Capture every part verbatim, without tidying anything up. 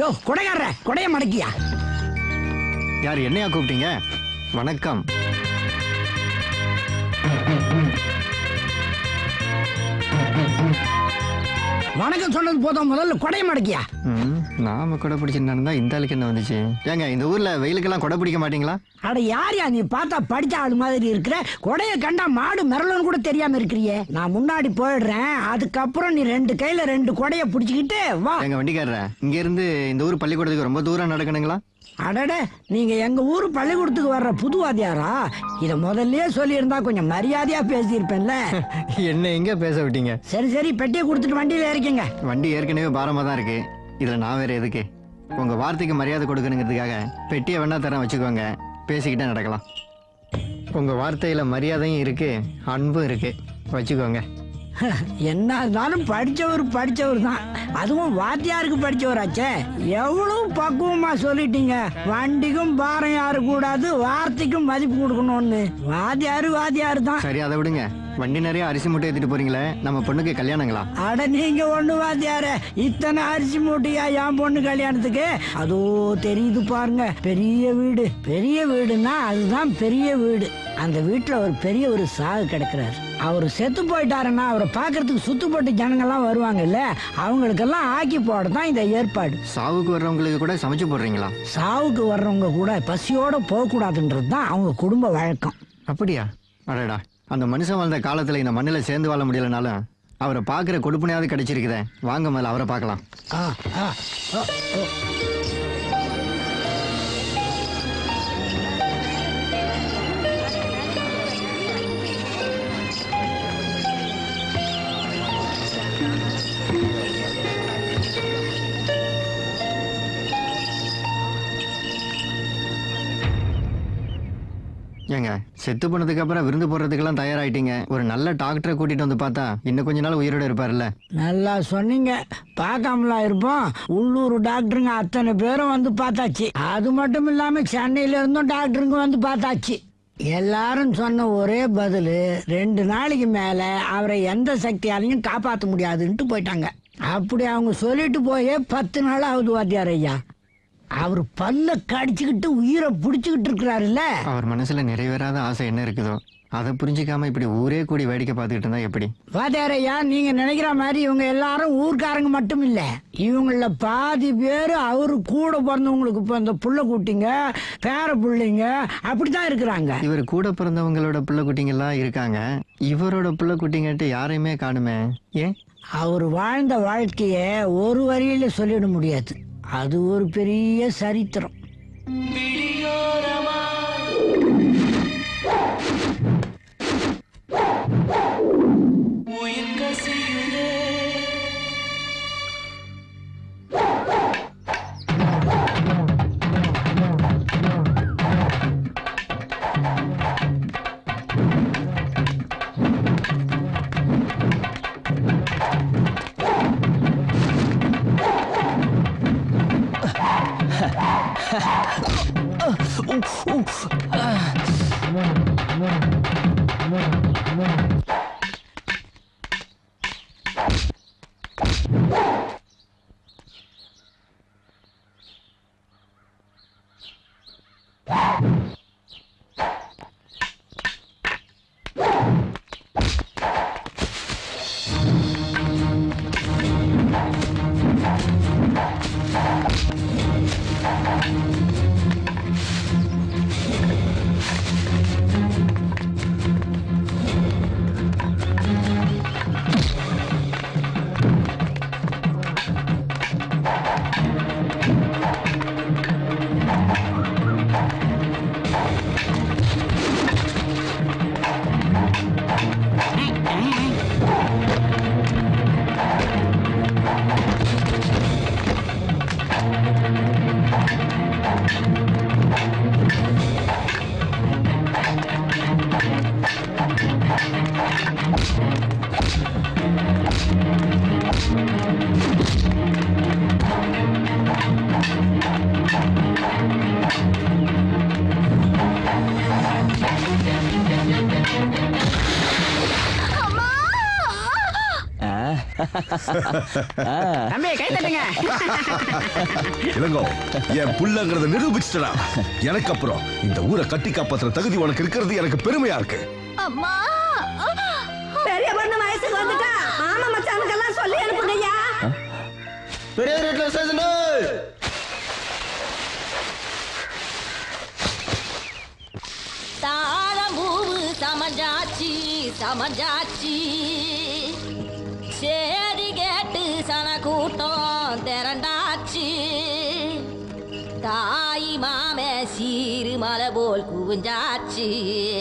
யோ கொடைக்காரர கொடைய மடக்கியா? யார் என்னையா கூப்பிட்டீங்க? வணக்கம். வணக்கம் சொன்னது போதும், முதல்ல கொடைய மடக்கியா? நாம கொடை பிடிச்சிட்டு நடந்தா இந்த ஆளுக்கு என்ன வந்துச்சு? ஏங்க இந்த ஊர்ல வெயிலுக்கெல்லாம் கொடை பிடிக்க மாட்டீங்களா? அட யாரியா நீ? பார்த்தா படிச்ச ஆளு மாதிரி இருக்கிற. கொடைய கண்டா மாடு மிரளன்னு கூட தெரியாம இருக்கிறியே. நான் முன்னாடி போயிடுறேன், அதுக்கப்புறம் நீ ரெண்டு கையில ரெண்டு கொடைய பிடிச்சிக்கிட்டு வா. எங்க வண்டிக்காரர இங்க இருந்து இந்த ஊர் பள்ளிக்கூடத்துக்கு ரொம்ப தூரம் நடக்கணுங்களா? அடட, நீங்க எங்க ஊரு பள்ளிக்கூடத்துக்கு வர்ற புது வாத்தியாரா? இத முதல்லயே சொல்லியிருந்தா கொஞ்சம் மரியாதையா பேசியிருப்பேன்ல. என்ன எங்க பேச விட்டீங்க? சரி சரி, பெட்டியை கொடுத்துட்டு வண்டியில இருக்கீங்க. வண்டி ஏற்கனவே பாரமா தான் இருக்கு, இதுல நான் வேற எதுக்கு? உங்க வார்த்தைக்கு மரியாதை கொடுக்கணுங்கிறதுக்காக பெட்டியை வேணா தரேன், வச்சுக்கோங்க. பேசிக்கிட்டே நடக்கலாம். உங்க வார்த்தையில மரியாதையும் இருக்கு, அன்பும் இருக்கு, வச்சுக்கோங்க. என்ன இருந்தாலும் படிச்சவர் படிச்சவர் தான், அதுவும் வாத்தியாருக்கு படிச்சவராச்சே. எவ்வளவு பக்குவமா சொல்லிட்டீங்க. வண்டிக்கும் பாரம் யாரு கூடாது, வார்த்தைக்கும் மதிப்பு கொடுக்கணும்னு. வாத்தியாரு வாத்தியாரு தான். சரி அதை விடுங்க. வண்டி நிறைய அரிசி மூட்டை ஏத்திட்டு போறீங்களே, நம்ம பொண்ணுக்கு கல்யாணங்களா? அட நீங்க ஒண்ணு வாத்தியாரு, இத்தனை அரிசி மூட்டையா என் பொண்ணு கல்யாணத்துக்கு? அதோ தெரியுது பாருங்க, பெரிய வீடு. பெரிய வீடுன்னா அதுதான் பெரிய வீடு. அந்த வீட்டுல ஒரு பெரிய ஒரு சாகு கிடக்குறாரு. அவரு செத்து போயிட்டாருன்னா அவரை பாக்குறதுக்கு சுத்துப்பட்டு ஜனங்கள்லாம் வருவாங்கல்ல, அவங்களுக்கெல்லாம் ஆக்கி போடதான் இந்த ஏற்பாடு. சாவுக்கு வர்றவங்களுக்கு கூட சமைச்சு போடுறீங்களா? சாவுக்கு வர்றவங்க கூட பசியோட போக கூடாதுன்றது தான் அவங்க குடும்ப வழக்கம். அப்படியா? அடடா, அந்த மனுஷன் வாழ்ந்த காலத்துல இந்த மண்ணில சேர்ந்து வாழ முடியலனாலும் அவரை பாக்குற கொடுப்பனையாவது கிடைச்சிருக்குதே. வாங்க மேல அவரை பார்க்கலாம். ஆ ஆ ஓ ஓ ஏங்க, செத்து போனதுக்கு அப்புறம் விருந்து போடுறதுக்கெல்லாம் தயாராயிட்டீங்க. ஒரு நல்ல டாக்டரை கூட்டிட்டு வந்து பார்த்தா இன்னும் கொஞ்ச நாள் உயிரோட இருப்பாருல்ல. நல்லா சொன்னீங்க. பார்க்காமலா இருப்போம். உள்ளூர் டாக்டருங்க அத்தனை பேரும் வந்து பார்த்தாச்சு. அது மட்டும் இல்லாம சென்னையில இருந்தும் டாக்டருங்க வந்து பார்த்தாச்சு. எல்லாரும் சொன்ன ஒரே பதில், ரெண்டு நாளைக்கு மேல அவரை எந்த சக்தியாலையும் காப்பாற்ற முடியாதுன்ட்டு போயிட்டாங்க. அப்படி அவங்க சொல்லிட்டு போயே பத்து நாள் ஆகுது வாத்தியார் ஐயா. அவர் பல்ல கடிச்சுக்கிட்டு உயிரை புடிச்சுக்கிட்டு இருக்கிறாருல்ல. அவர் மனசுல நிறைவேறாத ஆசை என்ன இருக்குதோ அதை புரிஞ்சுக்காம இப்படி ஊரே கூடி வேடிக்கை பார்த்துக்கிட்டு இருந்தா எப்படி? வாத்தியாரையா, நீங்க நினைக்கிற மாதிரி இவங்க எல்லாரும் ஊர்க்காரங்க மட்டும் இல்ல. இவங்கள பாதி பேரு அவரு கூட பிறந்தவங்களுக்கு இப்ப இந்த புள்ள குட்டிங்க, பேர பிள்ளைங்க அப்படித்தான் இருக்கிறாங்க. இவர் கூட பிறந்தவங்களோட புள்ள குட்டிங்க எல்லாம் இருக்காங்க, இவரோட புள்ள குட்டிங்கட்டு யாரையுமே காணுமே. ஏன்? அவர் வாழ்ந்த வாழ்க்கைய ஒரு வரியில சொல்லிட முடியாது. அது ஒரு பெரிய சரித்திரம். தம்பி கை தட்டுங்க. இளங்கோ, என் புள்ளங்கிறத நிரூபிச்சுட்டா. எனக்கு அப்புறம் இந்த ஊரை கட்டி காப்பாத்துற தகுதி உனக்கு இருக்கிறது எனக்கு பெருமையா இருக்கு. அம்மா, பெரிய பொண்ணு வயசுக்கு வந்துட்டா மாமா மச்சானுக்கெல்லாம் சொல்லி அனுப்புங்கய்யா. பெரிய ரேட்ல ஸ்டேஷன் தாழம்பூவு சமஞ்சாச்சி சமஞ்சாச்சி சேரி கேட்டு சன கூட்டம் திரண்டாச்சு. தாய் மாம சீரு மலை போல் குவிஞ்சாச்சு.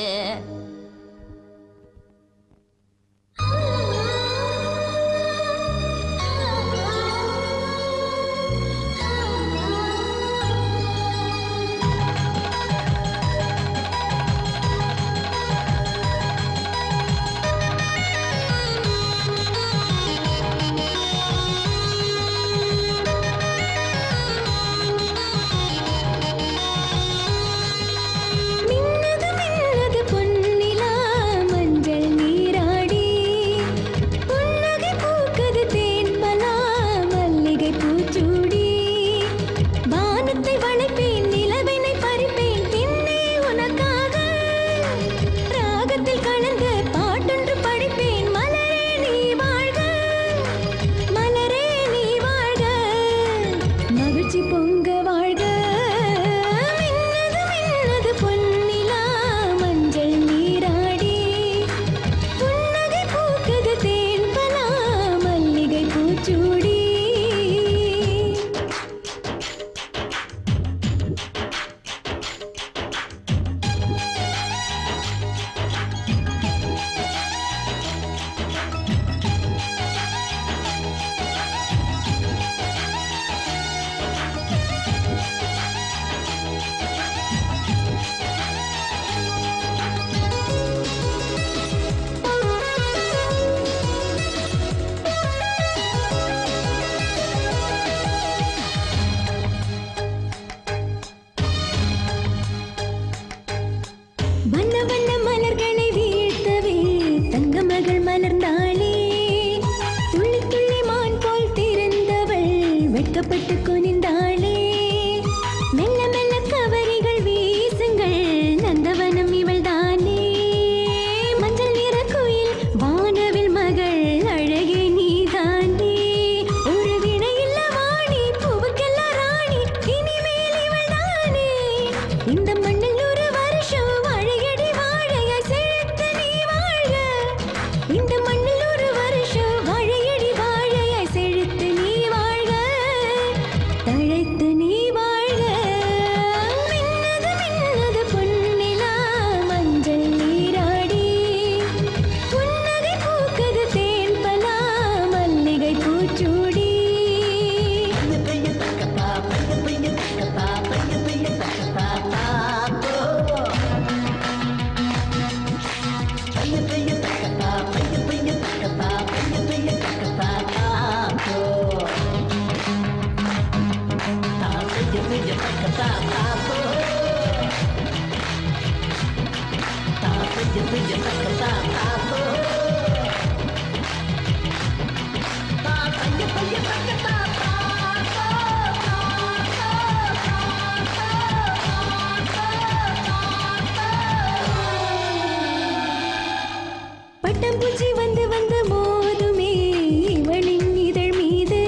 பட்டம்பூச்சி வந்து வந்து மோதுமே இவளின் இதழ் மீது,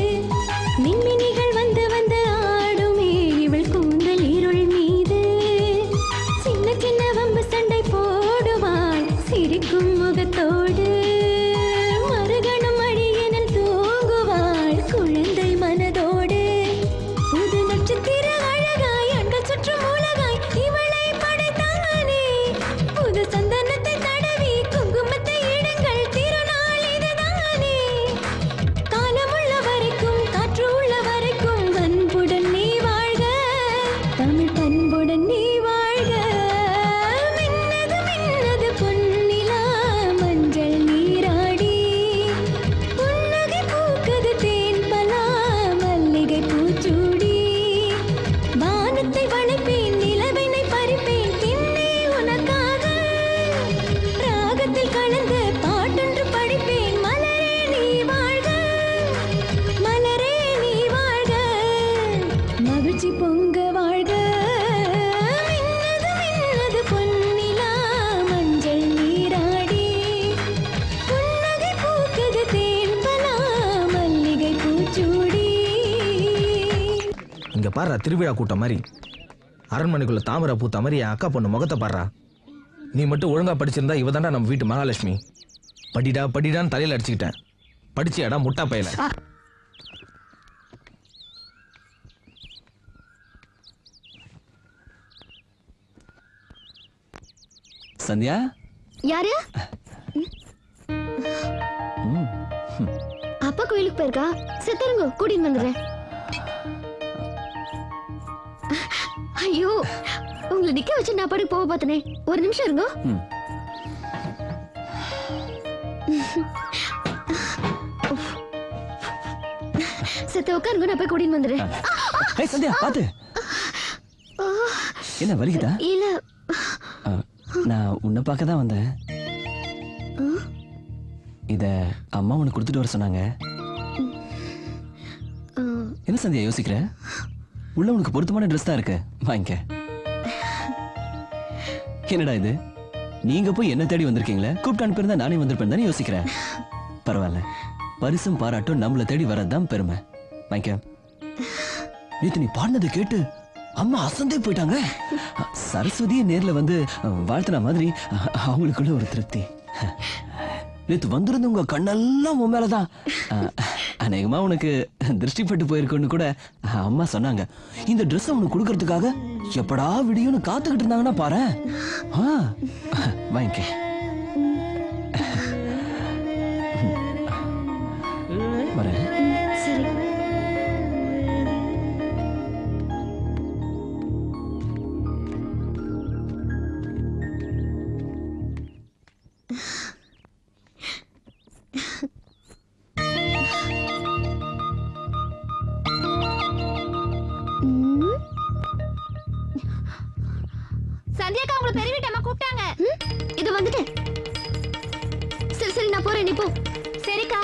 மின்மினிகள் வந்து வந்து ஆடுமே இவள் கூந்தல் இருள் மீது. சின்ன சின்ன வம்பு சண்டை போடுவாள் சிரிக்கும் முகத்தோடு, மறுகணம் அழியனில் தூங்குவாள் குழந்தை மனதோடு. புது நட்சத்திர அழகாய் அண்கள் சுற்றும் உலகாய் இவளை படைத்தானே. புது சந்தனத்தை தடவி குங்குமத்தை இடுங்கள் திருநாள் இதுதானே. காலமுள்ள வரைக்கும் காற்று உள்ள வரைக்கும் அன்புடன் நீ வாழ்க, தமிழ் பண்புடன் நீ வாழ்க. மின்னது மின்னது பொன்னிலா மஞ்சள் பாடுறா திருவிழா கூட்டம் மாதிரி. அரண்மனைக்குள்ள தாமரை பூத்த மாதிரி என் அக்கா பொண்ணு முகத்தை பாடுறா. நீ மட்டும் ஒழுங்கா படிச்சிருந்தா இவ தாண்டா நம்ம வீட்டு மகாலட்சுமி. படிடா படிடான்னு தலையில அடிச்சுக்கிட்டேன். படிச்சியாடா முட்டா பையல. சந்தியா யாரு? அப்பா கோயிலுக்கு போயிருக்கா. சித்தருங்க கூட்டிட்டு வந்துடுறேன். ஐயோ, உங்களை நிக்க வச்சு நான் பாடி போக பார்த்தனே. ஒரு நிமிஷம் இருங்க. சித்த உட்காருங்க, நான் போய் கூட்டிட்டு வந்துடுறேன். ஏய் சந்தியா பாத்து. என்ன வலிக்குதா? இல்ல, நான் உன்னை பார்க்க தான் வந்தேன். இத அம்மா உனக்கு கொடுத்துட்டு வர சொன்னாங்க. என்ன சந்தியா யோசிக்கிற? உள்ள உனக்கு பொருத்தமான ட்ரெஸ் தான் இருக்கு, வாங்கிக்க. என்னடா இது, நீங்க போய் என்ன தேடி வந்திருக்கீங்களே, கூப்பிட்டு அனுப்பியிருந்தா நானே வந்திருப்பேன் தானே யோசிக்கிறேன். பரவாயில்ல, பரிசும் பாராட்டும் நம்மளை தேடி வரதுதான் பெருமை. வாங்கிக்க. நேத்து நீ பாடினதை கேட்டு அம்மா அசந்தே போயிட்டாங்க. சரஸ்வதியை நேர்ல வந்து வாழ்த்தின மாதிரி அவங்களுக்குள்ள ஒரு திருப்தி. நேத்து வந்திருந்த உங்க கண்ணெல்லாம் உன் மேலதான். அநேகமா உனக்கு திருஷ்டிப்பட்டு போயிருக்குன்னு கூட அம்மா சொன்னாங்க. இந்த ட்ரெஸ் உனக்கு கொடுக்கறதுக்காக எப்படா விடியும்னு காத்துக்கிட்டு இருந்தாங்கன்னா பாரு. வாங்கிக்க. வரேன். சரி. சந்தியாக்கா உங்களை பெரிய வீட்டு அம்மா கூப்பிட்டாங்க. இது வந்துட்டேன். சரி சரி, நான் போறேன், நீ போ. சரிக்கா.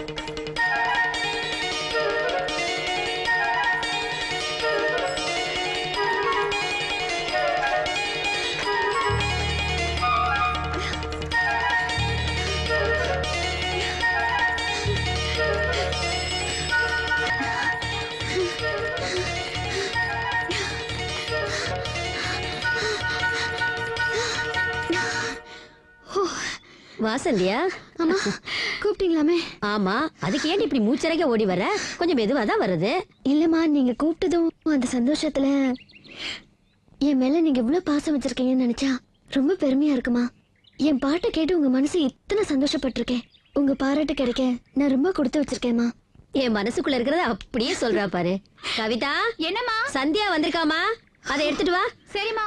வாசந்தியா? ஆமா, கூப்பிட்டீங்களாமே? ஆமா, அதுக்கு ஏன் இப்படி மூச்சரைக்க ஓடி வர? கொஞ்சம் மெதுவா தான் வருது. இல்லம்மா, நீங்க கூப்பிட்டதும் அந்த சந்தோஷத்துல என் மேல நீங்க இவ்வளவு பாசம் வச்சிருக்கீங்கன்னு நினைச்சா ரொம்ப பெருமையா இருக்குமா. என் பாட்டை கேட்டு உங்க மனசு இத்தனை சந்தோஷப்பட்டிருக்கேன். உங்க பாராட்டு கிடைக்க நான் ரொம்ப கொடுத்து வச்சிருக்கேம்மா. என் மனசுக்குள்ள இருக்கிறத அப்படியே சொல்றா பாரு. கவிதா. என்னம்மா? சந்தியா வந்திருக்காமா, அதை எடுத்துட்டு வா. சரிம்மா.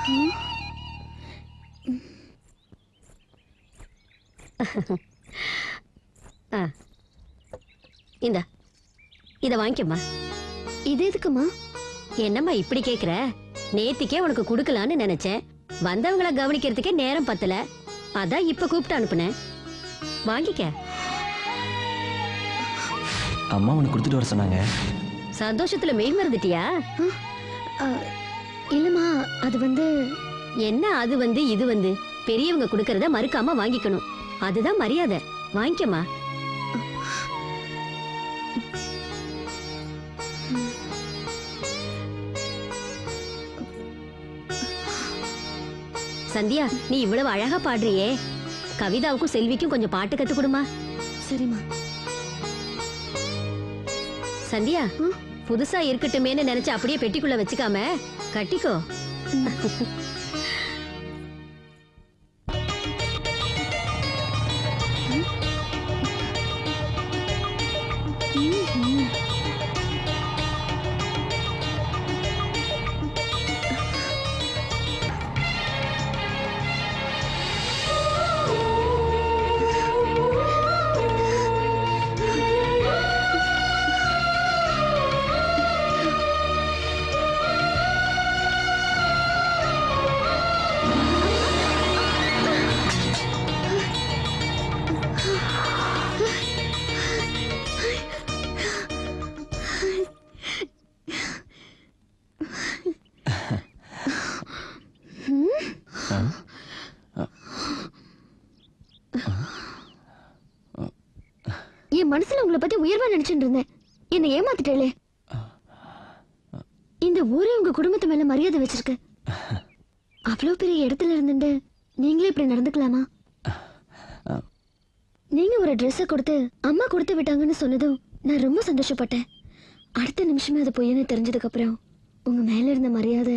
இந்த இத வாங்கிக்கம்மா. இது எதுக்குமா? என்னம்மா இப்படி கேக்குற? நேத்திக்கே உனக்கு குடுக்கலான்னு நினைச்சேன். வந்தவங்களை கவனிக்கிறதுக்கே நேரம் பத்தல, அதான் இப்ப கூப்பிட்டு அனுப்புனேன். வாங்கிக்க. அம்மா உனக்கு கொடுத்துட்டு வர சொன்னாங்க. சந்தோஷத்துல மெய் மறந்துட்டியா? இல்லம்மா, அது வந்து என்ன அது வந்து இது வந்து பெரியவங்க கொடுக்கறத மறுக்காம வாங்கிக்கணும், அதுதான் மரியாதை. வாங்கிக்கம்மா. சந்தியா, நீ இவ்வளவு அழகா பாடுறியே, கவிதாவுக்கும் செல்விக்கும் கொஞ்சம் பாட்டு கத்து கொடுமா. சரிம்மா. சந்தியா, புதுசா இருக்கட்டுமேன்னு நினைச்சு அப்படியே பெட்டிக்குள்ள வச்சுக்காம கட்டிக்கோ. என் மனசுல உங்களை பத்தி உயர்வா நினைச்சுட்டு இருந்தேன். என்னை ஏமாத்திட்டே. ஊரே உங்க குடும்பத்து மேல மரியாதை வச்சிருக்கு. அவ்வளவு பெரிய இடத்துல இருந்துட்டு நீங்களே இப்படி நடந்துக்கலாமா? நீங்க ஒரு ட்ரெஸ்ஸை கொடுத்து அம்மா கொடுத்து விட்டாங்கன்னு சொன்னதும் நான் ரொம்ப சந்தோஷப்பட்டேன். அடுத்த நிமிஷமே அது பொய்யன்னு தெரிஞ்சதுக்கு அப்புறம் உங்க மேல இருந்த மரியாதை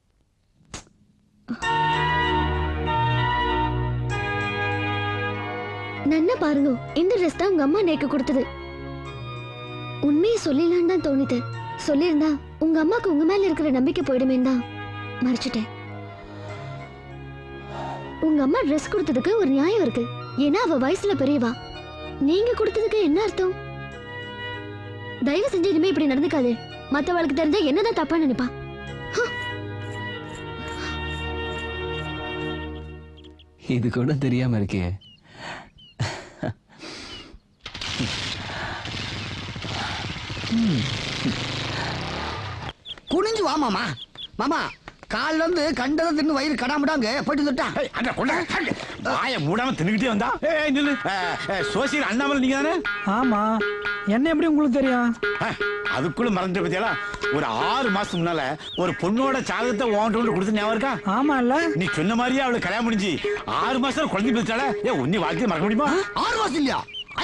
நன்னா பாருங்க. இந்த ட்ரெஸ் தான் உங்க அம்மா நேக்கு கொடுத்தது. உண்மையை சொல்லிடலான்னு தான் தோணிது. சொல்லியிருந்தா உங்க அம்மாக்கு உங்க மேல இருக்கிற நம்பிக்கை போயிடுமே தான் மறைச்சிட்டேன். உங்க அம்மா ட்ரெஸ் கொடுத்ததுக்கு ஒரு நியாயம் இருக்கு. ஏன்னா அவ வயசுல பெரியவா. நீங்க கொடுத்ததுக்கு என்ன அர்த்தம்? தயவு செஞ்சு இனிமே இப்படி நடந்துக்காது. மத்தவளுக்கு தெரிஞ்சா என்னதான் தப்பா நினைப்பா. இது கூட தெரியாம இருக்கே. குனிஞ்சு வா மாமா. மாமா கால்ல இருந்து கண்டதை தின்னு வயிறு கடாமடாங்க போயிட்டு வந்துட்டான். அந்த கொள்ள வாய மூடாம தின்னுக்கிட்டே வந்தா. ஏய் நில்லு. சோசியல் அண்ணாமலை நீங்க தானே? ஆமா. என்ன எப்படி உங்களுக்கு தெரியும்? அதுக்குள்ள மறந்துட்டு பத்தியாலா? ஒரு ஆறு மாசம் முன்னால ஒரு பொண்ணோட சாதத்தை ஓண்டு ஒன்று கொடுத்து ஞாபகம் இருக்கா? ஆமா இல்ல. நீ சொன்ன மாதிரியே அவளுக்கு கல்யாணம் முடிஞ்சு ஆறு மாசம் குழந்தை பிடிச்சால. ஏ உன்னி வாழ்க்கையை மறக்க முடியுமா? ஆறு மாசம் இல்லையா?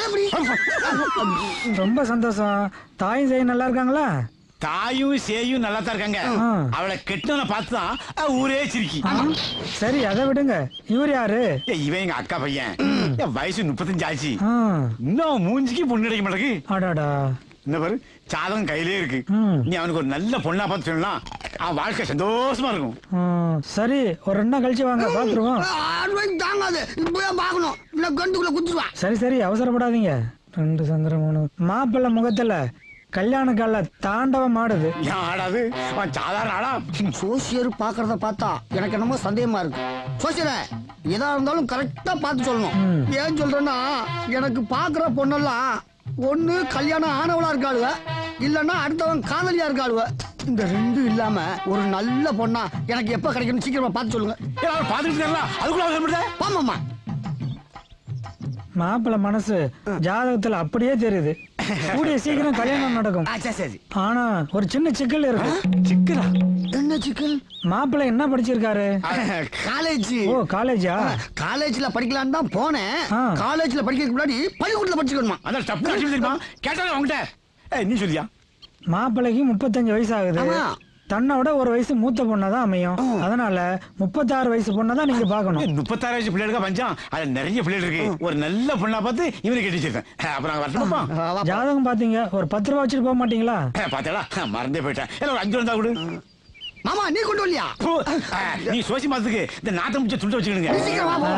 ரொம்ப சந்தோஷம். தாயும் செய்ய நல்லா இருக்காங்களா? தாயும் சேயும் நல்லா தான் இருக்காங்க. அவளை கெட்டவனை பார்த்துதான் ஊரே சிரிக்கி. சரி அதை விடுங்க. இவர் யாரு? இவன் எங்க அக்கா பையன். வயசு முப்பத்தஞ்சு ஆச்சு. இன்னும் மூஞ்சிக்கு பொண்ணு கிடைக்க மாட்டேங்குது. என்ன பாரு சாதகம் கையிலே இருக்கு. நீ அவனுக்கு ஒரு நல்ல பொண்ணா பார்த்து சொல்லலாம். அவன் வாழ்க்கை சந்தோஷமா இருக்கும். சரி ஒரு ரெண்டா கழிச்சு வாங்க பாத்துருவோம். தாங்காது பாக்கணும். கண்டுக்குள்ள குத்துருவான். சரி சரி அவசரப்படாதீங்க. ரெண்டு சந்திரம் மூணு மாப்பிள்ளை முகத்துல கல்யாண கால தாண்டவம் ஆடுது. ஆடாது சாதாரண ஆடா. சோசியர் பாக்குறத பார்த்தா எனக்கு என்னமோ சந்தேகமா இருக்கு. சோசியர எதா இருந்தாலும் கரெக்டா பார்த்து சொல்லணும். ஏன் சொல்றேன்னா எனக்கு பாக்குற பொண்ணெல்லாம் ஒண்ணு கல்யாணம் ஆனவளா இருக்காளுவ, இல்லன்னா அடுத்தவன் காதலியா இருக்காளுவ. இந்த ரெண்டும் இல்லாம ஒரு நல்ல பொண்ணா எனக்கு எப்ப கிடைக்கும் சீக்கிரமா பார்த்து சொல்லுங்க. பாத்துட்டு அதுக்குள்ள பாமாமா. மாப்பிள்ள மனசு ஜாதகத்துல அப்படியே தெரியுது. கூடிய சீக்கிரம் கல்யாணம் நடக்கும். ஆனா ஒரு சின்ன சிக்கல் இருக்கு. சிக்கலா? என்ன சிக்கல்? மாப்பிள்ள என்ன படிச்சிருக்காரு? காலேஜ். ஓ காலேஜா? காலேஜ்ல படிக்கலான்னு தான் போனேன். காலேஜ்ல படிக்கிறதுக்கு முன்னாடி பள்ளிக்கூடத்துல படிச்சுக்கணுமா? அதான் தப்பு தெரியுமா? கேட்டாலே அவங்ககிட்ட நீ சொல்லியா? மாப்பிள்ளைக்கு முப்பத்தஞ்சு வயசு ஆகுது. தன்னோட ஒரு வயசு மூத்த பொண்ணாதான் அமையும். அதனால முப்பத்தாறு வயசு பொண்ணதான் நீங்க பாக்கணும். முப்பத்தாறு வயசு பிள்ளைகளுக்கு பஞ்சம். அது நிறைய பிள்ளைகள் இருக்கு. ஒரு நல்ல பொண்ணா பார்த்து இவனுக்கு கட்டிச்சிருக்கேன். அப்புறம் ஜாதகம் பாத்தீங்க. ஒரு பத்து ரூபா வச்சுட்டு போக மாட்டீங்களா? பாத்தீங்களா மறந்தே போயிட்டேன். ஒரு அஞ்சு வந்தா கொடு. மாமா நீ கொண்டு வரலையா? நீ சோசி மாசத்துக்கு இந்த நாத்தம் முடிச்ச துண்டு வச்சுக்கணுங்க.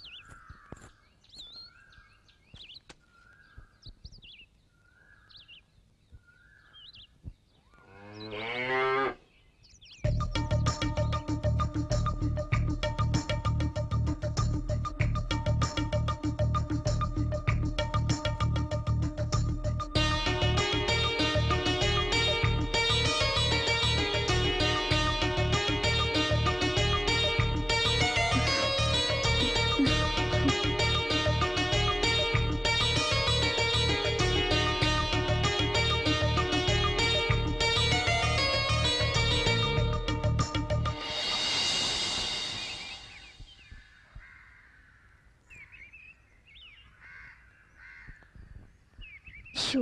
ஷோ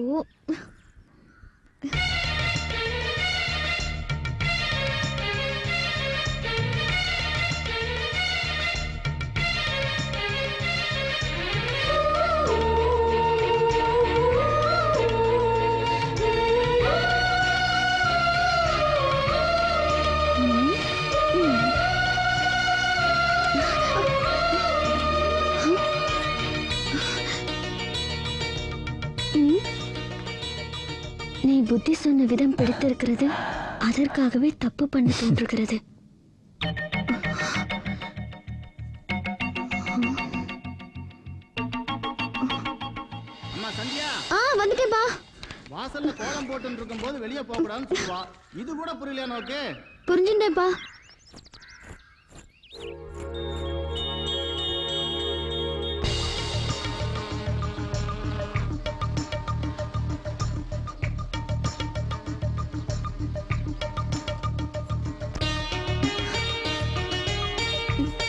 நீ புத்தி சொன்ன விதம் பிடித்திருக்கிறது. அதற்காகவே தப்பு பண்ண தோன்றுகிறது. வந்துட்டேப்பா. வாசல்ல கோலம் போட்டு இருக்கும் போது வெளியே போக கூடாதுன்னு சொல்லுவா. இது கூட புரியலையா நோக்கு? புரிஞ்சுட்டேப்பா.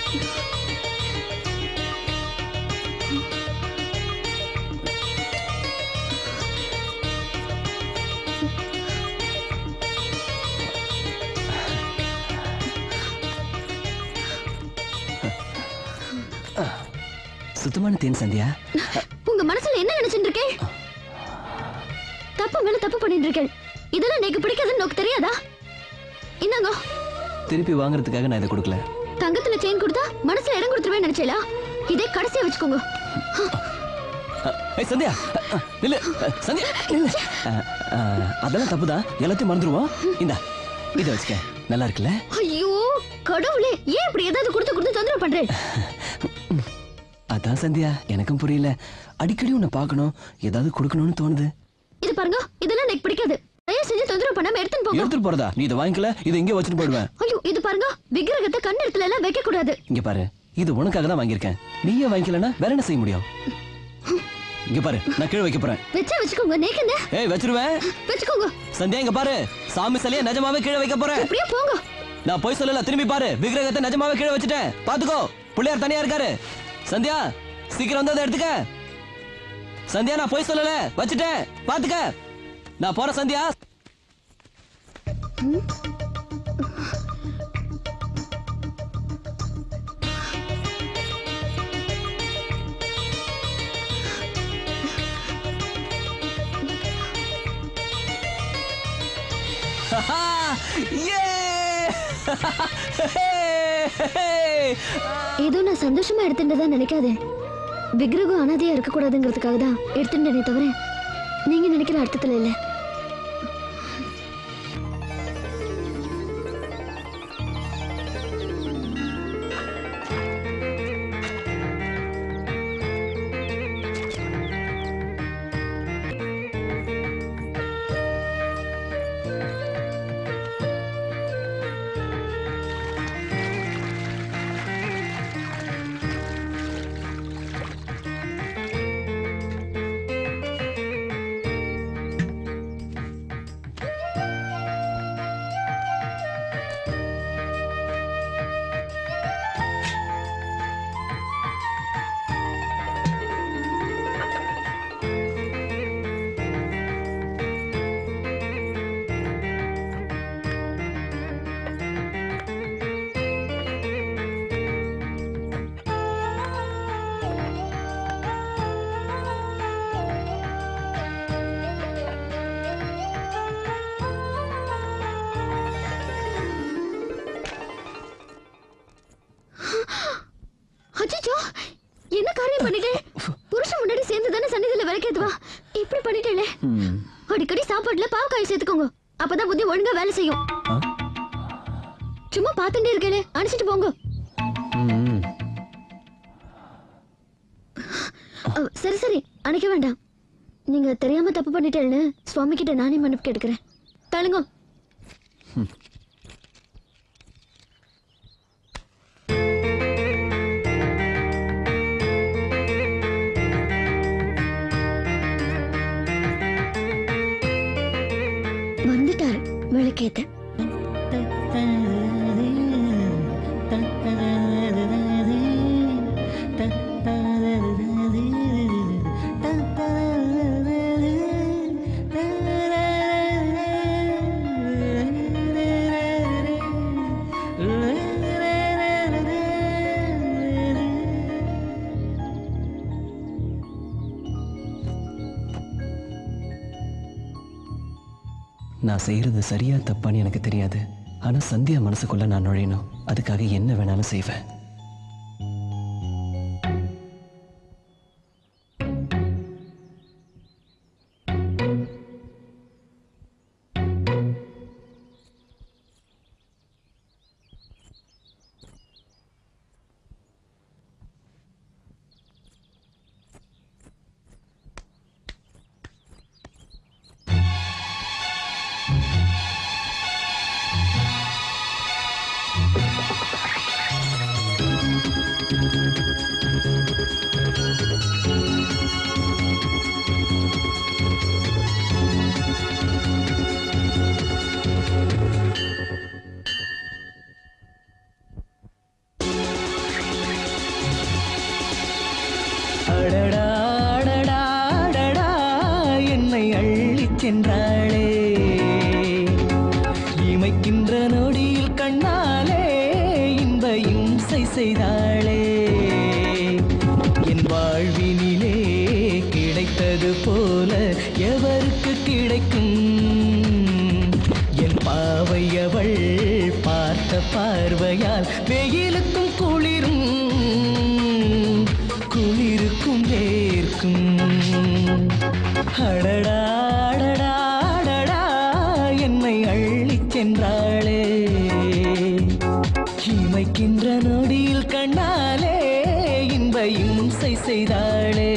சுத்தமான தேன் சந்தியா. உங்க மனசுல என்ன நினைச்சிட்டு இருக்கேன்? தப்பு மேல தப்பு பண்ணிட்டு இருக்கேன். இதெல்லாம் எனக்கு பிடிக்காதுன்னு உனக்கு தெரியாதா? என்னங்க திருப்பி வாங்குறதுக்காக நான் இதை கொடுக்கல. தங்கத்துல செயின் கொடுத்தா மனசுல இடம் கொடுத்துருவேன் நினைச்சேலா? இதே கடைசியா வச்சுக்கோங்க. ஏய் சந்தியா, நில்லு. சந்தியா நில்லு. அதெல்லாம் தப்புதான், எல்லாத்தையும் மறந்துடுவோம். இந்தா இதை வச்சுக்க, நல்லா இருக்குல்ல? ஐயோ கடவுளே, ஏன் இப்படி ஏதாவது கொடுத்து கொடுத்து தொந்தரவு பண்றேன்? அதான் சந்தியா, எனக்கும் புரியல. அடிக்கடி உன்னை பார்க்கணும், ஏதாவது கொடுக்கணும்னு தோணுது. இது பாருங்க, இதெல்லாம் எனக்கு பிடிக்காது. தயவு செஞ்சு தொந்தரவு பண்ணாம எடுத்துட்டு போங்க. எடுத்துட்டு போறதா? நீ இதை வாங்கிக்கல, இதை இங்கே வச்சுட்டு போயிடுவேன். ஐயோ இது பாருங்க, விக்கிரகத்தை கண் இடத்துல எல்லாம் வைக்க கூடாது. இங்க பாரு, இது உனக்காக தான் வாங்கியிருக்கேன். நீயே வாங்கிக்கலன்னா வேற என்ன செய்ய முடியும்? இங்க பாரு, நான் கீழே வைக்க போறேன். வெச்சா வச்சுக்கோங்க. நேக்கங்க. ஏய் வச்சிருவேன். வச்சுக்கோங்க. சந்தியா இங்க பாரு, சாமி சிலையை நிஜமாவே கீழே வைக்க போறேன். அப்படியே போங்க. நான் போய் சொல்லல, திரும்பி பாரு, விக்கிரகத்தை நிஜமாவே கீழே வச்சுட்டேன். பாத்துக்கோ, பிள்ளையார் தனியா இருக்காரு. சந்தியா சீக்கிரம் வந்து அதை எடுத்துக்க. சந்தியா நான் போய் சொல்லல, வச்சுட்டேன், பாத்துக்க. நான் போறேன் சந்தியா. ஏதோ நான் சந்தோஷமா எடுத்துட்டதா நினைக்காதே. விக்கிரகம் அனாதையா இருக்க கூடாதுங்கிறதுக்காக தான் எடுத்துட்டேனே தவிர நீங்க நினைக்கிற அர்த்தத்துல இல்ல. என்ன காரியம் பண்ணிட்டேன்? புருஷன் முன்னாடி சேர்ந்து தானே சன்னிதில விளக்கேத்துவா. இப்படி பண்ணிட்டேளே. அடிக்கடி சாப்பாட்டுல பாவக்காய் சேர்த்துக்கோங்க, அப்பதான் புத்தி ஒழுங்கா வேலை செய்யும். சும்மா பாத்துட்டே இருக்கேளே, அனுப்பிச்சிட்டு போங்க. சரி சரி, அணைக்க வேண்டாம். நீங்க தெரியாம தப்பு பண்ணிட்டேன்னு சுவாமி கிட்ட நானே மன்னிப்பு கேட்டுக்கிறேன். தள்ளுங்க. வந்துட்டாரு விளக்கேத்த. நான் செய்யறது சரியா தப்பான்னு எனக்கு தெரியாது. ஆனா சந்தியா மனசுக்குள்ள நான் நுழையணும். அதுக்காக என்ன வேணாலும் செய்வேன். அடடா அடடா அடடா என்னை அள்ளிச் சென்றாளே இமைக்கின்ற நொடியில் கண்ணாலே இன்ப இம்சை செய்தாளே என் வாழ்வினிலே கிடைத்தது போல எவருக்கு கிடைக்கும் என் பாவை அவள் பார்த்த பார்வையால் வெயிலுக்கும் குளிரும் குளிருக்கும் வேர்க்கும் அடடா அடடா அடடா என்னை அள்ளிச் சென்றாளே இமைக்கின்ற நொடியில் கண்ணாலே இன்ப இம்சை செய்தாளே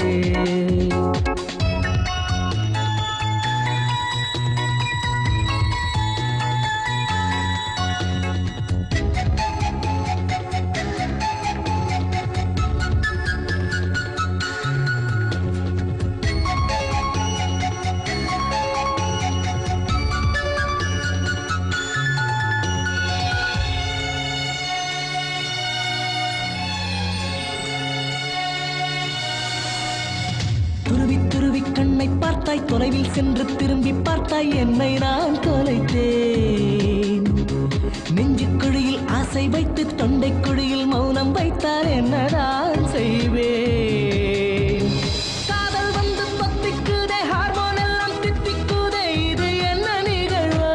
பார்த்தாய் தொலைவில் சென்று திரும்பி பார்த்தாய் என்னை நான் தொலைத்தேன் நெஞ்சுக்குழியில் ஆசை வைத்து தொண்டைக்குழியில் மௌனம் வைத்தால் என்னதான் செய்வேன் காதல் வந்து பத்திக்குதே ஹார்மோன் எல்லாம் தித்திக்குதே இது என்ன நிகழ்வோ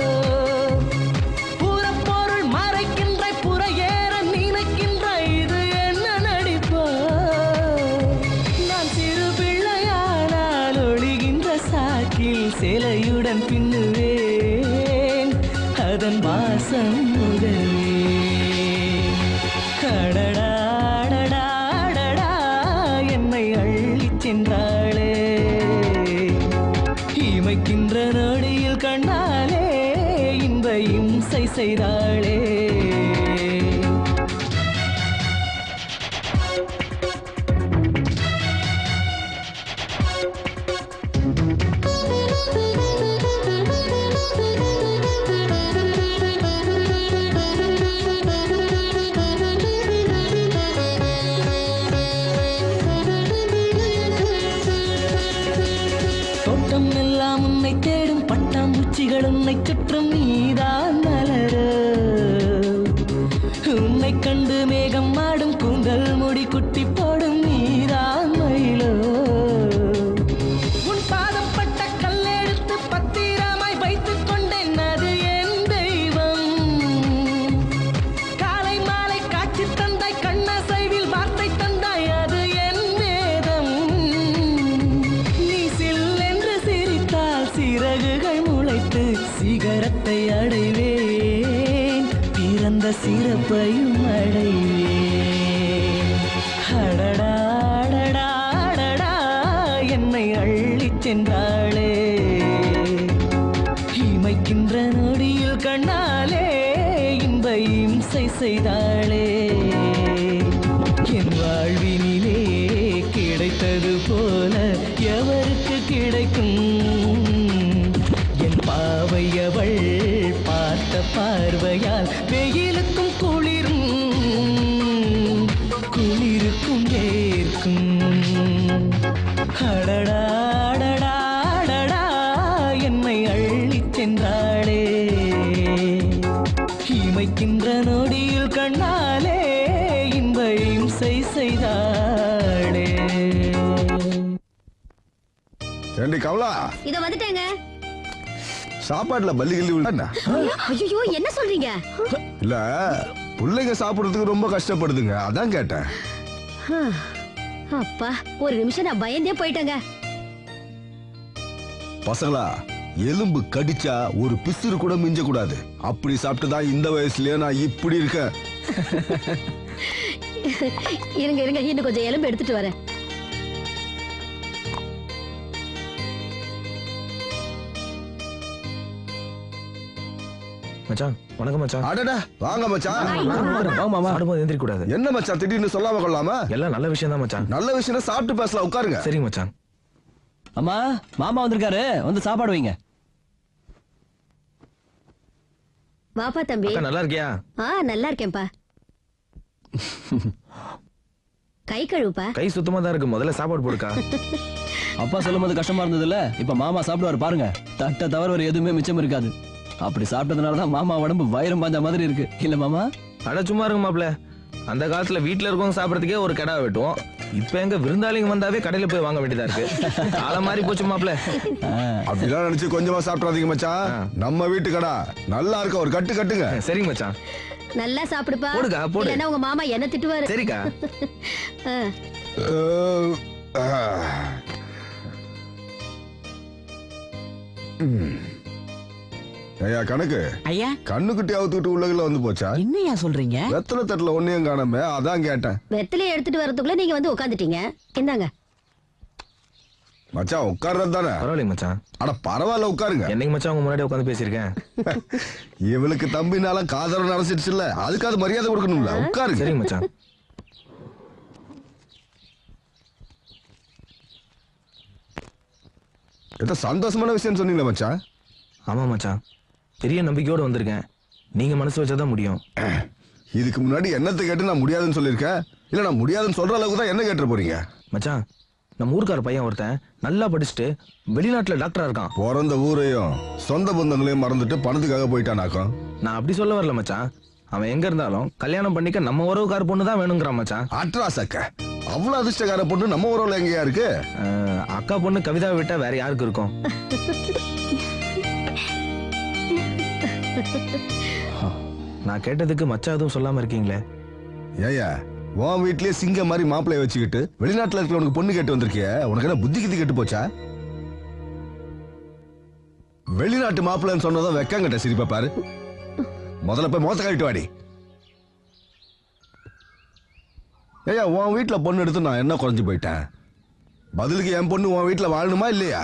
புறப்பொருள் மறைக்கின்ற புற ஏற நினைக்கின்ற இது என்ன நடிப்போ நான் சிறு பிள்ளையானால் ஒளிகின்ற சாக்கில் சேலையுடன் பின்னுவேன் அதன் வாசம் முதலே அடடா அடடா அடடா என்னை அள்ளிச் சென்றாளே இமைக்கின்ற நொடியில் கண்ணாலே இன்ப இம்சை செய்தாளே தோட்டம் எல்லாம் உன்னை தேடும் பட்டாம்பூச்சிகள் உன்னை சுற்றும் நீதான் மலர உன்னை கண்டு மேகம் ஆடும் கூந்தல் முடி குட்டி போடும் நீதான் மயிலோ உன் பாதம் பட்ட கல்லெடுத்து பத்திரமாய் வைத்துக் கொண்டேன் அது என் தெய்வம் காலை மாலை காட்சி தந்தாய் கண்ணசைவில் வார்த்தை தந்தாய் அது என் வேதம் நீ சில்லென்று சிரித்தால் சிறகுகள் முளைத்து சிகரத்தை அடைவேன் பிறந்த சிறப்பையும் அடைவேன் அடடா அடடா அடடா என்னை அள்ளிச் சென்றாளே இமைக்கின்ற நொடியில் கண்ணாலே இன்ப இம்சை செய்தாளே என் வாழ்வினிலே கிடைத்தது போல எவருக்கு கிடைக்கும் என் பாவை அவள் பார்த்த பார்வையால் வெயிலுக்கும் குளிரும் குளிருக்கும் வேர்க்கும் அடடா அடடா அடடா என்னை அள்ளிச் சென்றாளே இமைக்கின்ற நொடியில் கண்ணாலே இன்ப இம்சை செய்தாளே ஏண்டி கமலா இத வந்துட்டேங்க சாப்பாட்டுல பல்லி கிள்ளி விழுந்தா ஐயோ என்ன சொல்றீங்க இல்ல பிள்ளைங்க சாப்பிடுறதுக்கு ரொம்ப கஷ்டப்படுதுங்க அதான் கேட்டேன் அப்பா ஒரு நிமிஷம் நான் பயந்தே போயிட்டேங்க பசங்களா எலும்பு கடிச்சா ஒரு பிசுறு கூட மிஞ்ச கூடாது அப்படி சாப்பிட்டுதான் இந்த வயசுலயே நான் இப்படி இருக்கேன் இருங்க இருங்க இன்னும் கொஞ்சம் எலும்பு எடுத்துட்டு வரேன் மச்சான் வணக்கம் மச்சான் அடடா வாங்க மச்சான் வாங்க மாமா ஆடும்போது எந்திரிக்க கூடாது என்ன மச்சான் திடீர்னு சொல்லாம கொள்ளாம எல்லாம் நல்ல விஷயம் தான் மச்சான் நல்ல விஷயம் சாப்பிட்டு பேசலாம் உட்காருங்க சரிங்க மச்சான் அம்மா மாமா வந்திருக்காரு வந்து சாப்பாடு வைங்க வாப்பா தம்பி நல்லா இருக்கியா ஆ நல்லா இருக்கேன்பா கை கழுவுப்பா. கை சுத்தமா தான் இருக்கு, முதல்ல சாப்பாடு போடுக்கா. அப்பா சொல்லும் போது கஷ்டமா இருந்ததுல்ல, இப்ப மாமா சாப்பிடுவாரு பாருங்க. தட்டை தவிர வேற எதுவுமே மிச்சம் இருக்காது. அப்படி சாப்பிட்டதுனாலதான் மாமா உடம்பு வயிறம் பாஞ்ச மாதிரி இருக்கு இல்ல மாமா? அட சும்மா இருக்கு மாப்ள. அந்த காலத்துல வீட்டுல இருக்கவங்க சாப்பிடறதுக்கே ஒரு கடை வெட்டுவோம். இப்ப எங்க விருந்தாளிங்க வந்தாவே கடையில போய் வாங்க வேண்டியதா இருக்கு. காலம் மாறி போச்சு மாப்ள. அப்படிலாம் நினைச்சு கொஞ்சமா சாப்பிடாதீங்க மச்சான். நம்ம வீட்டு கடை நல்லா இருக்க, ஒரு கட்டு கட்டுங்க. சரிங்க மச்சான். நல்லா சாப்பிடுப்பா. போடுக்கா, போடு. இல்லன்னா உங்க மாமா என்ன திட்டுவாரு. சரிக்கா. ஐயா கணக்கு ஐயா, கண்ணுக்குட்டி அவுத்துக்கிட்டு உள்ளதுல வந்து போச்சா? என்னையா சொல்றீங்க? வெத்தலை தட்டுல ஒன்னையும் காணாம, அதான் கேட்டேன். வெத்தலையை எடுத்துட்டு வரதுக்குள்ள நீங்க வந்து உட்காந்துட்டீங்க. இந்தாங்க. மச்சான் உட்கார்றது தானே? பரவாயில்லைங்க மச்சான். அட பரவாயில்ல உட்காருங்க. என்னைக்கு மச்சான் உங்க முன்னாடி உட்காந்து பேசியிருக்கேன். இவளுக்கு தம்பினால காதல் நடந்துச்சு இல்ல, அதுக்காவது மரியாதை கொடுக்கணும்ல. உட்காருங்க. சரிங்க மச்சான். ஏதோ சந்தோஷமான விஷயம் சொன்னீங்களா மச்சான்? ஆமா மச்சான், பெரிய நம்பிக்கையோட வந்திருக்கேன். நீங்க மனசு வச்சாதான் முடியும். இதுக்கு முன்னாடி என்னத்தை கேட்டு நான் முடியாதுன்னு சொல்லியிருக்கேன், இல்ல நான் முடியாதுன்னு சொல்ற அளவுக்கு தான் என்ன கேட்டு போறீங்க? மச்சான், நம்ம ஊருக்கார பையன் ஒருத்தன் நல்லா படிச்சுட்டு வெளிநாட்டுல டாக்டரா இருக்கான். பிறந்த ஊரையும் சொந்த பந்தங்களையும் மறந்துட்டு பணத்துக்காக போயிட்டானாக்கும். நான் அப்படி சொல்ல வரல மச்சான். அவன் எங்க இருந்தாலும் கல்யாணம் பண்ணிக்க நம்ம உறவுக்கார பொண்ணு தான் வேணுங்கிறான் மச்சான். அட்ராசக்க அவ்வளவு அதிர்ஷ்டக்கார பொண்ணு நம்ம உறவுல எங்கயா இருக்கு? அக்கா பொண்ணு கவிதா விட்டா வேற யாருக்கு இருக்கும்? நான் கேட்டதுக்கு மச்சா எதுவும் சொல்லாம இருக்கீங்களே. ஏயா உன் வீட்லயே சிங்க மாதிரி மாப்பிளைய வச்சுக்கிட்டு வெளிநாட்டுல இருக்கிறவனுக்கு பொண்ணு கேட்டு வந்திருக்கிய, உனக்கு என்ன புத்தி கித்தி கெட்டு போச்சா? வெளிநாட்டு மாப்பிள்ளைன்னு சொன்னதும் வெக்கங்கிட்ட சிரிப்பா பாரு. முதல்ல போய் மோத்த கழிட்டு வாடி. ஏயா உன் வீட்டுல பொண்ணு எடுத்து நான் என்ன குறைஞ்சு போயிட்டேன்? பதிலுக்கு என் பொண்ணு உன் வீட்டுல வாழணுமா இல்லையா?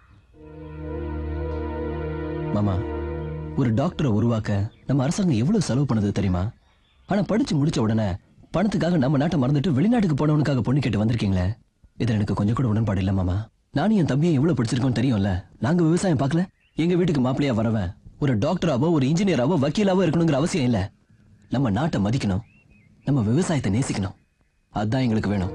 மாமா, ஒரு டாக்டரை உருவாக்க நம்ம அரசாங்கம் எவ்வளவு செலவு பண்ணது தெரியுமா? ஆனா படிச்சு முடிச்ச உடனே பணத்துக்காக நம்ம நாட்டை மறந்துட்டு வெளிநாட்டுக்கு போனவனுக்காக பொண்ணு கேட்டு வந்திருக்கீங்களே, இதுல எனக்கு கொஞ்சம் கூட உடன்பாடு இல்ல மாமா. நானும் என் தம்பியை எவ்வளவு படிச்சிருக்கோம் தெரியும்ல. நாங்க விவசாயம் பார்க்கல. எங்க வீட்டுக்கு மாப்பிளையா வரவன் ஒரு டாக்டராவோ ஒரு இன்ஜினியராவோ வக்கீலாவோ இருக்கணுங்கிற அவசியம் இல்ல. நம்ம நாட்டை மதிக்கணும், நம்ம விவசாயத்தை நேசிக்கணும். அதுதான் எங்களுக்கு வேணும்.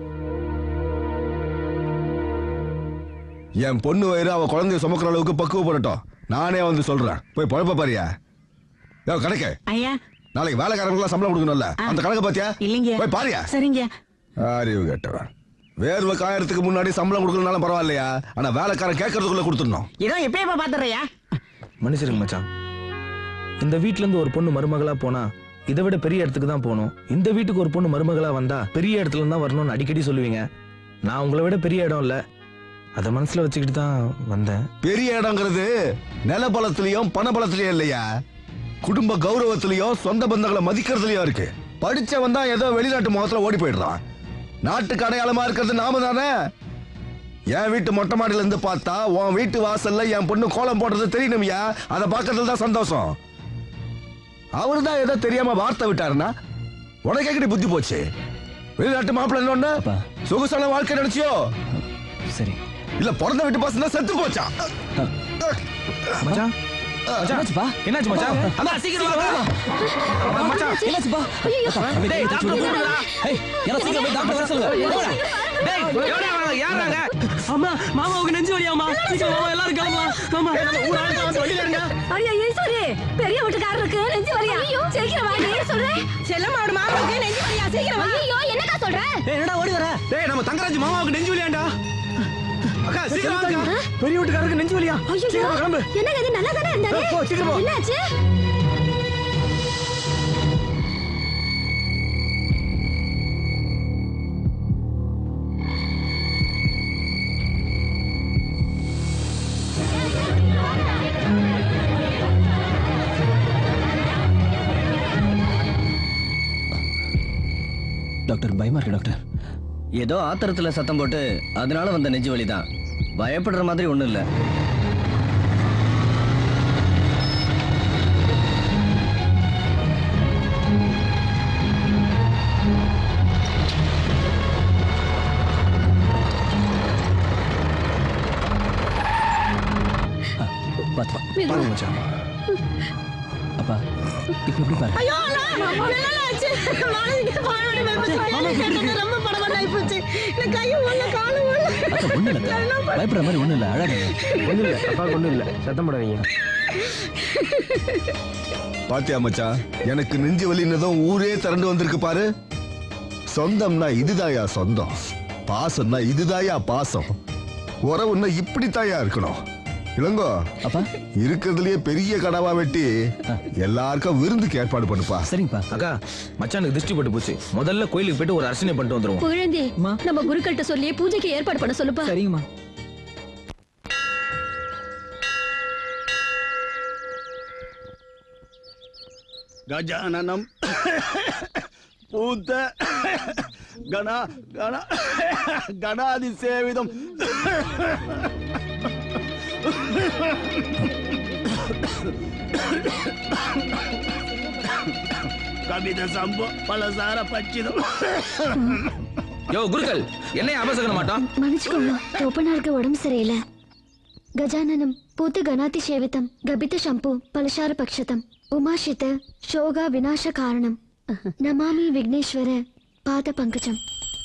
என் பொண்ணு வயிறு அவ குழந்தைய சுமக்கிற அளவுக்கு பக்குவப்படட்டும். நானே வந்து சொல்றேன். போய் பழப்ப பாரியா. கணக்கு ஐயா, நாளைக்கு வேலைக்காரங்களுக்கு சம்பளம் கொடுக்கணும்ல, அந்த கணக்கு பாத்தியா? இல்லைங்க. போய் பாரியா. சரிங்க. அறிவு கேட்டவன். வேர்வை காயறதுக்கு முன்னாடி சம்பளம் கொடுக்கலனாலும் பரவாயில்லையா, ஆனா வேலைக்காரன் கேட்கறதுக்குள்ள கொடுத்துடணும். இதோ எப்ப பாத்துறியா? மனுஷருங்க மச்சான், இந்த வீட்டுல இருந்து ஒரு பொண்ணு மருமகளா போனா இதை விட பெரிய இடத்துக்கு தான் போகணும். இந்த வீட்டுக்கு ஒரு பொண்ணு மருமகளா வந்தா பெரிய இடத்துல தான் வரணும்னு அடிக்கடி சொல்லுவீங்க. நான் உங்களை விட பெரிய இடம் இல்ல, அத மனசுல வச்சுக்கிட்டு தான் வந்தேன். பெரிய இடங்கிறது நில பலத்திலயும் பண பலத்திலயும் இல்லையா, குடும்ப கௌரவத்திலயும் சொந்த பந்தங்களை மதிக்கிறதுலயும் இருக்கு. படிச்சவன் தான் ஏதோ வெளிநாட்டு முகத்துல ஓடி போயிடுறான். நாட்டுக்கு அடையாளமா இருக்கிறது நாம தானே. என் வீட்டு மொட்டை மாடியில இருந்து பார்த்தா உன் வீட்டு வாசல்ல என் பொண்ணு கோலம் போடுறது தெரியணும்யா. அதை பார்க்கறதுல தான் சந்தோஷம். அவரு தான் ஏதோ தெரியாம வார்த்தை விட்டாருன்னா உனக்கு எங்கடி புத்தி போச்சு? வெளிநாட்டு மாப்பிள்ளை சொகுசான வாழ்க்கை நினைச்சியோ? சரி, இல்ல பிறந்த வீட்டு பசங்க செத்து போச்சா? மச்சான், என்னாச்சுப்பா? என்னாச்சு மச்சான்? அண்ணா சீக்கிரம் வா. மச்சான் என்னாச்சுப்பா? டேய் டாக்டர் கூப்பிடுடா. ஏய் யாரோ சீக்கிரம் போய் டாக்டர் வர சொல்லுங்க. டேய் எவடா வராங்க? யாராங்க? அம்மா, மாமாவுக்கு நெஞ்சு வலியாமா? சீக்கிரம் மாமா எல்லாரும் கிளம்பலாம். மாமா ஊர் ஆளுங்க வந்து வெளியில இருங்க. ஐயோ ஈஸ்வரி, பெரிய வீட்டுக்காரருக்கு நெஞ்சு வலியா? சீக்கிரம் வாடி. சொல்றேன் செல்லம்மாவோட மாமாவுக்கு நெஞ்சு வலியா? சீக்கிரம் வா. ஐயோ என்னக்கா சொல்ற? ஏய் என்னடா ஓடி வர? டேய் நம்ம தங்கராஜ் மாமாவுக்கு நெஞ்சு வலியாண்டா. அக்கா சீக்கிரம் வாங்க. பெரிய வீட்டுக்காரருக்கு நெஞ்சு வலியா? சீக்கிரம் கிளம்பு. என்னங்க இது நல்லா தானே இருந்தாரு? போ சீக்கிரம் போ. என்னாச்சு? டாக்டர் பயமா இருக்கு டாக்டர். ஏதோ ஆத்திரத்துல சத்தம் போட்டு அதனால வந்த நெஞ்சு வலி தான். பயப்படுற மாதிரி ஒண்ணும் இல்ல. பாருங்க மச்சான். அப்பா இப்ப எப்படி பாரு? ஐயோ நல்லா ஆச்சு. மானதிக்கு பாரோட மேம் கேட்டது ரொம்ப படபடா ஆயிடுச்சு. நான் கையும் வரல காலும் வரல. அத்தை ஒண்ணு இல்ல, பயப்படுற மாதிரி ஒண்ணு இல்ல, அழாதீங்க. ஒண்ணும் இல்ல அப்பா, ஒண்ணும் இல்ல, சத்தம் போடாதீங்க. பாத்தியா மச்சான், எனக்கு நெஞ்சு வலின்னதும் ஊரே திரண்டு வந்திருக்கு பாரு. சொந்தம்னா இதுதாயா சொந்தம், பாசம்னா இதுதாயா பாசம், உறவுன்னா இப்படித்தாயா இருக்கணும். இளங்கோ அப்பா, இருக்கிறதுலயே பெரிய கடாவா வெட்டி எல்லாருக்கும் விருந்துக்கு ஏற்பாடு பண்ணுப்பா. சரிங்கப்பா. அக்கா, மச்சானுக்கு திருஷ்டி போட்டு போச்சு. முதல்ல கோயிலுக்கு போயிட்டு ஒரு அர்ச்சனை பண்ணிட்டு வந்துருவோம். குழந்தை நம்ம குருக்கள்கிட்ட சொல்லி பூஜைக்கு ஏற்பாடு பண்ண சொல்லுப்பா. சரிங்கம்மா. கஜானனம் பூத்த கணா கணா கணாதி சேவிதம் கவித சம்போ பலசார பச்சிதம். யோ குருக்கள், என்னைய அபசகன மாட்டான். மன்னிச்சுக்கோங்க, தோப்பனாருக்கு உடம்பு சரியில்லை. கஜானனம் பூத்த கணாதி சேவிதம் கபித சம்பு பலசார பக்ஷதம் உமாஷித ஷோகா விநாச காரணம் நமாமி விக்னேஸ்வர பாத பங்கஜம்.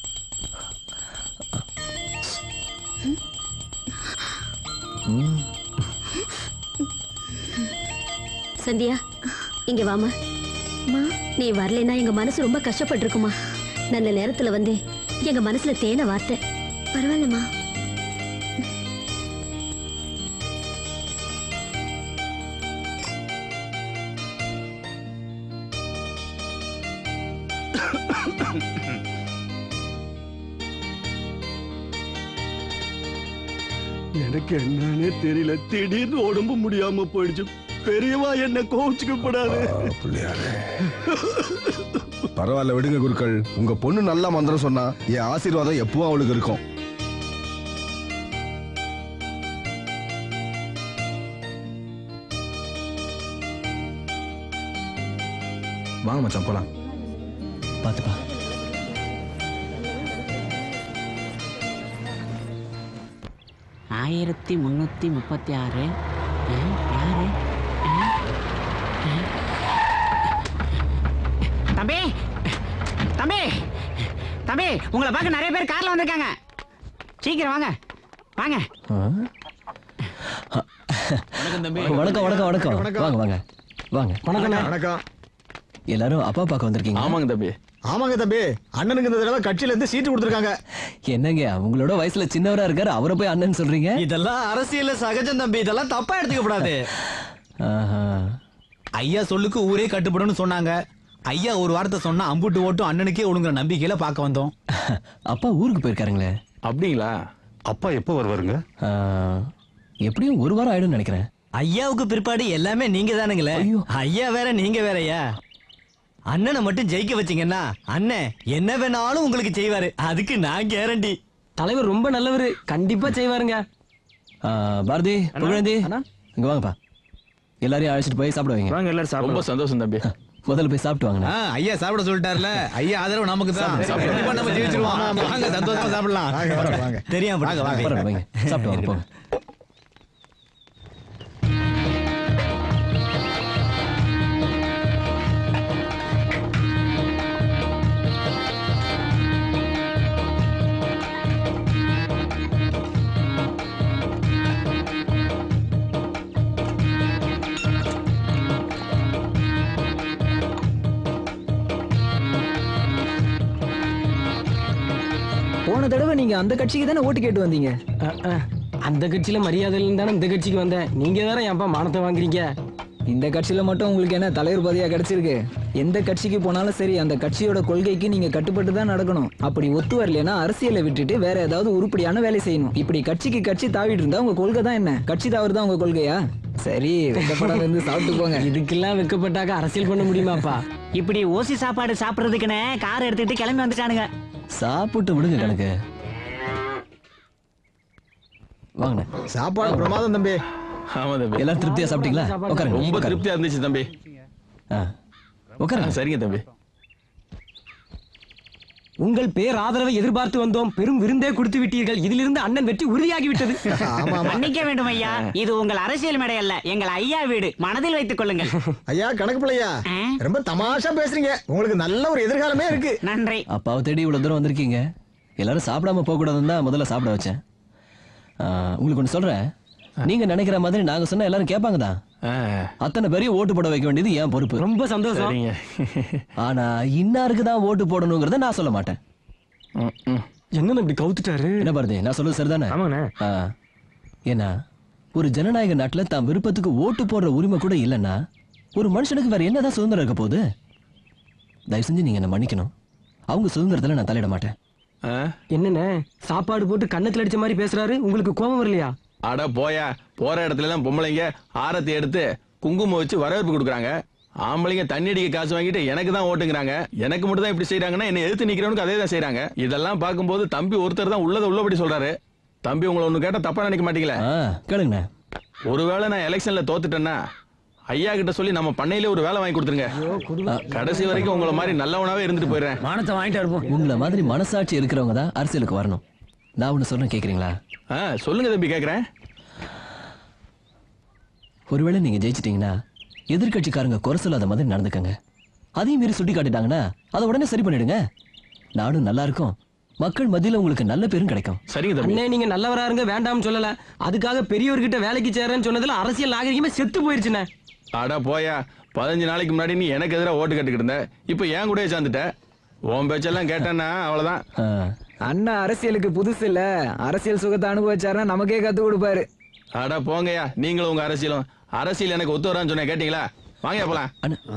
சந்தியா, இங்க வாமா. நீ வரலைன்னா எங்க மனசு ரொம்ப கஷ்டப்பட்டு இருக்குமா. நல்ல நேரத்துல வந்து எங்க மனசுல தேன வார்த்தை. பரவாயில்லம்மா. எனக்கு என்னன்னே தெரியல, திடீர்னு உடம்பு முடியாம போயிடுச்சு. பெரியவா என்ன கோச்சுக்கப்படாது. பரவாயில்ல விடுங்க குருக்கள், உங்க பொண்ணு நல்ல மந்திரம் சொன்னா என் ஆசீர்வாதம் எப்பவும் அவளுக்கு இருக்கும். வாங்க மச்சான் போலாம். பாத்துப்பா. ஆயிரத்தி முன்னூத்தி முப்பத்தி ஆறு. யாரு? தம்பி தம்பி தம்பி, உங்களை பார்க்க நிறைய பேர் கார்ல வந்திருக்காங்க. சீக்கிரம் வாங்க வாங்க. வணக்கம் வணக்கம் வணக்கம். வாங்க வாங்க வாங்க. வணக்கம் வணக்கம். எல்லாரும் அப்பா பார்க்க வந்திருக்கீங்க. ஆமாங்க தம்பி. ஆமாங்க தம்பி, அண்ணனுக்கு இந்த தடவை கட்சியில இருந்து சீட்டு கொடுத்துருக்காங்க. என்னங்க அவங்களோட வயசுல சின்னவரா இருக்காரு, அவரை போய் அண்ணன் சொல்றீங்க? இதெல்லாம் அரசியல்ல சகஜம் தம்பி, இதெல்லாம் தப்பா எடுத்துக்க கூடாது. ஐயா சொல்லுக்கு ஊரே கட்டுப்படும் சொன்னாங்க. ஐயா ஒரு வார்த்தை சொன்னா அம்புட்டு ஓட்டும் அண்ணனுக்கே ஒழுங்குற நம்பிக்கையில பார்க்க வந்தோம். அப்பா ஊருக்கு போயிருக்காருங்களே. அப்படிங்களா? அப்பா எப்போ வருவாருங்க? எப்படியும் ஒரு வாரம் ஆயிடும் நினைக்கிறேன். ஐயாவுக்கு பிற்பாடு எல்லாமே நீங்க தானுங்களே. ஐயா வேற நீங்க வேறயா. அண்ணனை மட்டும் ஜெயிக்க வச்சீங்கன்னா அண்ணன் என்ன வேணாலும் உங்களுக்கு செய்வாரு, அதுக்கு நான் கேரண்டி. தலைவர் ரொம்ப நல்லவரு, கண்டிப்பா செய்வாருங்க. பாரதி புகழேந்தி இங்க வாங்கப்பா. எல்லாரையும் அழைச்சிட்டு போய் சாப்பிட வைங்க. வாங்க எல்லாரும் சாப்பிட. ரொம்ப சந்தோஷம் தம்பி. முதல்ல போய் சாப்பிட்டு வாங்க. ஐயா சாப்பிட சொல்லிட்டாருல, ஐயா ஆதரவு நமக்கு தான். நம்ம ஜெயிச்சிருவோம். வாங்க சந்தோஷமா சாப்பிடலாம். தெரியாம வாங்க வாங்க சாப்பிட்டு வாங்க போங்க. போன தடவை நீங்க அந்த கட்சிக்கு தானே ஓட்டு கேட்டு வந்தீங்க. அந்த கட்சியில மரியாதை இல்லைன்னு தானே இந்த கட்சிக்கு வந்தேன். நீங்க வேற ஏன்பா மானத்தை வாங்குறீங்க? இந்த கட்சியில மட்டும் உங்களுக்கு என்ன தலைவர் பதவியா கிடைச்சிருக்கு? எந்த கட்சிக்கு போனாலும் சரி, அந்த கட்சியோட கொள்கைக்கு நீங்க கட்டுப்பட்டு தான் நடக்கணும். அப்படி ஒத்து வரலன்னா அரசியலை விட்டுட்டு வேற ஏதாவது உருப்படியான வேலை செய்யணும். இப்படி கட்சிக்கு கட்சி தாவிட்டு இருந்தா உங்க கொள்கை தான் என்ன? கட்சி தாவறு தான் உங்க கொள்கையா? சரி, வெக்கப்படாத இருந்து சாப்பிட்டு போங்க. இதுக்கெல்லாம் வெக்கப்பட்டாக்க அரசியல் பண்ண முடியுமாப்பா? இப்படி ஓசி சாப்பாடு சாப்பிடுறதுக்குன்னு கார் எடுத்துக்கிட்டு கிளம்பி வந்துட்டானுங்க. சாப்பிட்டு விடுங்க கணக்கு. வாங்க. சாப்பாடு பிரமாதம் தம்பி. ஆமா தம்பி. எல்லாரும் திருப்தியா சாப்பிட்டீங்களா? உட்காருங்க. ரொம்ப திருப்தியா இருந்துச்சு தம்பி. உட்காருங்க. சரிங்க தம்பி. உங்கள் பேர் ஆதரவை எதிர்பார்த்து வந்தோம். பெரும் விருந்தே கொடுத்து விட்டீர்கள். இதிலிருந்து அண்ணன் வெற்றி உறுதியாகி விட்டது. மன்னிக்க வேண்டும் ஐயா, இது உங்கள் அரசியல் மேடை அல்ல, எங்கள் ஐயா வீடு. மனதில் வைத்துக் கொள்ளுங்கள். ஐயா கணக்கு பிள்ளையா, ரொம்ப தமாஷா பேசுறீங்க. உங்களுக்கு நல்ல ஒரு எதிர்காலமே இருக்கு. நன்றி. அப்பாவை தேடி இவ்வளவு தூரம் வந்திருக்கீங்க. எல்லாரும் சாப்பிடாம போக கூடாதுன்னு தான் முதல்ல சாப்பிட வச்சேன். ஆ, உங்களுக்கு ஒன்று சொல்றேன், நீங்க நினைக்கிற மாதிரி நாங்க சொன்னா எல்லாரும் கேட்பாங்க தான். அத்தனை பேரையும் ஓட்டு போட வைக்க வேண்டியது என் பொறுப்பு. ரொம்ப சந்தோஷம். ஆனா இன்னாருக்கு தான் ஓட்டு போடணுங்கிறத நான் சொல்ல மாட்டேன். என்ன இப்படி கவுத்துட்டாரு? என்ன பாருது, நான் சொல்றது சரிதானே? ஆமாண்ணே. ஏன்னா ஒரு ஜனநாயக நாட்டுல தான் விருப்பத்துக்கு ஓட்டு போடுற உரிமை கூட இல்லைன்னா ஒரு மனுஷனுக்கு வேற என்னதான் சுதந்திரம் இருக்க போகுது? தயவு செஞ்சு நீங்க என்ன மன்னிக்கணும். அவங்க சுதந்திரத்துல நான் தலையிட மாட்டேன். என்னண்ணே சாப்பாடு போட்டு கண்ணத்துல அடிச்ச மாதிரி பேசுறாரு, உங்களுக்கு கோபம் வரலையா? அட போயா, போற இடத்துல எல்லாம் பொம்பளைங்க ஆரத்தி எடுத்து குங்குமம் வச்சு வரவேற்பு கொடுக்குறாங்க. ஆம்பளைங்க தண்ணி அடிக்க காசு வாங்கிட்டு எனக்கு தான் ஓட்டுங்கிறாங்க. எனக்கு மட்டும் தான் இப்படி செய்யறாங்கன்னா என்ன எதிர்த்து நிக்கிறவனுக்கு அதே தான் செய்யறாங்க. இதெல்லாம் பார்க்கும்போது தம்பி ஒருத்தர் தான் உள்ளதை உள்ளபடி சொல்றாரு. தம்பி உங்களை ஒண்ணு கேட்டா தப்பா நினைக்க மாட்டீங்களே? கேளுங்க. ஒருவேளை நான் எலெக்ஷன்ல தோத்துட்டேன்னா ஐயா கிட்ட சொல்லி நம்ம பண்ணையில ஒரு வேலை வாங்கி கொடுத்துருங்க. கடைசி வரைக்கும் உங்களை மாதிரி நல்லவனாவே இருந்துட்டு போயிடுறேன். மானத்தை வாங்கிட்டு இருப்போம். உங்களை மாதிரி மனசாட்சி இருக்கிறவங்க தான் அரசியலுக்கு வரணும். நான் ஒண்ணு சொல்றேன், கேக்குறீங்களா? சொல்லுங்க தம்பி, கேக்குறேன். ஒருவேளை நீங்க ஜெயிச்சிட்டீங்கன்னா எதிர்கட்சிக்காரங்க குறை சொல்லாத மாதிரி நடந்துக்கங்க. அதையும் மீறி சுட்டி காட்டிட்டாங்கன்னா அதை உடனே சரி பண்ணிடுங்க. நாடும் நல்லா இருக்கும், மக்கள் மத்தியில உங்களுக்கு நல்ல பேரும் கிடைக்கும். சரிங்க அண்ணே, நீங்க நல்லவரா இருங்க, வேண்டாம்னு சொல்லல. அதுக்காக பெரியவர்கிட்ட வேலைக்கு சேரேன்னு சொன்னதுல அரசியல் நாகரிகமே செத்து போயிருச்சுண்ணே. அடா போயா, பதினஞ்சு நாளைக்கு முன்னாடி நீ எனக்கு எதிராக ஓட்டு கட்டுக்கிட்டு இருந்த, இப்ப ஏன் கூட சேர்ந்துட்ட. உன் பேச்செல்லாம் கேட்டேன்னா அவ்வளவுதான். அண்ணா அரசியலுக்கு புதுசு இல்ல, அரசியல் சுகத்தை அனுபவிச்சாருன்னா நமக்கே கத்து கொடுப்பாரு. அடா போங்கயா, நீங்களும் உங்க அரசியலும். அரசியல் எனக்கு ஒத்து வரான்னு சொன்ன, கேட்டீங்களா? வாங்க போலாம்.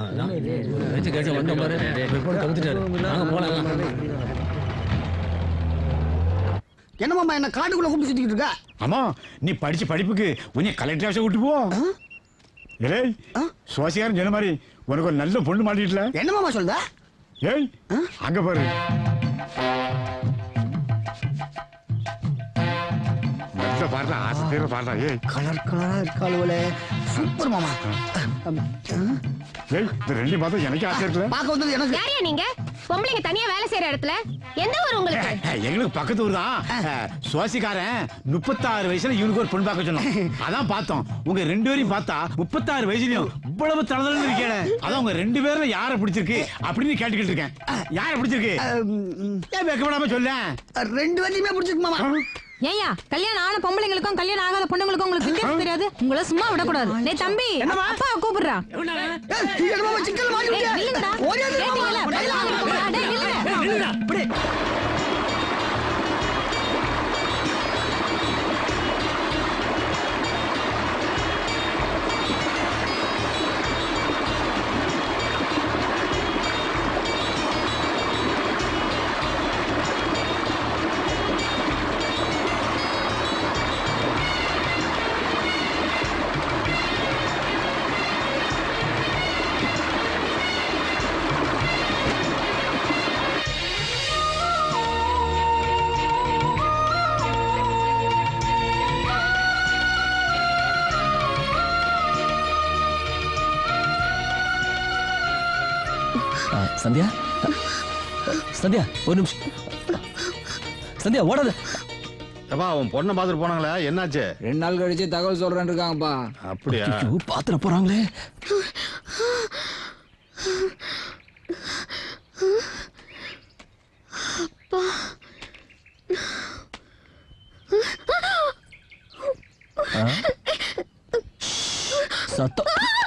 என்னமாமா என்ன காட்டுக்குள்ள கூப்பிட்டு சுத்திக்கிட்டு இருக்க? ஆமா, நீ படிச்ச படிப்புக்கு உன்னை கலெக்டர் ஆஃபீஸ் விட்டு போ. ஏய், சுவாசியாரன் சொன்ன மாதிரி உனக்கு ஒரு நல்ல பொண்ணு மாட்டிட்டல. என்னமாமா சொல்ற? ஏய், அங்க பாரு. நல்ல பாருடா, ஆசை தேர பாருடா. ஏய், கலர் கலரா இருக்காளுவலே, சூப்பர் மாமா. ஏய், இந்த ரெண்டு மாதம் எனக்கு ஆசை இருக்குல்ல. பாக்க வந்தது எனக்கு. யாரையா நீங்க? பொம்பளைங்க தனியா வேலை செய்யற இடத்துல எந்த ஊர் உங்களுக்கு? எங்களுக்கு பக்கத்து ஊர் தான். சுவாசிக்காரன் முப்பத்தாறு வயசுல இவனுக்கு ஒரு பொண்ணு பார்க்க சொன்னோம். அதான் பார்த்தோம். உங்க ரெண்டு பேரையும் பார்த்தா முப்பத்தாறு வயசுலயும் இவ்வளவு தளதளன்னு இருக்கேன். அதான் உங்க ரெண்டு பேர்ல யாரை பிடிச்சிருக்கு அப்படின்னு கேட்டுக்கிட்டு இருக்கேன். யாரை பிடிச்சிருக்கு? ஏன் வெக்கப்படாம சொல்ல? ரெண்டு பேரையுமே பிடிச்சிருக்கு மாமா. ஏயா, கல்யாணம் ஆன பொம்பளைங்களுக்கும் கல்யாணம் ஆகாத பொண்ணுங்களுக்கும் உங்களுக்கு வித்தியாசம் தெரியாது? உங்களை சும்மா விடக்கூடாது. டேய் தம்பி, அப்பா கூப்பிடுறா. என்னமா சிக்கல் மாட்டிக்கிட்டியா? ஓடியாதே மாமா. டேய் நில்லுடா. அப்படியே சந்தியா, சந்தியா ஒரு நிமிஷம். சந்தியா ஓடாத. அப்பா, அவன் பொண்ணை பார்த்துட்டு போனாங்களே, என்னாச்சு? ரெண்டு நாள் கழிச்சு தகவல் சொல்றேன்னு இருக்காங்கப்பா. அப்படியா? பாத்துற போறாங்களே. அப்பா, சத்தம்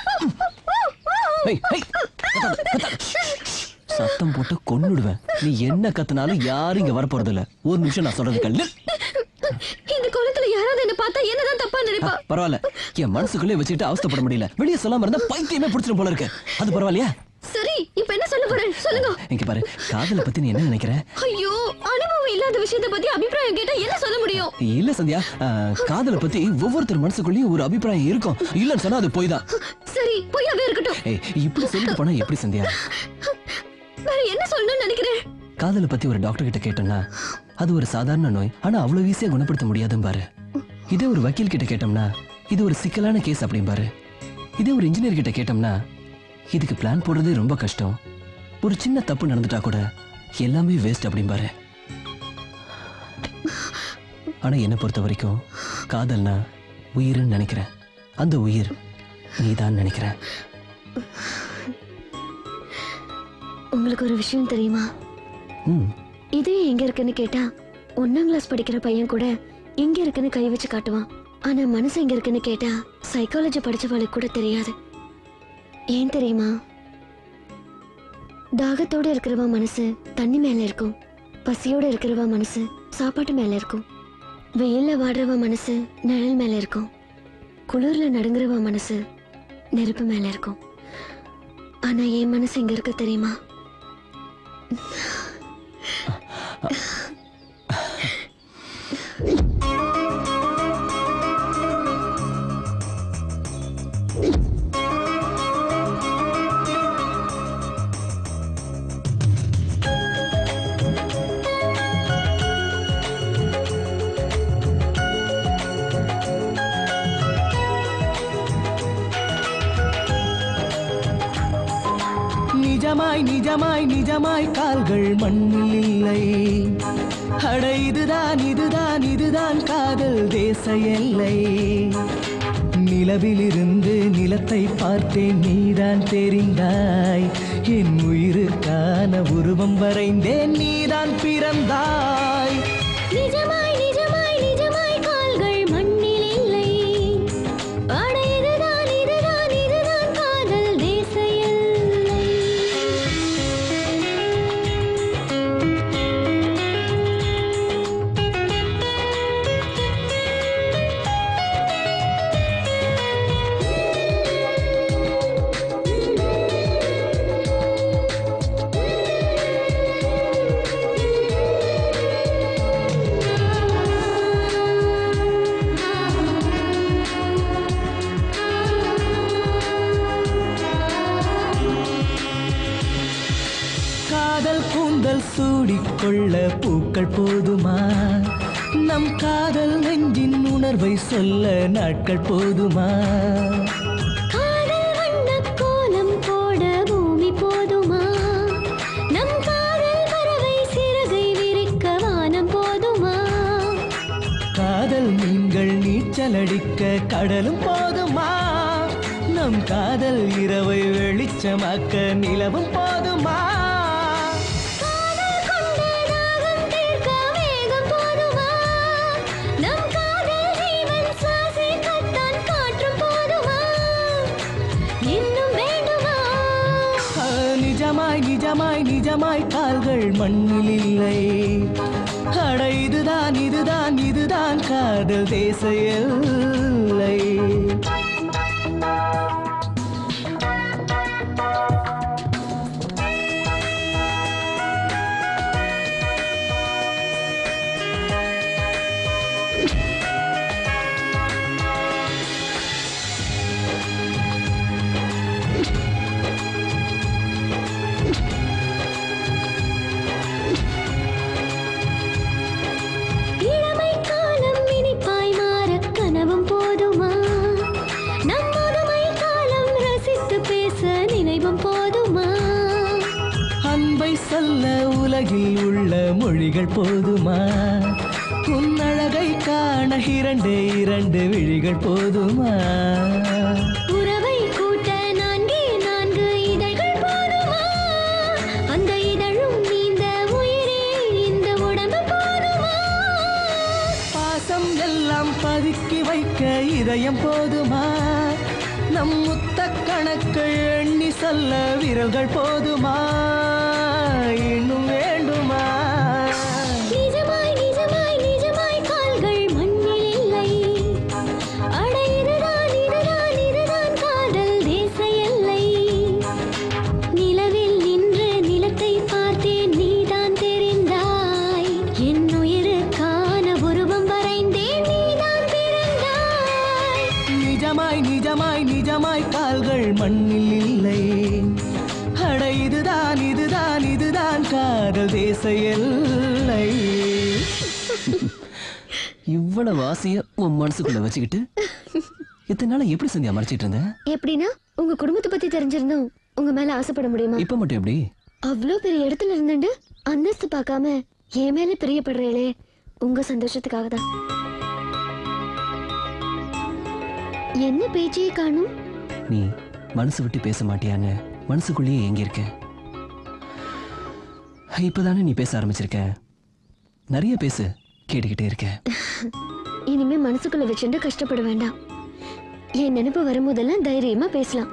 சத்தம் போட்டு கொன்னுடுவேன். நீ என்ன கத்துனாலும் யாரும் இங்க வர போறது இல்ல. ஒரு நிமிஷம் நான் சொல்றது கல்லு. இந்த கோலத்துல யாராவது என்ன பார்த்தா என்னதான் தப்பா நினைப்பா? பரவாயில்ல, என் மனசுக்குள்ளே வச்சுக்கிட்டு அவஸ்தைப்பட முடியல. வெளியே சொல்லாம இருந்தா பைத்தியமே பிடிச்சிடும் போல இருக்கு. அது பரவாயில்லையா? சரி, இப்ப என்ன சொல்ல போறேன் சொல்லுங்க. இங்க பாரு, காதலை பத்தி நீ என்ன நினைக்கிற? ஐயோ, அனுபவம் இல்லாத விஷயத்தை பத்தி அபிப்பிராயம் கேட்டா என்ன சொல்ல முடியும்? இல்ல சந்தியா, காதலை பத்தி ஒவ்வொருத்தர் மனசுக்குள்ளேயும் ஒரு அபிப்பிராயம் இருக்கும். இல்லன்னு சொன்னா அது போய் தான். சரி, பொய்யாவே இருக்கட்டும். ஏய், இப்படி சொல்லிட்டு போனா எப்படி சந்தியா? வேற என்ன சொல்லணும்னு நினைக்கிறேன்? காதலை பத்தி ஒரு டாக்டர் கிட்ட கேட்டோம்னா அது ஒரு சாதாரண நோய், ஆனா அவ்வளவு ஈஸியா குணப்படுத்த முடியாதுன்னு பாரு. இதே ஒரு வக்கீல் கிட்ட கேட்டோம்னா இது ஒரு சிக்கலான கேஸ் அப்படின்னு பாரு. இதே ஒரு இன்ஜினியர் கிட்ட கேட்டோம்னா இதுக்கு பிளான் போடுறதே ரொம்ப கஷ்டம், ஒரு சின்ன தப்பு நடந்துட்டா கூட எல்லாமே வேஸ்ட் அப்படின்னு பாரு. ஆனா என்னை பொறுத்த வரைக்கும் காதல்னா உயிர்னு நினைக்கிறேன். அந்த உயிர் நீதான் நினைக்கிறேன். உங்களுக்கு ஒரு விஷயம் தெரியுமா? இது எங்க இருக்குன்னு கேட்டா ஒன்னாம் கிளாஸ் படிக்கிற பையன் கூட இங்க இருக்குன்னு கை வச்சு காட்டுவான். ஆனா மனசு எங்க இருக்குன்னு கேட்டா சைக்காலஜி படிச்சவளுக்கு கூட தெரியாது. ஏன் தெரியுமா? தாகத்தோட இருக்கிறவா மனசு தண்ணி மேல இருக்கும், பசியோட இருக்கிறவா மனசு சாப்பாட்டு மேல இருக்கும், வெயில்ல வாடுறவா மனசு நிழல் மேல இருக்கும், குளிர்ல நடுங்குறவா மனசு நெருப்பு மேல இருக்கும். ஆனா என் மனசு எங்க இருக்கு தெரியுமா? நிஜமாய் நிஜமாய் நிஜமாய் கால்கள் மண்ணில் இல்லை. அட இதுதான் இதுதான் இதுதான் காதல் தேச எல்லை. நிலவிலிருந்து நிலத்தை பார்த்தேன் நீதான் தெரிந்தாய். என் உயிருக்கான உருவம் வரைந்தேன் நீதான் பிறந்தாய். நிஜமாய் நிஜமாய் நிஜமாய் கால்கள் மண்ணில் இல்லை. அட இதுதான் இதுதான் இதுதான் காதல் தேச எல்லை. காதல் கூந்தல் சூடிக்கொள்ள பூக்கள் போதுமா? நம் காதல் நெஞ்சின் உணர்வை சொல்ல நாட்கள் போதுமா? காதல் வண்ணக் கோலம் போட பூமி போதுமா? நம் காதல் பறவை சிறகை விரிக்க வானம் போதுமா? காதல் மீன்கள் நீச்சல் அடிக்க கடலும் போதுமா? நம் காதல் இரவை வெளிச்சமாக்க நிலவும் போதுமா? காதல் கொண்ட தாகம் தீர்க்க மேகம் போதுமா? நம் காதல் ஜீவன் சுவாசிக்கத்தான் காற்றும் போதுமா? இன்னும் வேண்டுமா? ஆ, நிஜமாய் நிஜமாய் நிஜமாய் கால்கள் மண்ணில் இல்லை. அட இதுதான் இதுதான் இதுதான் காதல் தேச எல்லை. இளமை காலம் இனிப்பாய் மாற கனவும் போதுமா? நம் முதுமை காலம் ரசித்து பேச நினைவும் போதுமா? அன்பை சொல்ல உலகில் உள்ள மொழிகள் போதுமா? உன் அழகை காண இரண்டே இரண்டு விழிகள் போதுமா? உறவை கூட்ட நான்கே நான்கு இதழ்கள் போதுமா? அந்த இதழும் நீந்த உயிரே இந்த உடம்பு போதுமா? பாசம் எல்லாம் பதுக்கி வைக்க இதயம் போதுமா? நம் முத்த கணக்கை எண்ணி சொல்ல விரல்கள் போதுமா? இன்னும் வேண்டுமா? நிஜமாய் நிஜமாய் நிஜமாய் கால்கள் மண்ணில் இல்லை. அட இதுதான் இதுதான் இதுதான் காதல் தேச எல்லை. நிலவில் நின்று நிலத்தை பார்த்தேன் நீதான் தெரிந்தாய். என் உயிருக்கான உருவம் வரைந்தேன் நீதான் பிறந்தாய். நிஜமாய் நிஜமாய் நிஜமாய் கால்கள் மண்ணில் இல்லை. அட இதுதான் இதுதான் இதுதான் காதல் தேச எல்லை. இவ்வளவு ஆசைய உன் மனசுக்குள்ள வச்சுக்கிட்டு இத்தனை நாளா எப்படி சந்தியா மறைச்சிட்டு இருந்த? எப்படின்னா உங்க குடும்பத்தை பத்தி தெரிஞ்சிருந்தோம் உங்க மேல ஆசைப்பட முடியுமா? இப்ப மட்டும் எப்படி? அவ்வளோ பெரிய இடத்துல இருந்துட்டு அந்தஸ்து பார்க்காம என் மேல பிரியப்படுறீங்களே உங்க சந்தோஷத்துக்காக தான். என்ன பேச்சையே காணும்? நீ மனசு விட்டு பேச மாட்டியான்னு மனசுக்குள்ளேயே எங்க இருக்க. இப்பதானே நீ பேச ஆரம்பிச்சிருக்க. நிறைய பேசு, கேட்டுக்கிட்டே இருக்கேன். இனிமே மனசுக்குள்ள வச்சுட்டு கஷ்டப்பட வேண்டாம். என் நினைப்பு வரும்போதெல்லாம் தைரியமா பேசலாம்.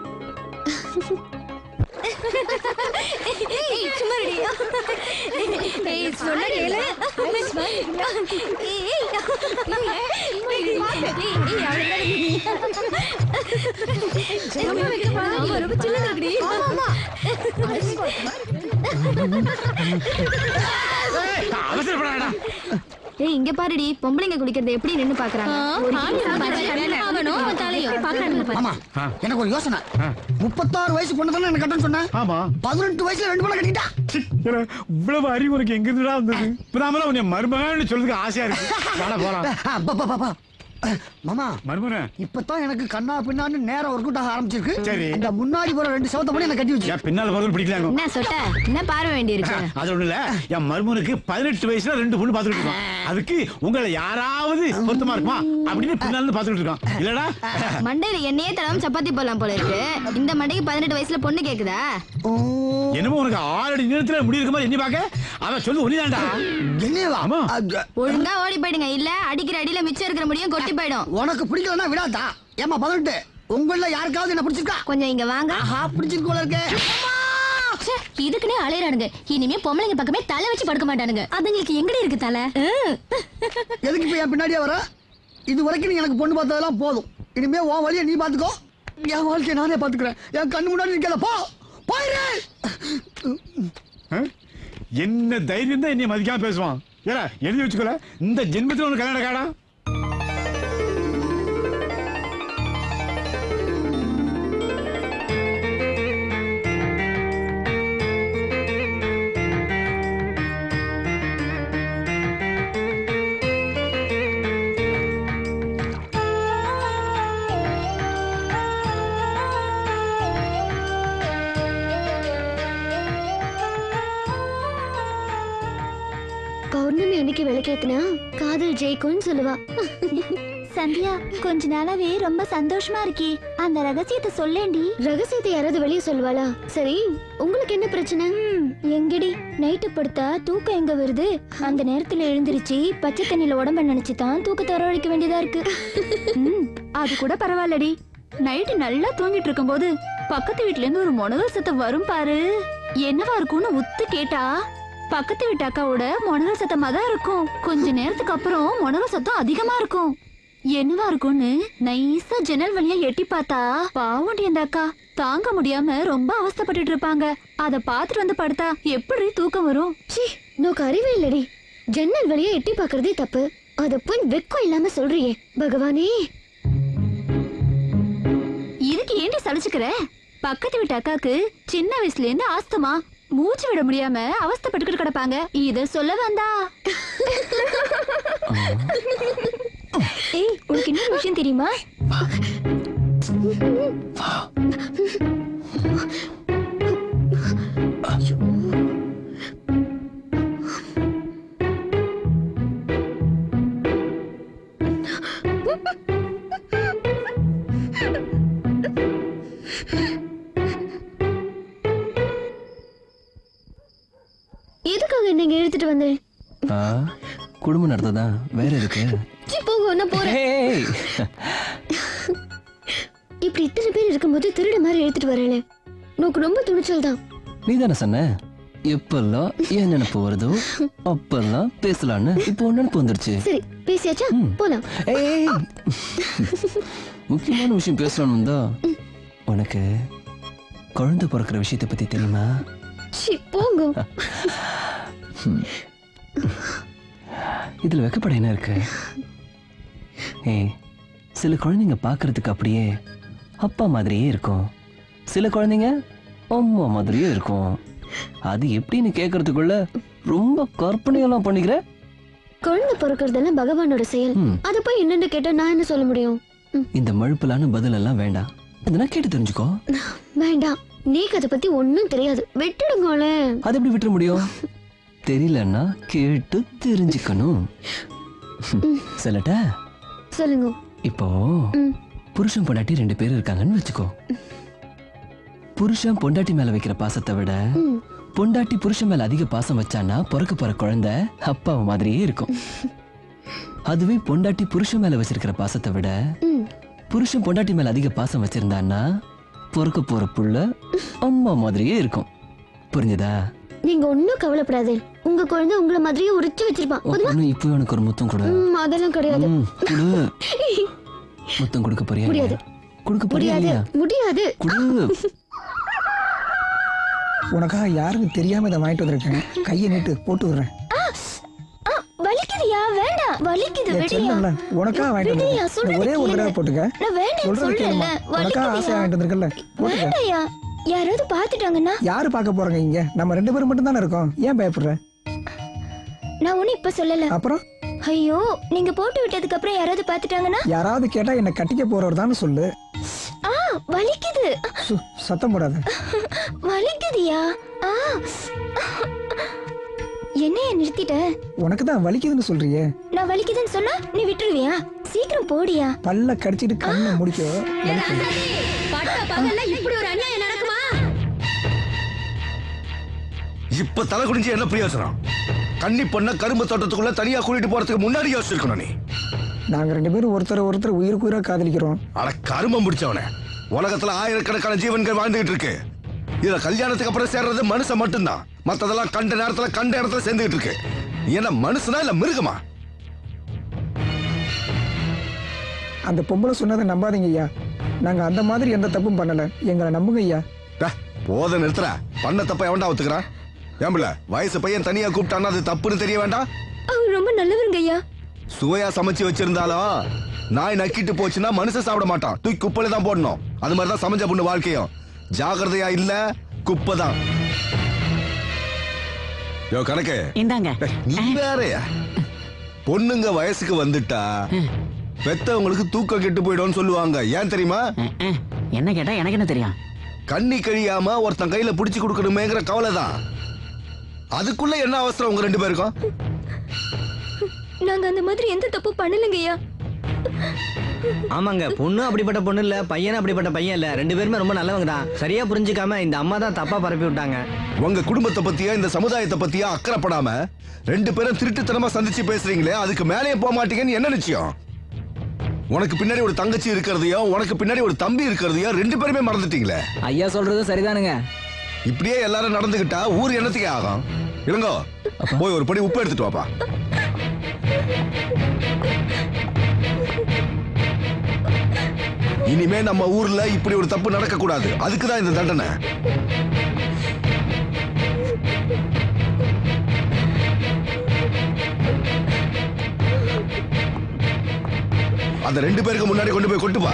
ஏய் இங்க பாருடி, பொம்பளைங்க குடிக்கிறது எப்படி நின்னு பாக்குறாங்க. ஆமா, எனக்கு ஒரு யோசனை. முப்பத்தாறு வயசு பொண்ணு தானே எனக்கு கட்டணும் சொன்னேன். ஆமா, பதினெட்டு வயசுல ரெண்டு பொண்ணு கட்டிட்டா. இவ்வளவு அறிவு உனக்கு எங்க இருந்துடா வந்தது? இப்பதான் உன்னை மருமகன்னு சொல்றதுக்கு ஆசையா இருக்கு. வாடா போலாம். மாமா, மருமகனே, இப்பதான் எனக்கு கண்ணா பின்னான்னு நேரம் ஒர்க் அவுட் ஆக ஆரம்பிச்சிருக்கு. சரி, இந்த முன்னாடி போற ரெண்டு சவத்தை பண்ணி எனக்கு கட்டி வச்சு. பின்னால போறது பிடிக்கல. என்ன சொட்ட? என்ன பார்வை வேண்டி இருக்கு? அது ஒண்ணு இல்ல, என் மருமகனுக்கு பதினெட்டு வயசுல ரெண்டு பொண்ணு பாத்துட்டு இருக்கோம். அதுக்கு உங்களை யாராவது பொருத்தமா இருக்குமா அப்படின்னு பின்னால பாத்துட்டு இருக்கோம். இல்லடா மண்டையில எண்ணெயே தடவை சப்பாத்தி போடலாம் போல இருக்கு. இந்த மண்டைக்கு பதினெட்டு வயசுல பொண்ணு கேக்குதா? என்னமோ உனக்கு ஆறடி நீளத்துல முடி இருக்க மாதிரி என்ன பாக்க? அத சொல்லு ஒண்ணுதான்டா. என்னவா? ஒழுங்கா ஓடி போயிடுங்க, இல்ல அடிக்கிற அடியில மிச்சம் இருக்கிற முடியும் கொட்டி போயிடும். உனக்கு பிடிக்கலன்னா விடாதா? ஏமா பதினெட்டு உங்கள யாருக்காவது என்ன பிடிச்சிருக்கா? கொஞ்சம் இங்க வாங்க. பிடிச்சிருக்கு போல இருக்கு. இதுக்குனே அலையறானுங்க. இனிமே பொம்பளைங்க பக்கமே தலை வச்சு படுக்க மாட்டானுங்க. அதுங்களுக்கு எங்கடி இருக்கு தலை? எதுக்கு இப்ப என் பின்னாடியே வர? இது வரைக்கும் நீ எனக்கு பொண்ணு பார்த்ததெல்லாம் போதும். இனிமே உன் வழியை நீ பாத்துக்கோ, என் வாழ்க்கையை நானே பாத்துக்கிறேன். என் கண்ணு முன்னாடி நிக்கல, போ போயிரு. என்ன தைரியம் தான் என்னைய மதிக்காம பேசுவான். ஏடா எழுதி வச்சுக்கல, இந்த ஜென்மத்துல உனக்கு கல்யாணம் காடா. பௌர்ணமி அன்னைக்கு விளக்கேத்தினா காதல் ஜெயிக்கும்னு சொல்லுவா. சந்தியா, கொஞ்ச நாளாவே ரொம்ப சந்தோஷமா இருக்கி. அந்த ரகசியத்தை சொல்லேண்டி. ரகசியத்தை யாராவது வெளியே சொல்லுவாளா? சரி, உங்களுக்கு என்ன பிரச்சனை? எங்கடி நைட்டு படுத்தா தூக்கம் எங்க வருது? அந்த நேரத்துல எழுந்திருச்சு பச்சை தண்ணியில உடம்ப நினைச்சுதான் தூக்கத்தை வரவழைக்க வேண்டியதா இருக்கு. அது கூட பரவாயில்லடி. நைட்டு நல்லா தூங்கிட்டு இருக்கும் போது பக்கத்து வீட்டுல இருந்து ஒரு முனகல் சத்தம் வரும் பாரு. என்னவா இருக்கும்னு உத்து கேட்டா பக்கத்து வீட்டு அக்காவோட முனகல் சத்தமா தான் இருக்கும். கொஞ்ச நேரத்துக்கு அப்புறம் முனகல் சத்தம் அதிகமா இருக்கும். என்னவா இருக்கும்னு நைஸா ஜன்னல் வழியா எட்டி பார்த்தா பாவண்டி அந்த அக்கா தாங்க முடியாம ரொம்ப அவஸ்தைப்பட்டுட்டு இருப்பாங்க. அத பாத்துட்டு வந்து படுத்தா எப்படி தூக்கம் வரும்? சி, நோக்கு அறிவே இல்லடி. ஜன்னல் வழியா எட்டி பாக்குறதே தப்பு. அத போய் வெக்கம் இல்லாம சொல்றியே பகவானே. இதுக்கு ஏண்டி சலிச்சுக்கிற? பக்கத்து வீட்டு அக்காக்கு சின்ன வயசுல இருந்து ஆஸ்துமா, மூச்சு விட முடியாம அவஸ்தைப்பட்டுக்கிட்டு கிடப்பாங்க. இத சொல்ல வந்தா. ஏய், உனக்கு இன்னொரு விஷயம் தெரியுமா? எதுக்காக நீங்க எடுத்துட்டு வந்தேன்? குடும்பம் நடத்ததான் வேற இருக்கு. போங்க, நான் போறேன். இப்படி இத்தனை பேர் இருக்கும்போது திருட மாதிரி எடுத்துட்டு வரல. நோக்கு ரொம்ப துணிச்சல் தான். நீ தானே சொன்ன எப்பெல்லாம் ஏன் நினைப்பு வருதோ அப்பெல்லாம் பேசலான்னு. இப்போ நினைப்பு வந்துருச்சு. சரி, பேசியாச்சா? போலாம். முக்கியமான விஷயம் பேசலாம்னு தான். உனக்கு குழந்தை பிறக்கிற விஷயத்தை பத்தி தெரியுமா? போங்க. இதுல வெக்கப்பட என்ன இருக்கு? ஏய், சில குழந்தைங்க பாக்குறதுக்கு அப்படியே அப்பா மாதிரியே இருக்கும். சில குழந்தைங்க அம்மா மாதிரியே இருக்கும். அது எப்படின்னு கேக்குறதுக்குள்ள ரொம்ப கற்பனையெல்லாம் பண்ணிக்கிற. குழந்தை பிறக்கிறதெல்லாம் பகவானோட செயல். அத போய் என்னன்னு கேட்டா நான் என்ன சொல்ல முடியும்? இந்த மழுப்பலான பதில் எல்லாம் வேண்டாம். அதெல்லாம் கேட்டு தெரிஞ்சுக்கோ. வேண்டாம், நீக்கு அதை பத்தி ஒன்னும் தெரியாது. விட்டுடுங்களே. அது எப்படி விட்டுற முடியும்? தெரியலன்னா கேட்டு தெரிஞ்சுக்கணும். சொல்லட்டா? சொல்லுங்க. இப்போ புருஷன் பொண்டாட்டி ரெண்டு பேரும் இருக்காங்கன்னு வச்சுக்கோ. புருஷன் பொண்டாட்டி மேல வைக்கிற பாசத்தை விட பொண்டாட்டி புருஷன் மேல அதிக பாசம் வச்சானா பிறக்க போற குழந்தை அப்பாவை மாதிரியே இருக்கும். அதுவே பொண்டாட்டி புருஷன் மேல வச்சிருக்கிற பாசத்தை விட புருஷன் பொண்டாட்டி மேல அதிக பாசம் வச்சிருந்தான்னா பொறுக்க போற புள்ள அம்மா மாதிரியே இருக்கும். புரிஞ்சுதா? நீங்க ஒன்னும் கவலைப்படாதே, உங்க குழந்தை உங்களை மாதிரியே உரிச்சு வச்சிருப்பான். இப்போ எனக்கு ஒரு முத்தம் கொடு. அதெல்லாம் கிடையாது. கொடு. முத்தம் கொடுக்க போறியா? முடியாது. கொடுக்க போறியா? முடியாது. கொடு. உனக்காக யாருக்கும் தெரியாம இதை வாங்கிட்டு வந்திருக்கேன். கையை நீட்டு போட்டு விடுறேன். வலிக்குதுயா? வேண்டாம், வலிக்குது. விடுயா. உனக்காக வாங்கிட்டு வந்திருக்கேன். ஒரே ஒரு தடவை போட்டுக்க. நான் வேண்டாம் சொல்றது கேளுமா. உனக்காக ஆசையா வாங்கிட்டு வந்திருக்கல. வேண்டாம்யா. யாராவது பாத்துட்டாங்கன்னா? யாரு பார்க்க போறாங்க இங்க? நம்ம ரெண்டு பேரும் மட்டும் தானே இருக்கோம். ஏன் பயப்படுற? நான் ஒண்ணு இப்ப சொல்லல. அப்புறம்? ஐயோ, நீங்க போட்டு விட்டதுக்கு அப்புறம் யாராவது பாத்துட்டாங்கன்னா? யாராவது கேட்டா என்ன கட்டிக்க போறவர் தான் சொல்லு. ஆ, வலிக்குது. சத்தம் போடாத. வலிக்குதியா? ஆ. என்னைய நிறுத்திட்ட? உனக்கு தான் வலிக்குதுன்னு சொல்றியே. நான் வலிக்குதுன்னு சொன்னா நீ விட்டுருவியா? சீக்கிரம் போடியா. பல்ல கடிச்சிட்டு கண்ணை முடிக்க. பட்ட பகல்ல இப்படி ஒரு அநியாயம் நடக்குமா? இப்ப தலை குடிஞ்சு என்ன பிரயோஜனம்? கன்னி பொண்ண கரும்பு தோட்டத்துக்குள்ள தனியா கூட்டிட்டு போறதுக்கு முன்னாடி யோசிச்சிருக்கணும் நீ. நாங்க ரெண்டு பேரும் ஒருத்தர் ஒருத்தர் உயிருக்கு உயிரா காதலிக்கிறோம். அட கருமம் முடிச்சவனே, உலகத்துல ஆயிரக்கணக்கான ஜீவன்கள் வாழ்ந்துகிட்டு இருக்கு. இதுல கல்யாணத்துக்கு அப்புறம் சேர்றது மனுஷன் மட்டும்தான். மத்ததெல்லாம் கண்ட நேரத்துல கண்ட இடத்துல சேர்ந்துகிட்டு இருக்கு. என்ன மனுஷனா இல்ல மிருகமா? அந்த பொம்பளை சொன்னதை நம்பாதீங்க ஐயா. நாங்க அந்த மாதிரி எந்த தப்பும் பண்ணல. எங்களை நம்புங்க ஐயா. போத நிறுத்துற. பண்ண தப்ப எவன்டா ஒத்துக்கிறான்? ஏம்பல வயசு பையன் தனியா கூப்பிட்டான்னா அது தப்புன்னு தெரிய வேண்டாம்? அவர் ரொம்ப நல்லவருங்க ஐயா. சுவையா சமைச்சு வச்சிருந்தாலும் நாய் நக்கிட்டு போச்சுன்னா மனுஷன் சாப்பிட மாட்டான். தூக்கி குப்பையில தான் போடணும். அது மாதிரிதான் சமைச்ச பொண்ணு வாழ்க்கையும். ஜாகிரதையா இல்ல குப்பை தான். யோ கணக்கு இந்தாங்க. நீ வேறயா? பொண்ணுங்க வயசுக்கு வந்துட்டா பெத்தவங்களுக்கு தூக்கம் கெட்டு போயிடும் சொல்லுவாங்க. ஏன் தெரியுமா? என்ன கேட்டா எனக்கு என்ன தெரியும்? கண்ணி கழியாம ஒருத்தன் கையில புடிச்சு கொடுக்கணுமேங்கிற கவலை தான். அதுக்குள்ள என்ன அவசரம் உங்க ரெண்டு பேருக்கும்? நாங்க அந்த மாதிரி எந்த தப்பு பண்ணலங்க ஐயா. ஆமாங்க, பொண்ணு அப்படிப்பட்ட பொண்ணு இல்ல, பையன் அப்படிப்பட்ட பையன் இல்ல. ரெண்டு பேருமே ரொம்ப நல்லவங்க தான். சரியா புரிஞ்சுக்காம இந்த அம்மா தான் தப்பா பரப்பி விட்டாங்க. உங்க குடும்பத்தை பத்தியா இந்த சமுதாயத்தை பத்தியா அக்கறைப்படாம ரெண்டு பேரும் திருட்டுத்தனமா சந்திச்சு பேசுறீங்களே, அதுக்கு மேலே போக மாட்டீங்கன்னு என்ன நிச்சயம்? உனக்கு பின்னாடி ஒரு தங்கச்சி இருக்கிறதையோ உனக்கு பின்னாடி ஒரு தம்பி இருக்கிறதையோ ரெண்டு பேருமே மறந்துட்டீங்களே. ஐயா சொல்றது சரிதானுங்க. இப்படியே எல்லாரும் நடந்துகிட்டா ஊர் என்னத்துக்கே ஆகும்? இளங்கோ, போய் ஒரு படி உப்பு எடுத்துட்டு வாப்பா. இனிமே நம்ம ஊர்ல இப்படி ஒரு தப்பு நடக்க கூடாது. அதுக்குதான் இந்த தண்டனை. அந்த ரெண்டு பேருக்கு முன்னாடி கொண்டு போய் கொட்டுப்பா.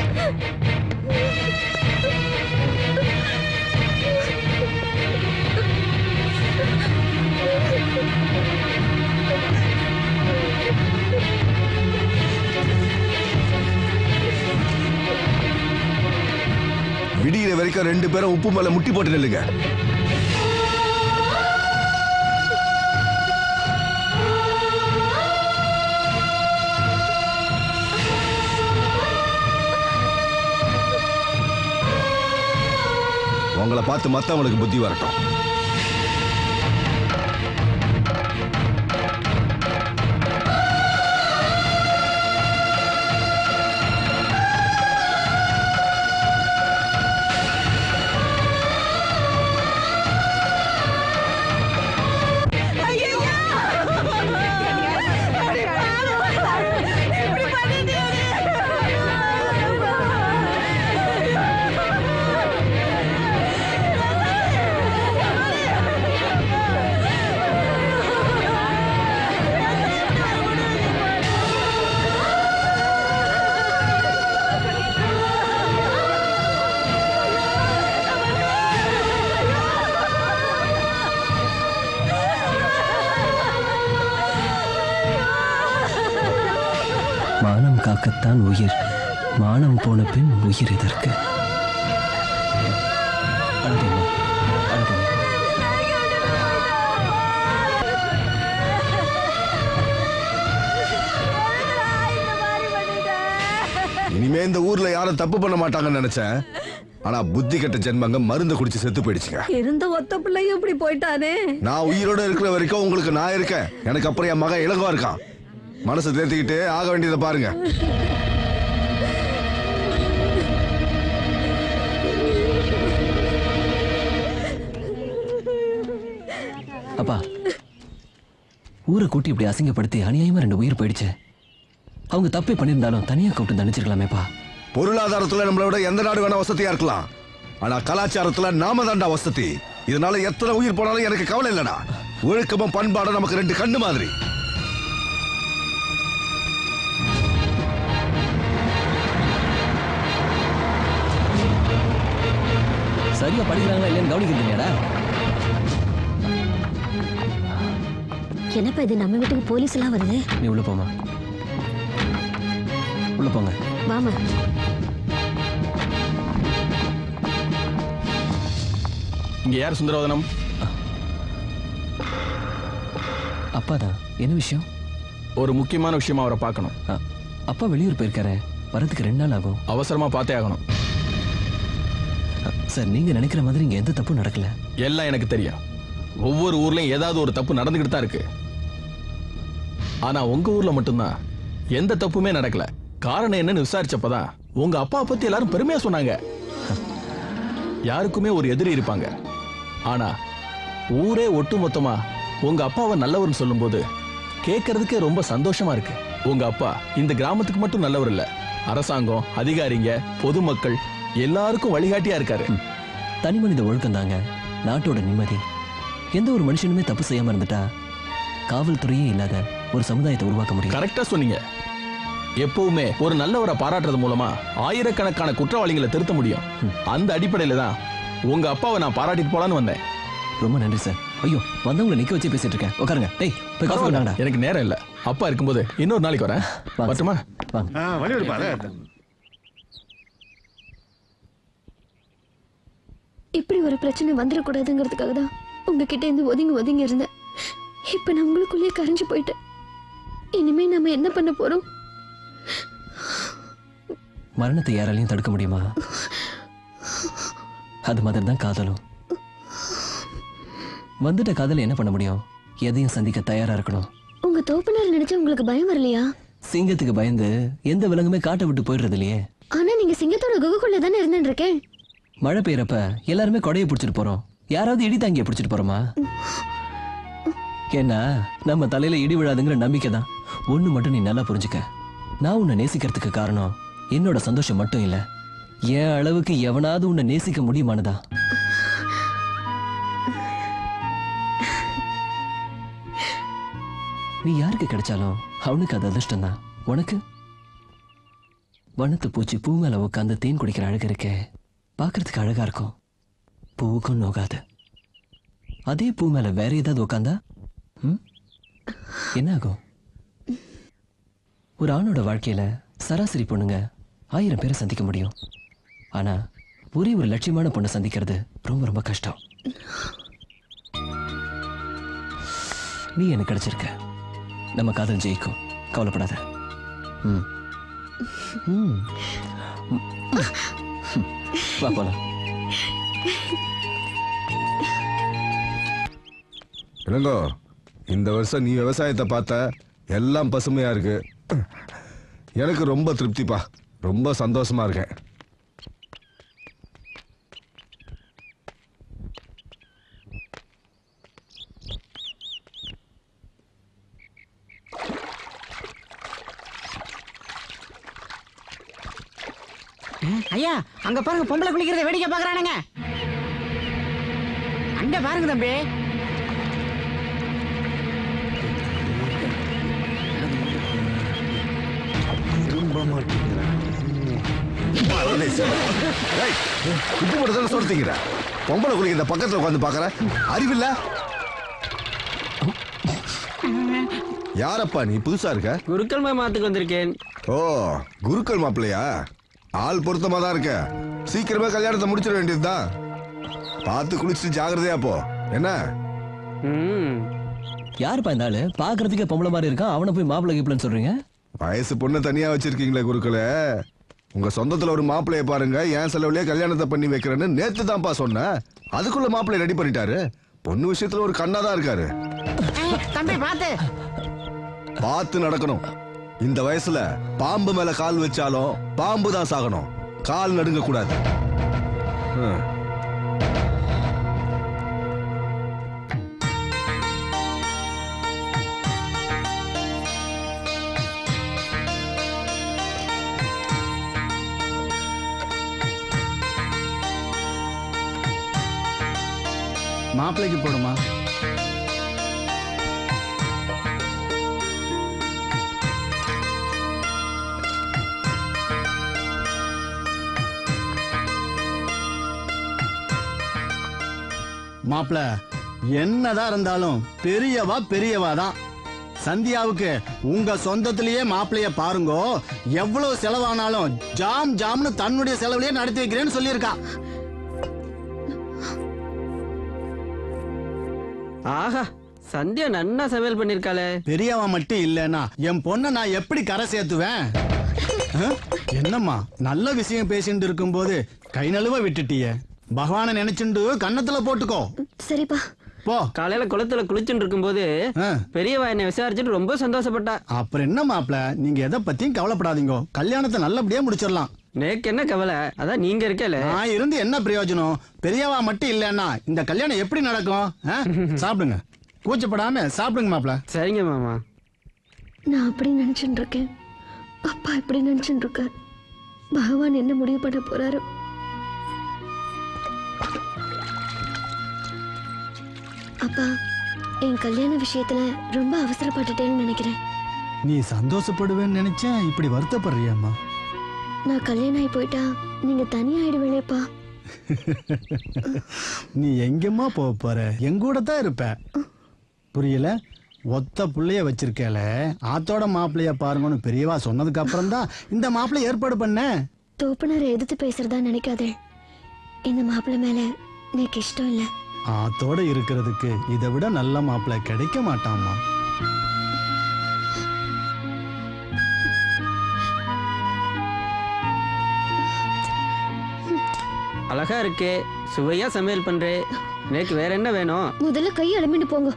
விடிகிற வரைக்கும் ரெண்டு பேரும் உப்பு மேல முட்டி போட்டு நில்லுங்க. உங்களை பார்த்து மத்தவங்களுக்கு புத்தி வரட்டும். மானம் காக்கத்தான் உயிர், மானம் போன பின் உயிர் எதற்கு? அழுதுமா, அழுதுமா. இனிமே இந்த ஊர்ல யாரும் தப்பு பண்ண மாட்டாங்கன்னு நினைச்சேன். ஆனா புத்தி கெட்ட ஜென்மங்க மருந்து குடிச்சு செத்து போயிடுச்சுங்க. இருந்த ஒத்த பிள்ளைங்க இப்படி போயிட்டானே. நான் உயிரோட இருக்கிற வரைக்கும் உங்களுக்கு நான் இருக்கேன். எனக்கு அப்புறம் என் மகன் இளங்கோ இருக்கான். மனசை தேர்த்திக்கிட்டு ஆக வேண்டியதை பாருங்க. அப்பா, ஊரை கூட்டி இப்படி அசிங்கப்படுத்தி அநியாயமா ரெண்டு உயிர் போயிடுச்சு. அவங்க தப்பே பண்ணியிருந்தாலும் தனியா கூப்பிட்டு தண்டிச்சிருக்கலாமேப்பா. பொருளாதாரத்துல நம்மளை விட எந்த நாடு வேணா வசதியா இருக்கலாம், ஆனா கலாச்சாரத்துல நாம தாண்டா வசதி. இதனால எத்தனை உயிர் போனாலும் எனக்கு கவலை இல்லடா. ஒழுக்கமும் பண்பாடும் நமக்கு ரெண்டு கண்ணு மாதிரி. சரியா படிக்கிறாங்களா இல்லைன்னு கவனிக்கிறீங்கடா. என்னப்பா இது, நம்ம வீட்டுக்கு போலீஸ் எல்லாம் வருது. நீ உள்ள போமா, உள்ள போங்க. வாமா. இங்க யார் சுந்தரவதனம்? அப்பாதான். என்ன விஷயம்? ஒரு முக்கியமான விஷயமா அவரை பார்க்கணும். அப்பா வெளியூர் போயிருக்காரு, வரதுக்கு ரெண்டு நாள் ஆகும். அவசரமா பார்த்தே ஆகணும். சார், நீங்க நினைக்கிற மாதிரி இங்க எந்த தப்பும் நடக்கல. எல்லாம் எனக்கு தெரியும். ஒவ்வொரு ஊர்லயும் ஏதாவது ஒரு தப்பு நடந்துகிட்டு தான் இருக்கு. ஆனா உங்க ஊர்ல மட்டும்தான் எந்த தப்புமே நடக்கல. காரணம் என்னன்னு விசாரிச்சப்பதான் உங்க அப்பா பத்தி எல்லாரும் பெருமையா சொன்னாங்க. யாருக்குமே ஒரு எதிரி இருப்பாங்க, ஆனா ஊரே ஒட்டுமொத்தமா உங்க அப்பாவை நல்லவர்னு சொல்லும் போது கேட்கறதுக்கே ரொம்ப சந்தோஷமா இருக்கு. உங்க அப்பா இந்த கிராமத்துக்கு மட்டும் நல்லவர் இல்ல, அரசாங்கம், அதிகாரிங்க, பொதுமக்கள் எல்லாருக்கும் வழிகாட்டியா இருக்காரு. தனி மனித ஒழுக்கம் தாங்க நாட்டோட நிம்மதி. எந்த ஒரு மனுஷனுமே தப்பு செய்யாம இருந்துட்டா காவல்துறையே இல்லாத ஒரு சமுதாயத்தை உருவாக்க முடியும். கரெக்டா சொன்னீங்க. எப்பவுமே ஒரு நல்லவரை பாராட்டுறது மூலமா ஆயிரக்கணக்கான குற்றவாளிகளை திருத்த முடியும். அந்த அடிப்படையில தான் உங்க அப்பாவை நான் பாராட்டிட்டு போலான்னு வந்தேன். ரொம்ப நன்றி சார். ஐயோ, வந்தவங்களை நிக்க வச்சு பேசிட்டு இருக்கேன். உட்காருங்க. டேய், போய் காஃபி கொண்டாங்கடா. எனக்கு நேரம் இல்ல. அப்பா இருக்கும்போது இன்னொரு நாளைக்கு வரேன். வரட்டுமா? இப்படி ஒரு பிரச்சனை வந்துடக்கூடாதுங்கிறதுக்காக தான் உங்ககிட்ட இருந்து ஒதுங்கி ஒதுங்கி இருந்தேன். இப்ப நான் உங்களுக்குள்ளே கரைஞ்சு போயிட்டேன். இனிமே நம்ம என்ன பண்ண போறோம்? மரணத்தை யாராலையும் தடுக்க முடியுமா? அது மாதிரி தான் காதலும். வந்துட்ட காதல என்ன பண்ண முடியும்? எதையும் சந்திக்க தயாரா இருக்கணும். உங்க தோப்பனார் நினைச்சா உங்களுக்கு பயம் வரலையா? சிங்கத்துக்கு பயந்து எந்த விலங்குமே காட்டை விட்டு போயிடுறது இல்லையே. ஆனா நீங்க சிங்கத்தோட குகைக்குள்ள தானே இருந்துட்டு இருக்கேன். மழை பெய்யறப்ப எல்லாருமே கொடையை பிடிச்சிட்டு போறோம். யாராவது இடி தாங்கிய பிடிச்சிட்டு போறோமா? ஏன்னா நம்ம தலையில இடி விழாதுங்கிற நம்பிக்கை தான். ஒண்ணு மட்டும் நீ நல்லா புரிஞ்சுக்க. நான் உன்னை நேசிக்கிறதுக்கு காரணம் என்னோட சந்தோஷம் மட்டும் இல்ல, என் அளவுக்கு எவனாவது உன்னை நேசிக்க முடியுமானதா. நீ யாருக்கு கிடைச்சாலும் அவனுக்கு அது அதிர்ஷ்டம் தான். உனக்கு வனத்து பூச்சி பூ மேல உட்காந்து தேன் குடிக்கிற அழகு இருக்கே, பாக்குறதுக்கு அழகா இருக்கும், பூவுக்கும் நோகாது. அதே பூ மேல வேற ஏதாவது உட்காந்தா என்ன ஆகும்? ஒரு ஆணோட வாழ்க்கையில சராசரி பொண்ணுங்க ஆயிரம் பேரை சந்திக்க முடியும், ஆனா ஒரே ஒரு லட்சியமான பொண்ணை சந்திக்கிறது ரொம்ப ரொம்ப கஷ்டம். நீ எனக்கு கிடைச்சிருக்க. நம்ம காதல் ஜெயிக்கும், கவலைப்படாத. ம் ம் வா போலாம். இளங்கோ, இந்த வருஷம் நீ விவசாயத்தை பார்த்த எல்லாம் பசுமையா இருக்கு. எனக்கு ரொம்ப திருப்திப்பா, ரொம்ப சந்தோஷமா இருக்கேன். ஐயா, அங்க பாருங்க, பொம்பளை குளிக்கிறத வேடிக்கை பாக்குறானுங்க. அங்க பாருங்க தம்பி. உப்பு போட்டு சொல்லிட்டீங்க. பொம்பளை குளிக்கிற பக்கத்துல உட்காந்து பாக்குற அறிவில்ல? யாரப்பா நீ? புதுசா இருக்க? குருக்கள் மாமாத்துக்கு வந்திருக்கேன். ஓ, குருக்கள் மாப்பிள்ளையா? ஆள் பொருத்தமா தான் இருக்க. சீக்கிரமே கல்யாணத்தை முடிச்சிட வேண்டியதுதான். பார்த்து குளிச்சுட்டு ஜாகிரதையா போ. என்ன யாருப்பா இந்த ஆளு? பாக்குறதுக்கே பொம்பளை மாதிரி இருக்கான், அவனை போய் மாப்பிள்ளை கீப்பிள்ளைன்னு சொல்றீங்க? வயசு பொண்ணு தனியா வச்சிருக்கீங்களே குருக்களே. உங்க சொந்தத்துல ஒரு மாப்பிள்ளைய பாருங்க, என் செலவுலயே கல்யாணத்தை பண்ணி வைக்கிறேன்னு நேத்து தான்ப்பா சொன்னேன். அதுக்குள்ள மாப்பிள்ளை ரெடி பண்ணிட்டாரு. பொண்ணு விஷயத்துல ஒரு கண்ணா தான் இருக்காரு. தம்பி பாத்து. பார்த்து நடக்கணும். இந்த வயசுல பாம்பு மேல கால் வச்சாலும் பாம்பு தான் சாகணும், கால் நடுங்க கூடாது. மாப்பிள்ளைக்கு போடுமா? மாப்பிள்ள என்னதான் இருந்தாலும் பெரியவா பெரியவா தான். சந்தியாவுக்கு உங்க சொந்தத்திலேயே மாப்பிள்ளைய பாருங்கோ, எவ்வளவு செலவானாலும் ஜாம் ஜாம்னு தன்னுடைய செலவுலயே நடத்தி வைக்கிறேன்னு சொல்லியிருக்கா. ஆஹா, சந்தியா நன்னா சமையல் பண்ணிருக்காளே. பெரியவா மட்டும் இல்லைன்னா என் பொண்ணை நான் எப்படி கரை சேர்த்துவேன்? என்னம்மா நல்ல விஷயம் பேசிட்டு இருக்கும் போது கை நழுவ விட்டுட்டிய. பகவான நினைச்சுண்டு கன்னத்துல போட்டுக்கோ. சரிப்பா. போ. காலையில குளத்துல குளிச்சுட்டு இருக்கும் போது பெரியவா என்ன விசாரிச்சுட்டு ரொம்ப சந்தோஷப்பட்டா. அப்புறம் என்ன மாப்பிள்ள, நீங்க எதை பத்தியும் கவலைப்படாதீங்க, கல்யாணத்தை நல்லபடியா முடிச்சிடலாம். நேக்கு என்ன கவலை, அதான் நீங்க இருக்கல. நான் இருந்து என்ன பிரயோஜனம்? பெரியவா மட்டும் இல்லன்னா இந்த கல்யாணம் எப்படி நடக்கும்? சாப்பிடுங்க, கூச்சப்படாம சாப்பிடுங்க மாப்பிள்ள. சரிங்க மாமா. நான் அப்படி நினைச்சுட்டு இருக்கேன், அப்பா இப்படி நினைச்சுட்டு இருக்க. பகவான் என்ன முடிவு பண்ண போறாரு? அப்பா, என் கல்யாண விஷயத்துல ரொம்ப அவசரப்பட்டுட்டேன்னு நினைக்கிறேன். நீ சந்தோஷப்படுவேன்னு நினைச்சேன், இப்படி வருத்தப்படுறியாம்மா? நான் கல்யாணம் ஆகி போயிட்டா நீங்க தனியாயிடுவேப்பா. நீ எங்கம்மா போக போற? எங்கூட தான் இருப்ப. புரியல? ஒத்த புள்ளைய வச்சிருக்கல, ஆத்தோட மாப்பிள்ளைய பாருங்கன்னு பெரியவா சொன்னதுக்கு அப்புறம் தான் இந்த மாப்பிள்ளை ஏற்பாடு பண்ண. தோப்பனரை எதிர்த்து பேசுறதா நினைக்காதே. இந்த மாப்பிள்ளை மேல எனக்கு இஷ்டம் இல்ல. ஆத்தோட இருக்கிறதுக்கு இதை விட நல்ல மாப்பிள்ளை கிடைக்க மாட்டாமா. அழகா இருக்கே, சுவையா சமையல் பண்றே. நேக்கு வேற என்ன வேணும்? முதல்ல கை அலம்பிட்டு போங்க.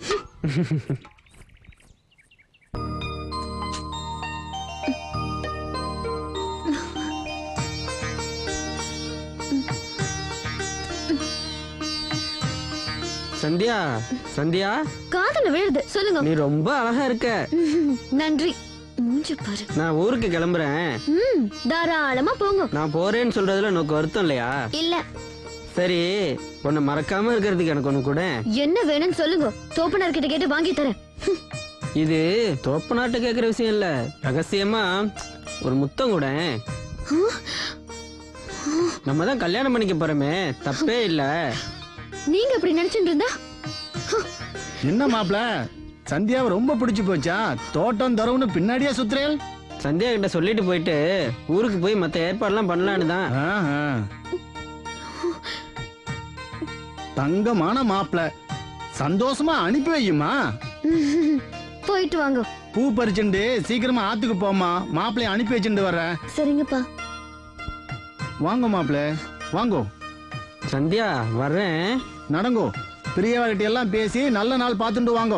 சந்தியா, சந்தியா, காதல விழுது. சொல்லுங்க. நீ ரொம்ப அழகா இருக்க. நன்றி. மூஞ்சி பாரு. நான் ஊருக்கு கிளம்புறேன். ம், தாராளமா போங்க. நான் போறேன்னு சொல்றதுல உனக்கு வருத்தம் இல்லையா? இல்ல. சரி, உன்னை மறக்காம இருக்கிறதுக்கு எனக்கு ஒண்ணு கூட. என்ன வேணும்னு சொல்லுங்க, தோப்பனார் கிட்ட கேட்டு வாங்கி தரேன். இது தோப்பு நாட்டு கேக்குற விஷயம் இல்ல, ரகசியமா ஒரு முத்தம் கூட. நம்ம தான் கல்யாணம் பண்ணிக்க போறோமே, தப்பே இல்ல. நீங்க அப்படி நினைச்சுட்டு இருந்தா என்ன மாப்பிள்ள, சந்தியாவை ரொம்ப பிடிச்சு போச்சா? தோட்டம் தரவுன்னு பின்னாடியே சுத்துறேன். சந்தியா கிட்ட சொல்லிட்டு போயிட்டு ஊருக்கு போய் மத்த ஏற்பாடுலாம் பண்ணலான்னு தான். தங்கமான மாப்பிள்ள, சந்தோஷமா அனுப்பி வையுமா. போயிட்டு வாங்க. பூ பறிச்சுண்டு சீக்கிரமா ஆத்துக்கு போமா, மாப்பிள்ளைய அனுப்பி வச்சுட்டு வர்றேன். சரிங்கப்பா. வாங்க மாப்பிள்ள, வாங்கோ. சந்தியா வர்றேன். நடங்கோ, பிரியவா கிட்ட எல்லாம் பேசி நல்ல நாள் பார்த்துட்டு வாங்கோ.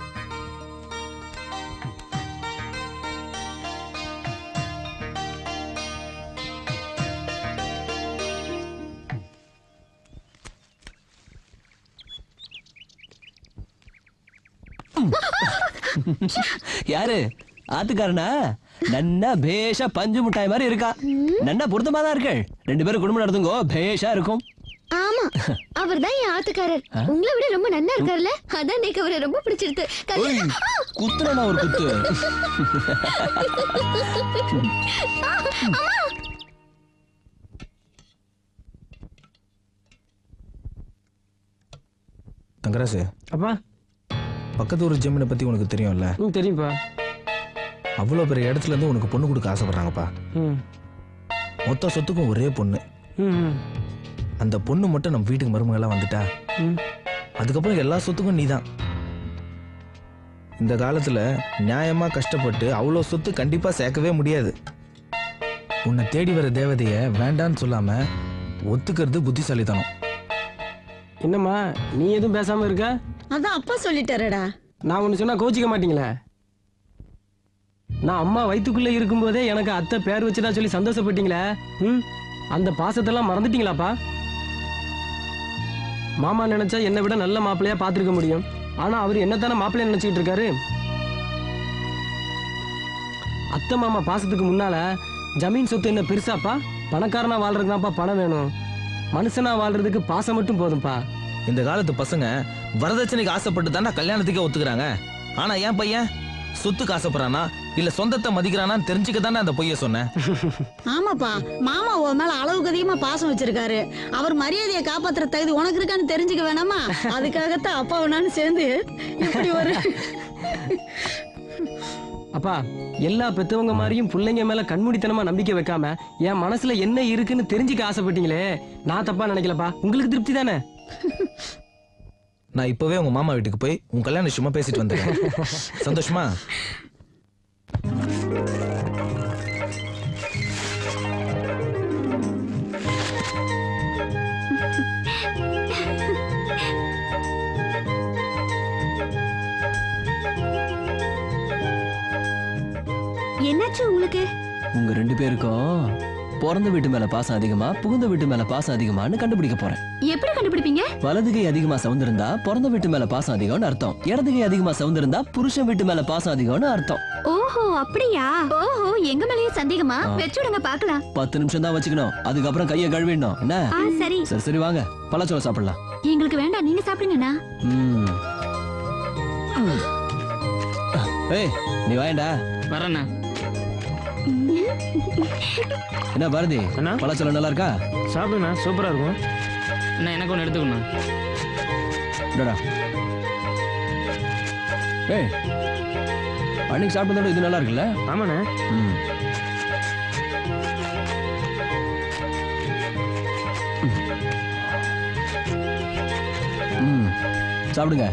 யாரு? ஆத்துக்காரனா? நன்னா பேஷா பஞ்சு முட்டாய் மாதிரி இருக்கா. நன்னா பொருத்தமா தான் இருக்கு. ரெண்டு பேரும் குடும்பம் நடத்துங்கோ, பேஷா இருக்கும். ஆமா, அவர்தான் என் ஆத்துக்காரர். உங்களை விட ரொம்ப நன்னா இருக்காருல்ல, அதான் எனக்கு அவரை ரொம்ப பிடிச்சிருது. குத்துறா ஒரு குத்து. தங்கராசு, அப்பா, பக்கத்து ஊர் ஜமீனை பத்தி உனக்கு தெரியும்ல? தெரியும்பா. அவ்வளவு பெரிய இடத்துல இருந்து உனக்கு பொண்ணு கொடுக்க ஆசைப்படுறாங்கப்பா. மொத்த சொத்துக்கும் ஒரே பொண்ணு. அந்த பொண்ணு மட்டும் நம்ம வீட்டுக்கு மருமகளா வந்துட்டா, அதுக்கப்புறம் எல்லா சொத்துக்கும் நீதான். இந்த காலத்துல நியாயமா கஷ்டப்பட்டு அவ்வளோ சொத்து கண்டிப்பா சேர்க்கவே முடியாது. உன்னை தேடி வர தேவதைய வேண்டான்னு சொல்லாம ஒத்துக்கிறது புத்திசாலித்தனம். என்னம்மா நீ எதுவும் பேசாம இருக்க? அதான் அப்பா சொல்லிட்டாரடா. நான் ஒண்ணு சொன்னா கோச்சிக்க மாட்டீங்களா? நான் அம்மா வயித்துக்குள்ள இருக்கும்போதே எனக்கு அத்தை பேர் வச்சுடா சொல்லி சந்தோஷப்பட்டீங்களே. ம் அந்த பாசத்தெல்லாம் மறந்துட்டீங்களாப்பா? மாமா நினைச்சா என்னை விட நல்ல மாப்பிள்ளையா பார்த்துருக்க முடியும். ஆனா அவர் என்னத்தானே மாப்பிள்ளையா நினைச்சுக்கிட்டு இருக்காரு. அத்தை மாமா பாசத்துக்கு முன்னால ஜமீன் சொத்து என்ன பெருசாப்பா? பணக்காரனா வாழ்றதுக்குதான்ப்பா பணம் வேணும். மனுஷனா வாழ்றதுக்கு பாசம் மட்டும் போதும்பா. இந்த காலத்து பசங்க வரதட்சணைக்கு ஆசைப்பட்டு தானே கல்யாணத்துக்கே ஒத்துக்கிறாங்க. ஆனா என் பையன் சொத்துக்கு ஆசைப்படுறானா இல்ல சொந்தத்தை மதிக்கிறானான்னு தெரிஞ்சுக்க தானே அந்த பொய்ய சொன்னேன். ஆமாப்பா, மாமா உன் மேல அளவுக்கு அதிகமா பாசம் வச்சிருக்காரு. அவர் மரியாதையை காப்பாத்துற தகுதி உனக்கு இருக்கான்னு தெரிஞ்சுக்க வேணாமா? அதுக்காகத்தான் அப்பா நானும் சேர்ந்து இப்படி ஒரு அப்பா எல்லா பெத்தவங்க மாதிரியும் பிள்ளைங்க மேல கண்மூடித்தனமா நம்பிக்கை வைக்காம என் மனசுல என்ன இருக்குன்னு தெரிஞ்சுக்க ஆசைப்பட்டீங்களே. நான் தப்பா நினைக்கலப்பா. உங்களுக்கு திருப்தி தானே? நான் இப்பவே உங்க மாமா வீட்டுக்கு போய் உங்க கல்யாண விஷயமா பேசிட்டு வந்துடுறேன். சந்தோஷமா? என்னாச்சு உங்களுக்கு? உங்க ரெண்டு பேருக்கும் பிறந்த வீட்டு மேல பாசம் அதிகமா புகுந்த வீட்டு மேல பாசம் அதிகமான்னு கண்டுபிடிக்க போறேன். எப்படி கண்டுபிடிப்பீங்க? வலது கை அதிகமா சவுந்திருந்தா பிறந்த வீட்டு மேல பாசம் அதிகம்னு அர்த்தம். இடது கை அதிகமா சவுந்திருந்தா புருஷன் வீட்டு மேல பாசம் அதிகம்னு அர்த்தம். ஓஹோ அப்படியா? ஓஹோ எங்க மேலயே சந்தேகமா? வெச்சுடுங்க பாக்கலாம். பத்து நிமிஷம் தான் வச்சுக்கணும். அதுக்கப்புறம் கையை கழுவிடணும். என்ன? சரி சரி சரி வாங்க பழச்சோளம் சாப்பிடலாம். எங்களுக்கு வேண்டாம், நீங்க சாப்பிடுங்கண்ணா. ஏய் நீ வாயண்டா. வரேண்ணா. என்ன பாரதி பழச்சோளம் நல்லா இருக்கா? சாப்பிடுண்ணா, சூப்பரா இருக்கும். அண்ணா எனக்கு ஒன்று எடுத்துக்கணும். ஏய் அன்னைக்கு சாப்பிட்டதோட இது நல்லா இருக்குல்ல? ஆமாண்ணே. ம் ம் சாப்பிடுங்க.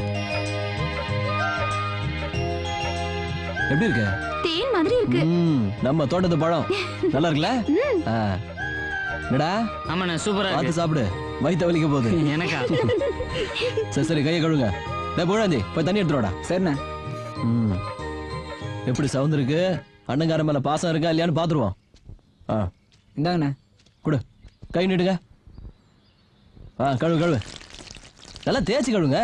எப்படி இருக்கு? தேன் மாதிரி இருக்கு. ம் நம்ம தோட்டத்து பழம் நல்லா இருக்குல்ல? ஆ என்னடா? ஆமாண்ணா சூப்பரா இருக்கு. பார்த்து சாப்பிடு, வயித்த வலிக்க போகுது. எனக்கா? சரி சரி கையை கழுவுங்க. டேய் புகழாந்தி போய் தண்ணி எடுத்துடா. சரிண்ணே. ம் எப்படி சவுண்ட் இருக்கு? அண்ணங்கார மேல பாசம் இருக்கா இல்லையான்னு பாத்துருவோம். ஆ இந்தாங்கண்ணே. கொடு, கை நீட்டுங்க. ஆ கழுவு கழுவு, நல்லா தேய்ச்சி கழுவுங்க.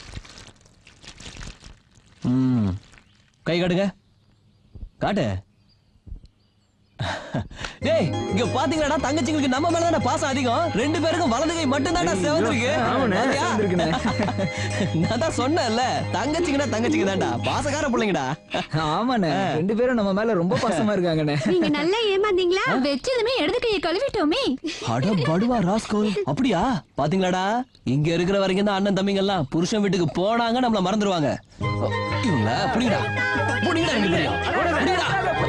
ம் கை காட்டுங்க, காட்டு. டேய் இங்க பாத்தீங்களாடா, தங்கச்சிங்களுக்கு நம்ம மேல தான பாசம் அதிகம். ரெண்டு பேருக்கும் வலது கை மட்டும் தான்டா செவந்திருக்கு. நான் தான் சொன்னேன்ல, தங்கச்சிங்கடா தங்கச்சிங்க தான்டா, பாசக்கார பிள்ளைங்கடா. ஆமாண்ணே, ரெண்டு பேரும் நம்ம மேல ரொம்ப பாசமா இருக்காங்கண்ணே. நீங்க நல்லா ஏமாந்தீங்களா? வெச்சதுமே இடது கையை கழுவிட்டோமே. அட படுவா ராஸ்கோல். அப்படியா? பாத்தீங்களாடா, இங்க இருக்கிற வரைக்கும் தான் அண்ணன் தம்பிங்க எல்லாம் புருஷன் வீட்டுக்கு போனாங்க நம்மள மறந்துடுவாங்க. இவங்கள புடிடா புடிடா ரெண்டு பேரும் புடிடா.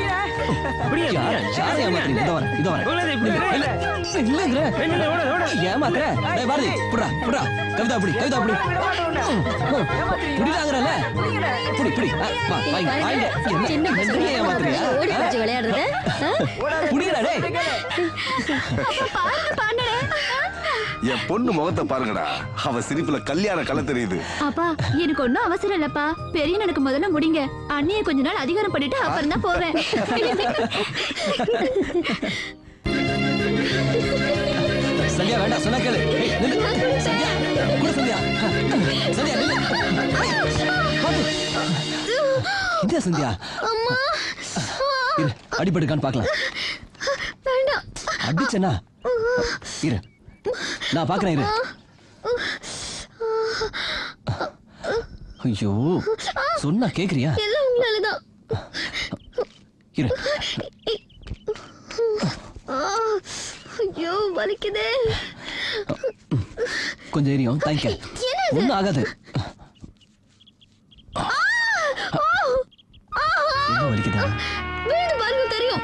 என் பொண்ணு முகத்தை பாருங்கடா, அவ சிரிப்புல கல்யாண கலை தெரியுது. அப்பா எனக்கு ஒண்ணும் அவசரம் இல்லப்பா, பெரிய எனக்கு முதல்ல முடிங்க. அண்ணிய கொஞ்ச நாள் அதிகாரம் பண்ணிட்டு அப்புறம் தான் போவேன். சந்தியா வேண்டாம் சொன்னா கேளு. சந்தியா கூட சந்தியா சந்தியா நில்லு. இந்த சந்தியா அடிபட்டுக்கான்னு பாக்கலாம். அடிச்சனா இரு, நான் பாக்குறேன் இரு. ஐயோ சொன்னா கேக்குறியா? எல்லாம் உங்களாலதான். இரு. ஐயோ வலிக்குதே. கொஞ்சம் எரியும், தாங்கிக்க. ஒண்ணும் ஆகாது. என்ன வலிக்குதா? வீடு பாருங்க தெரியும்.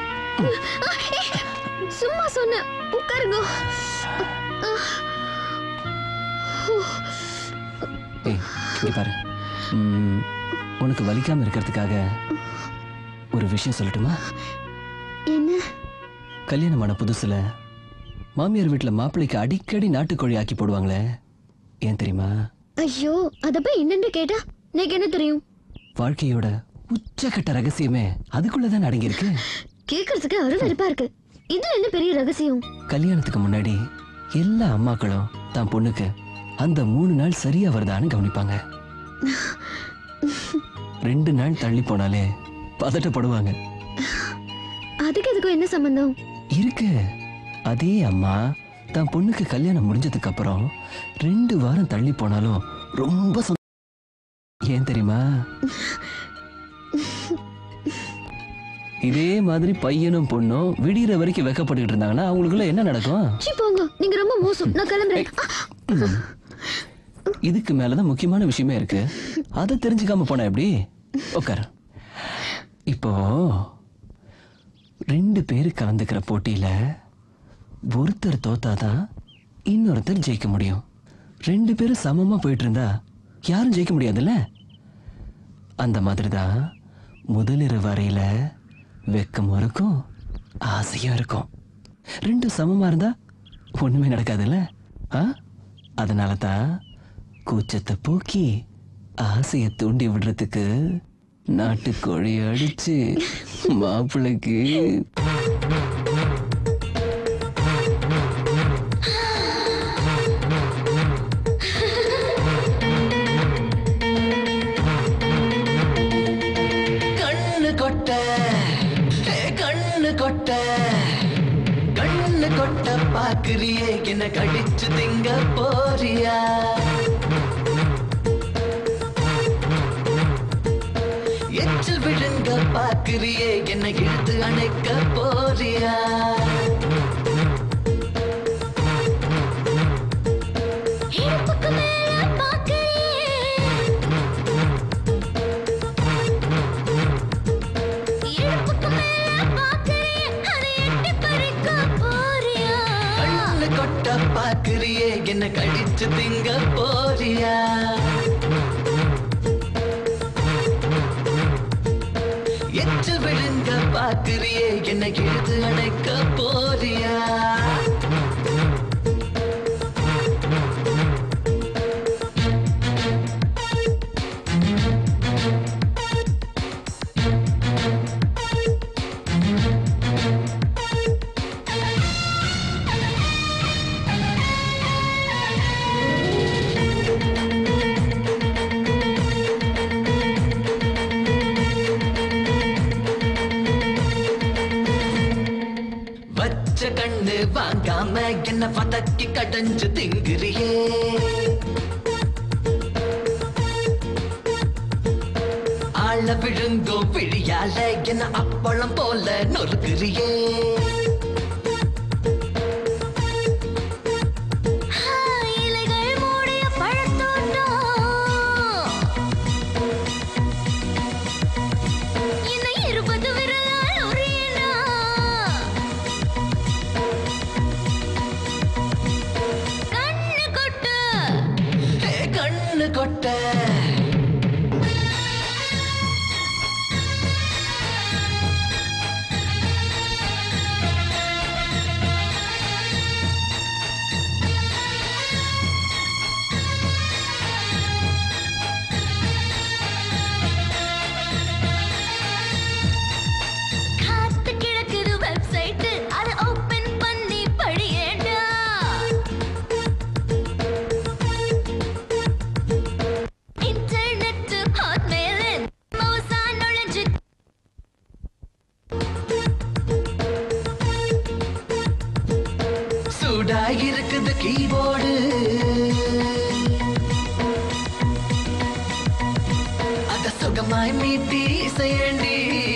சும்மா சொன்னேன், உட்காருங்க. ஏய் இங்க பாரு, உனக்கு வலிக்காம இருக்கிறதுக்காக ஒரு விஷயம் சொல்லட்டுமா? என்ன? கல்யாணமான புதுசுல மாமியார் வீட்டுல மாப்பிள்ளைக்கு அடிக்கடி நாட்டுக்கோழி ஆக்கி போடுவாங்களே, ஏன் தெரியுமா? ஐயோ அத போய் என்னன்னு கேட்டா எனக்கு என்ன தெரியும்? வாழ்க்கையோட உச்சக்கட்ட ரகசியமே அதுக்குள்ளதான் அடங்கி இருக்கு. கேக்குறதுக்கு அருவருப்பா இருக்கு. இதுல என்ன பெரிய ரகசியம்? கல்யாணத்துக்கு முன்னாடி எல்லா அம்மாக்களும் தான் பொண்ணுக்கு அந்த மூணு நாள் சரியா வருதான்னு கவனிப்பாங்க. ரெண்டு நாள் தள்ளி போனாலே பதட்டப்படுவாங்க. அதுக்கு அதுக்கும் என்ன சம்பந்தம் இருக்கு? அதே அம்மா தான் பொண்ணுக்கு கல்யாணம் முடிஞ்சதுக்கு அப்புறம் ரெண்டு வாரம் தள்ளி போனாலும் ரொம்ப சந்தோஷம். ஏன் தெரியுமா? இதே மாதிரி பையனும் பொண்ணும் விடிகிற வரைக்கும் வெக்கப்பட்டுக்கிட்டு இருந்தாங்கன்னா அவங்களுக்குள்ள என்ன நடக்கும்? போங்க, நீங்க ரொம்ப மோசம். நான் கிளம்புறேன். இதுக்கு மேலதான் முக்கியமான விஷயமே இருக்கு. அதை தெரிஞ்சுக்காம போனா எப்படி? உட்கார். இப்போ ரெண்டு பேரு கலந்துக்கிற போட்டியில ஒருத்தர் தோத்தாதான் இன்னொருத்தர் ஜெயிக்க முடியும். ரெண்டு பேரும் சமமா போயிட்டு இருந்தா யாரும் ஜெயிக்க முடியாதுல்ல? அந்த மாதிரிதான் முதலிரவு வரையில வெக்கமும் இருக்கும், ஆசையும் இருக்கும். ரெண்டும் சமமா இருந்தா ஒண்ணுமே நடக்காதுல்ல? அதனால தான் கூச்சத்தை போக்கி ஆசையை தூண்டி விடுறதுக்கு நாட்டுக்கோழி அடிச்சு மாப்பிள்ளைக்கு கண்ணு கொட்ட கண்ணு கொட்ட கண்ணு கொட்ட பாக்குறியே என்ன கடிச்சு திங்க போறியா? எச்சில் விழுங்க பாக்குறியே என்ன இழுத்து அணைக்க போறியா? கண்ணு கொட்ட பாக்குறியே என்ன கடிச்சு திங்க போறியா? எச்சில் விழுங்க பாக்குறியே என்ன இழுத்து அணைக்க போறியா? கண்ணு வாங்காம என்ன பதக்கி கடஞ்சு திங்குறியே? ஆள விழுங்கோ விழியால என்ன அப்பளம் போல நொறுக்குறியே? கொட்ட காத்து கிடக்குது வெப்சைட் அதை ஓபன் பண்ணி படியேடா. இன்டர்நெட் ஹாட்மெயில் மௌசா நுழைஞ்சு சூடா இருக்குது கீபோர்டு. அத சுகமாய் மீட்டி செய்யண்டி.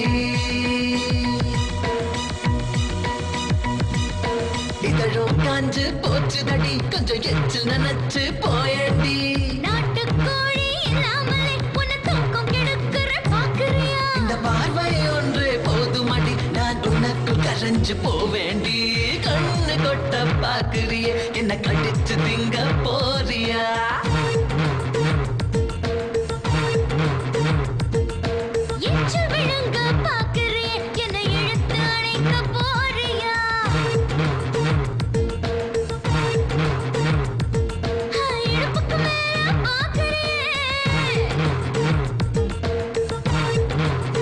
இதழும் காஞ்சு போச்சு தடி கொஞ்சம் எச்சில் நினைச்சு போயண்டி. நாட்டுக்கோழி இல்லாமலே உன்னை தூக்கம் கெடுக்கிற பாக்குறியா? இந்த பார்வை ஒன்று போதுமடி நான் உனக்கு கரைஞ்சு போவேண்டி. கண்ணு கொட்ட பாக்குறிய என்ன கடிச்சு திங்க போறியா? எச்சில் விழுங்க பாக்குறிய என்ன இழுத்து அணைக்க போறியா? இடுப்புக்கு மேல பாக்குறியே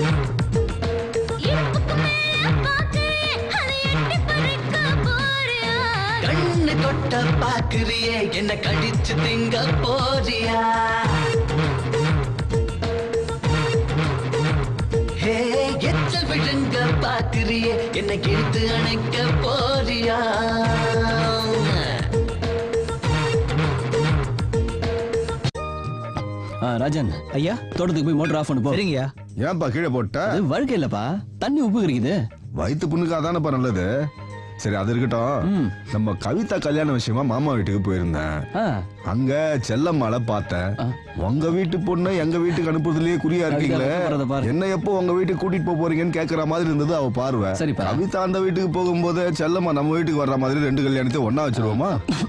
பாக்குறியே என்ன கடிச்சு திங்க போறியா ஹே எச்சல் விழுங்க பாக்குறியே என்ன கிழித்து அணைக்க போறியா ராஜன் ஐயா தோட்டத்துக்கு போய் மோட்டர் ஆஃப் பண்ணு போ. சரிங்கய்யா. ஏன்பா கீழே போட்ட வழுக்க இல்லப்பா, தண்ணி உப்பு இருக்குது. வயிற்று புண்ணுக்கு அதானப்பா நல்லது. சரி அது இருக்கட்டும். நம்ம கவிதா கல்யாண விஷயமா மாமா வீட்டுக்கு போயிருந்தேன். அங்க செல்லம்மாளை பார்த்தேன். உங்க வீட்டு பொண்ணு எங்க வீட்டுக்கு அனுப்புறதுலயே குறியா இருக்கீங்களே, என்ன எப்போ உங்க வீட்டுக்கு கூட்டிட்டு போக போறீங்கன்னு கேக்குற மாதிரி இருந்தது அவ பார்வை. கவிதா அந்த வீட்டுக்கு போகும்போது செல்லம்மா நம்ம வீட்டுக்கு வர்ற மாதிரி ரெண்டு கல்யாணத்தை ஒன்னா வச்சிருவோமா?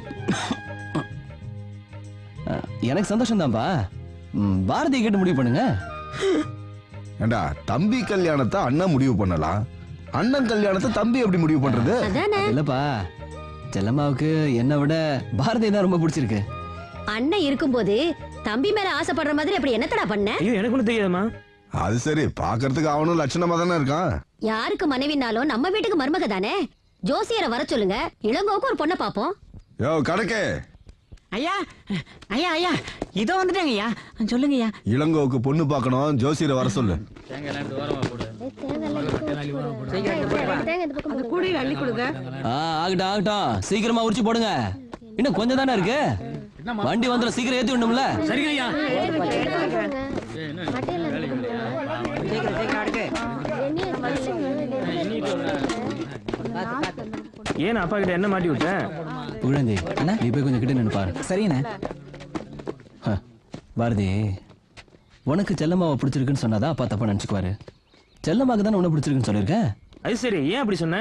எனக்கு சந்தோஷம் தான்ப்பா. பாரதியை கேட்டு முடிவு பண்ணுங்க. ஏண்டா தம்பி கல்யாணத்தை அண்ணன் முடிவு பண்ணலாம், அண்ணன் கல்யாணத்தை தம்பி எப்படி முடிவு பண்றது? இல்லப்பா, செல்லம்மாவுக்கு என்ன விட பாரதி தான் ரொம்ப பிடிச்சிருக்கு. அண்ணன் இருக்கும்போது தம்பி மேல ஆசைப்படுற மாதிரி அப்படி என்னத்தடா பண்ண? ஐயோ எனக்கு ஒண்ணு தெரியாதம்மா. அது சரி, பாக்குறதுக்கு அவனும் லட்சணமா தானே இருக்கான். யாருக்கு மனைவினாலும் நம்ம வீட்டுக்கு மருமக தானே. ஜோசியரை வர சொல்லுங்க, இளங்கோவுக்கு ஒரு பொண்ணை பாப்போம். யோ கணக்கே. ஐயா ஐயா ஐயா இதோ வந்துட்டாங்க ஐயா, சொல்லுங்க ஐயா. இளங்கோவுக்கு பொண்ணு பார்க்கணும், ஜோசியரை வர சொல்லு. ஆகட்டும் ஆகட்டும், சீக்கிரமா உரிச்சு போடுங்க. இன்னும் கொஞ்சம் தானே இருக்கு, வண்டி வந்துடும், சீக்கிரம் ஏத்தி விடணும்ல. சரிங்க ஐயா. ஏன் அப்பா கிட்ட என்ன மாட்டி விட்ட? புகழந்தி, நீ போய் கொஞ்சம் கிட்ட நின்னு பாரு. சரிண்ணே. பாரதி, உனக்கு செல்லம்மாவை பிடிச்சிருக்குன்னு சொன்னாதான் அப்பா தப்பா நினைச்சுக்குவாரு. செல்லம்மாக்கு தானே உன்னை பிடிச்சிருக்குன்னு சொல்லியிருக்கேன். அது சரி, ஏன் அப்படி சொன்ன?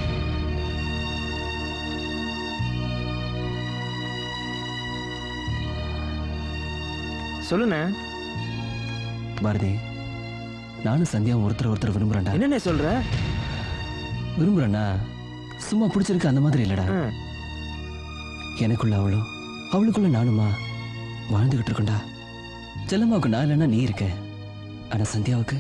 சொல்லுண்ணே. பாரதி, நானும் சந்தியாவும் ஒருத்தர் ஒருத்தர் விரும்புறேன்டா. என்னண்ணே சொல்ற? விரும்புறேன்னா சும்மா பிடிச்சிருக்கு அந்த மாதிரி இல்லடா. எனக்குள்ள அவளும் அவளுக்குள்ள நானுமா வாழ்ந்துகிட்டு இருக்கோண்டா. செல்லம்மாவுக்கு நான் இல்லைன்னா நீ இருக்க, ஆனா சந்தியாவுக்கு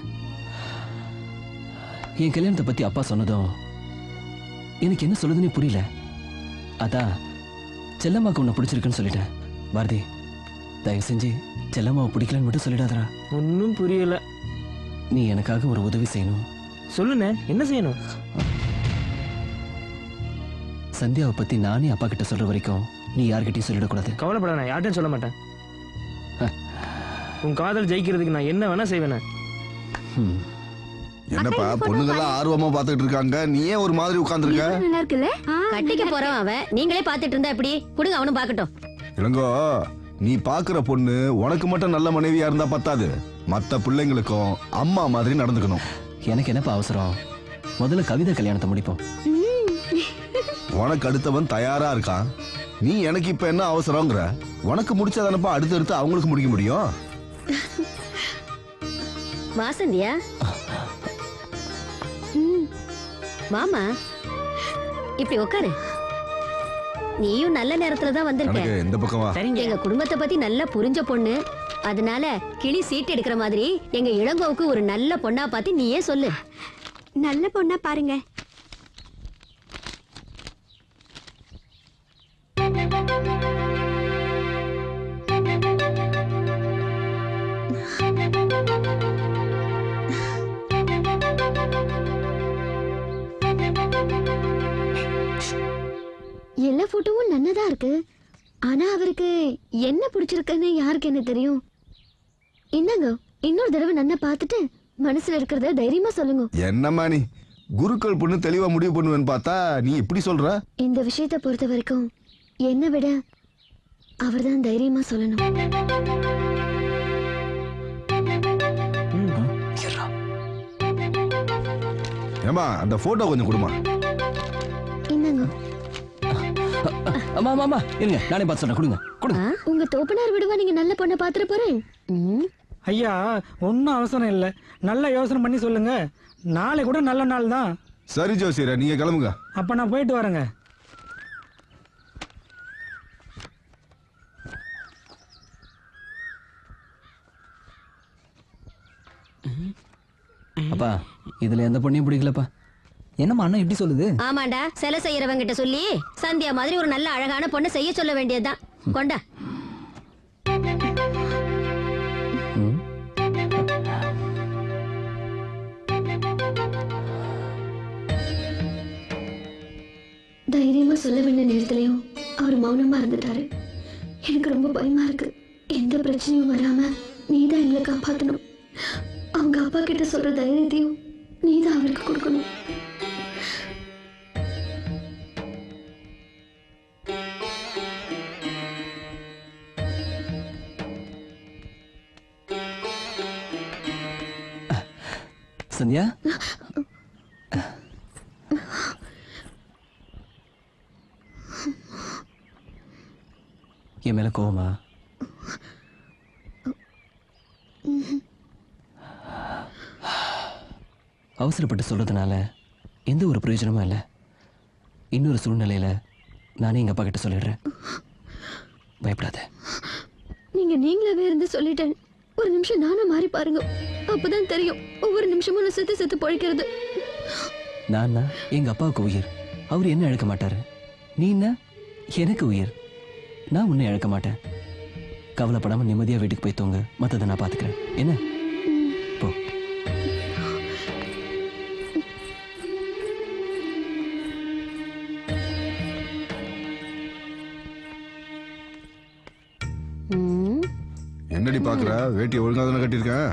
என் கல்யாணத்தை பத்தி அப்பா சொன்னதும் எனக்கு என்ன சொல்லுதுன்னு புரியல. அதான் செல்லம்மாவுக்கு உன்னை பிடிச்சிருக்குன்னு சொல்லிட்டேன். பாரதி, தயவு செஞ்சு செல்லம்மாவை பிடிக்கலன்னு மட்டும் சொல்லிடாதடா. ஒன்னும் புரியல. நீ எனக்காக ஒரு உதவி செய்யணும். சொல்லுண்ணே, என்ன செய்யணும்? சந்தியாவை பத்தி நானே அப்பா கிட்ட சொல்ற வரைக்கும் நீ யார்கிட்டயும் சொல்லிடக்கூடாது. கவலைப்படாத, யார்ட்டையும் சொல்ல மாட்டேன். உன் காதல் ஜெயிக்கிறதுக்கு நான் என்ன வேணா செய்வேன். என்னப்பா பொண்ணுங்கெல்லாம் ஆர்வமா பாத்துட்டு இருக்காங்க, நீ ஏன் ஒரு மாதிரி உட்கார்ந்துருக்க? நல்லா இருக்குல்ல? கட்டிக்க போறவன் அவன், நீங்களே பாத்துட்டு இருந்தா எப்படி? கொடுங்க, அவனும் பாக்கட்டும். இளங்கோ, நீ பாக்குற பொண்ணு உனக்கு மட்டும் நல்ல மனைவியா இருந்தா பத்தாது, மத்த பிள்ளைங்களுக்கும் அம்மா மாதிரி நடந்துக்கணும். எனக்கு என்னப்பா அவசரம்? முதல்ல கவிதை கல்யாணத்தை முடிப்போம். உனக்கு அடுத்தவன் தயாரா இருக்கான், நீ எனக்கு இப்ப என்ன அவசரங்கிற? உனக்கு முடிச்சதானப்பா அடுத்து அடுத்து அவங்களுக்கு முடிக்க முடியும். வாசந்தியா, மாமா இப்படி உட்காரு. நீயும் நல்ல நேரத்துல தான் வந்திருக்க. இந்த பக்கமா எங்க குடும்பத்தை பத்தி நல்லா புரிஞ்ச பொண்ணு, அதனால கிளி சீட் எடுக்கிற மாதிரி எங்க இளங்கோவுக்கு ஒரு நல்ல பொண்ணா பார்த்து நீயே சொல்லு. நல்ல பொண்ணா பாருங்க. எல்லா போட்டோவும் நன்னதா இருக்கு, ஆனா அவருக்கு என்ன பிடிச்சிருக்குன்னு யாருக்கு என்ன தெரியும்? என்னங்க, இன்னொரு தடவை நன்ன பார்த்துட்டு மனசுல இருக்கிறத தைரியமா சொல்லுங்க. என்னம்மா நீ குருக்கள் பொண்ணு தெளிவா முடிவு பண்ணுவேன்னு பார்த்தா நீ இப்படி சொல்ற? இந்த விஷயத்தை பொறுத்த வரைக்கும் என்னை விட அவர்தான் தைரியமா சொல்லணும். ஏமா அந்த போட்டோ கொஞ்சம் கொடுமா. என்னங்க? அம்மா அம்மா இருங்க, நானே பார்த்து சொல்றேன். கொடுங்க கொடுங்க. உங்க தோப்பனார் விடுவா நீங்க நல்ல பொண்ணை பாத்துட்டு போறேன். ஐயா ஒன்னும் அவசரம் இல்ல, நல்ல யோசனை பண்ணி சொல்லுங்க. நாளை கூட நல்ல நாள் தான். சரி ஜோசியரா, நீங்க கிளம்புங்க. அப்ப நான் போயிட்டு வரேங்க. அப்பா, இதுல எந்த பொண்ணையும் பிடிக்கலப்பா. என்னம்மா அண்ணன் இப்படி சொல்லுது? ஆமாண்டா, சிலை செய்யறவங்க கிட்ட சொல்லி சந்தியா மாதிரி ஒரு நல்ல அழகான பொண்ணை செய்ய சொல்ல வேண்டியதுதான். கொண்டா. தைரியமா சொல்ல வேண்டிய நேரத்திலையும் அவர் மௌனமா இருந்துட்டாரு. எனக்கு ரொம்ப பயமா இருக்கு. எந்த பிரச்சனையும் வராம நீதான் எங்களை காப்பாத்தணும். அவங்க அப்பா கிட்ட சொல்ற தைரியத்தையும் நீதான் அவருக்கு கொடுக்கணும். சந்தியா, என் மேல கோவமா? அவசரப்பட்டு சொல்றதுனால எந்த ஒரு பிரயோஜனமும் இல்லை. இன்னொரு சூழ்நிலையில நானே எங்க அப்பா கிட்ட சொல்லிடுறேன். பயப்படாத. நீங்க நீங்களாவே இருந்து சொல்லிட்டேன். ஒரு நிமிஷம் நானும் மாறி பாருங்க, அப்பதான் தெரியும் ஒவ்வொரு நிமிஷமும் நான் செத்து செத்து பழிக்கிறது. நான் எங்க அப்பாவுக்கு உயிர், அவர் என்ன இழக்க மாட்டாரு. நீன்னா எனக்கு உயிர், நான் உன்னை இழக்க மாட்டேன். கவலைப்படாம நிம்மதியா வீட்டுக்கு போய் தூங்க, மத்ததை நான் பாத்துக்கிறேன். என்ன போ. என்னடி பாக்குற? வேட்டி ஒழுங்கா தானே கட்டியிருக்கேன்.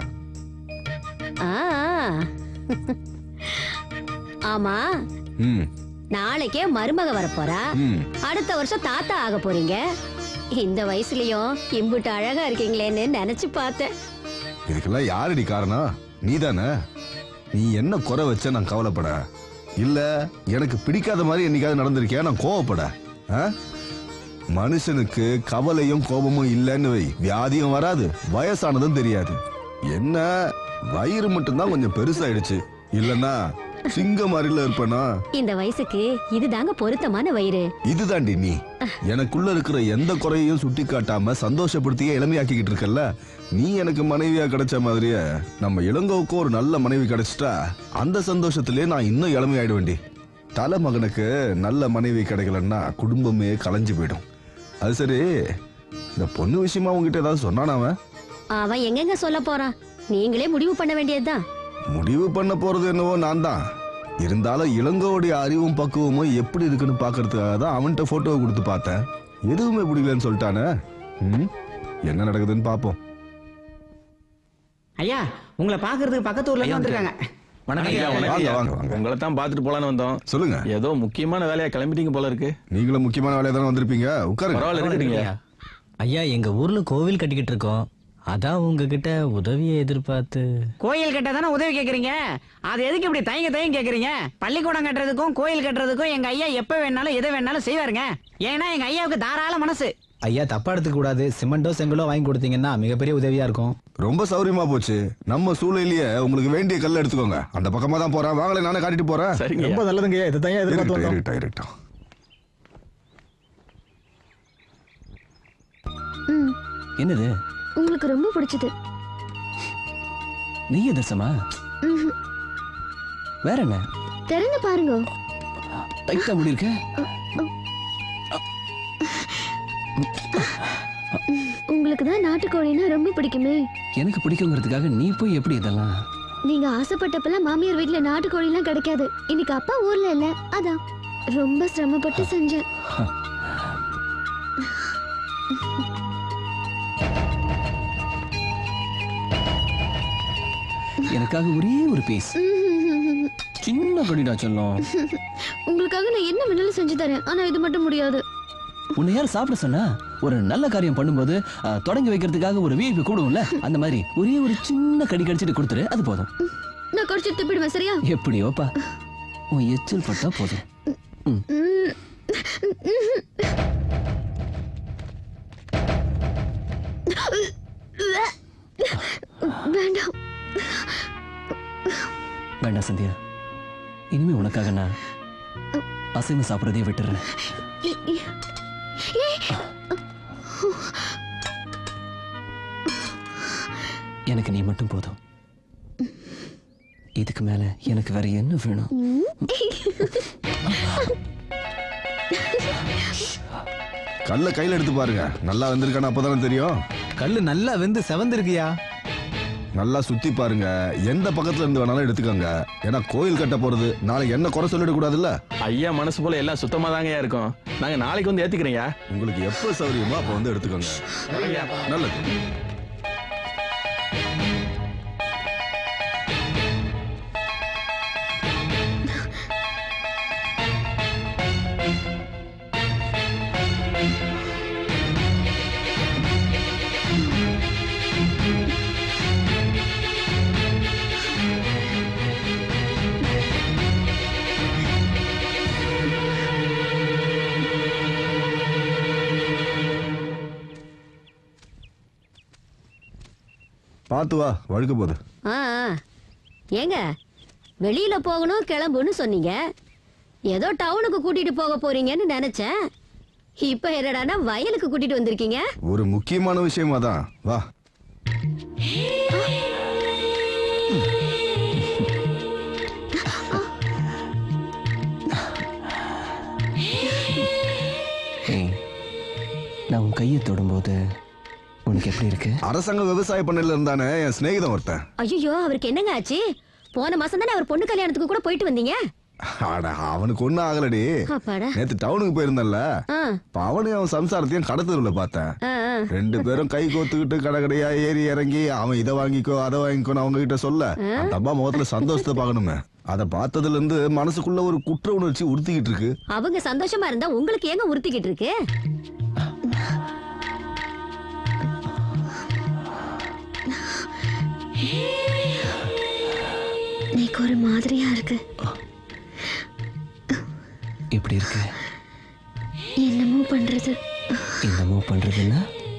ஆமா, நாளைக்கே மருமக வரப்போறா. அடுத்த வருஷம் தாத்தா ஆக போறீங்க. இந்த வயசுலயும் இம்புட்டு அழகா இருக்கீங்களேன்னு நினைச்சு பார்த்தேன். இதுக்கெல்லாம் யாரடி காரணம்? நீதானே. நீ என்ன குறை வச்ச நான் கவலைப்பட இல்ல, எனக்கு பிடிக்காத மாதிரி என்னைக்காவது நடந்திருக்கேன் நான் கோவப்பட. மனுஷனுக்கு கவலையும் கோபமும் இல்லைன்னு வை, வியாதியும் வராது, வயசானதும் தெரியாது. என்ன வயிறு மட்டும்தான் கொஞ்சம் பெருசாயிடுச்சு, இல்லன்னா சிங்க மாதிரில இருப்பனா. இந்த வயசுக்கு இதுதாங்க பொருத்தமான வயிறு. இதுதாண்டி நீ எனக்குள்ள இருக்கிற எந்த குறையையும் சுட்டி காட்டாம சந்தோஷப்படுத்தியே இளமையாக்கிக்கிட்டு இருக்கல்ல. நீ எனக்கு மனைவியா கிடைச்ச மாதிரியே நம்ம இளங்கோவுக்கும் ஒரு நல்ல மனைவி கிடைச்சிட்டா அந்த சந்தோஷத்திலே நான் இன்னும் இளமையாயிடுவேண்டி. தலை மகனுக்கு நல்ல மனைவி கிடைக்கலன்னா குடும்பமே கலைஞ்சு போயிடும். அது சரி, இந்த பொண்ணு விஷயமா உங்ககிட்ட ஏதாவது சொன்னானா? அவன் அவன் எங்கெங்க சொல்ல போறான்? நீங்களே முடிவு பண்ண வேண்டியதுதான். முடிவு பண்ண போறது என்னவோ நான் தான். இருந்தாலும் இளங்கோவுடைய அறிவும் பக்குவமும் எப்படி இருக்குன்னு பாக்குறதுக்காக தான் அவன்கிட்ட போட்டோவை கொடுத்து பார்த்தேன். எதுவுமே பிடிக்கலன்னு சொல்லிட்டானே. என்ன நடக்குதுன்னு பாப்போம். ஐயா, உங்களை பாக்குறதுக்கு பக்கத்து ஊர்ல இருந்து வந்திருக்காங்க. உங்களை தான் பாத்துட்டு போலான்னு வந்தோம். சொல்லுங்க. ஏதோ முக்கியமான வேலையா கிளம்பிட்டீங்க போல இருக்கு. நீங்களும் முக்கியமான வேலையா தானே வந்திருப்பீங்க. உட்காருங்க. பரவாயில்ல, இருக்கீங்க. ஐயா, எங்க ஊர்ல கோவில் கட்டிக்கிட்டு இருக்கோம். அதான் உங்ககிட்ட உதவியை எதிர்பார்த்து. கோயில் கட்ட தானே உதவி கேக்குறீங்க? அது எதுக்கு இப்படி தயங்க தயங்க கேக்குறீங்க? பள்ளிக்கூடம் கட்டுறதுக்கும் கோயில் கட்டுறதுக்கும் எங்க ஐயா எப்ப வேணாலும் எதை வேணாலும் செய்வாருங்க. ஏன்னா எங்க ஐயாவுக்கு தாராள மனசு. ஐயா, தப்பா எடுத்துக்க கூடாது. சிமெண்டோ செங்கலோ வாங்கி கொடுத்தீங்கன்னா மிகப்பெரிய உதவியா இருக்கும். ரொம்ப சௌரியமா போச்சு. நம்ம சூழ்நிலையிலேயே உங்களுக்கு வேண்டிய கல்ல எடுத்துக்கோங்க. அந்த பக்கமா தான் போறேன், வாங்களே நானே காட்டிட்டு போறேன். ரொம்ப நல்லதுங்க. இதை தான் எதிர்பார்த்து இருக்கட்டும். என்னது உங்களுக்கு ரொம்ப பிடிச்சது? நெய் அதிரசமா? வேற என்ன? திறந்து பாருங்க. டைட்டா முடி இருக்க. உங்களுக்கு தான் நாட்டுக்கோழினா ரொம்ப பிடிக்குமே. எனக்கு பிடிக்குங்கிறதுக்காக நீ போய் எப்படி இதெல்லாம்? நீங்க ஆசைப்பட்டப்பெல்லாம் மாமியார் வீட்டுல நாட்டுக்கோழி எல்லாம் கிடைக்காது. இன்னைக்கு அப்பா ஊர்ல இல்ல, அதான் ரொம்ப சிரமப்பட்டு செஞ்சேன். எனக்காக ஒரே ஒரு பீஸ் சின்ன கடிடா சொல்லும். உங்களுக்காக நான் என்ன வேணாலும் செஞ்சு தரேன், ஆனா இது மட்டும் முடியாது. உன்னை யார் சாப்பிட சொன்னா? ஒரு நல்ல காரியம் பண்ணும்போது தொடங்கி வைக்கிறதுக்காக ஒரு விஐபி கூடும்ல, அந்த மாதிரி ஒரே ஒரு சின்ன கடி கடிச்சிட்டு கொடுத்துரு, அது போதும். நான் கடிச்சிட்டு துப்பிடுவேன், சரியா? எப்படியோப்பா, உன் எச்சில் பட்டா போதும். வேண்டாம் வேண்டாம் சந்தியா, இனிமே உனக்காக நான் அசைவம் சாப்பிடுறதே விட்டுறேன். எனக்கு நீ மட்டும் போதும். இதுக்கு மேல எனக்கு வேற என்ன வேணும்? கல்ல கையில எடுத்து பாருங்க, நல்லா வந்திருக்கான்னு அப்பதானே தெரியும். கல்லு நல்லா வெந்து செவந்திருக்கியா? நல்லா சுத்தி பாருங்க, எந்த பக்கத்துல இருந்து வேணாலும் எடுத்துக்கோங்க. ஏன்னா கோயில் கட்ட போறது, நாளைக்கு என்ன குறை சொல்லிட கூடாதுல்ல. ஐயா மனசு போல எல்லாம் சுத்தமா தாங்க இருக்கும். நாங்க நாளைக்கு வந்து ஏத்துக்கிறீங்க. உங்களுக்கு எப்ப சௌரியமோ அப்ப வந்து எடுத்துக்கோங்க. நல்லது. பாத்து வா, வழுக்க போகுது. ஆ, ஏங்க வெளியில போகணும் கிளம்புன்னு சொன்னீங்க. ஏதோ டவுனுக்கு கூட்டிட்டு போக போறீங்கன்னு நினைச்சேன். இப்ப என்னடானா வயலுக்கு கூட்டிட்டு வந்திருக்கீங்க. ஒரு முக்கியமான விஷயமா தான். வா. நான் உன் கையை தொடும்போது உனக்கு எப்படி இருக்கு? அரசாங்க விவசாய பண்ணையில இருந்தானே என் சிநேகிதன் ஒருத்தன். ஐயோ, அவருக்கு என்னங்க ஆச்சு? போன மாசம் தானே அவர் பொண்ணு கல்யாணத்துக்கு கூட போயிட்டு வந்தீங்க. அட, அவனுக்கு ஒண்ணும் ஆகலடி. அப்பாடா. நேத்து டவுனுக்கு போயிருந்தல்ல, ஆ. அவனையும் அவன் சம்சாரத்தையும் கடத்தூர்ல பார்த்தேன். ஆ, ஆ. ரெண்டு பேரும் கை கோத்துக்கிட்டு கடை கடையா ஏறி இறங்கி அவன் இதை வாங்கிக்கோ அதை வாங்கிக்கோன்னு அவங்க கிட்ட சொல்ல, அந்த அம்மா முகத்துல சந்தோஷத்தை பார்க்கணுமே. அதை பார்த்ததுல இருந்து மனசுக்குள்ள ஒரு குற்ற உணர்ச்சி உறுத்திக்கிட்டு இருக்கு. அவங்க சந்தோஷமா இருந்தா உங்களுக்கு ஏங்க உறுத்திக்கிட்டு இருக்கு? நீக்கு ஒரு மாதிரியா இருக்கு. எப்படி இருக்கு? என்னமோ பண்றது. என்னமோ பண்றதுன்னா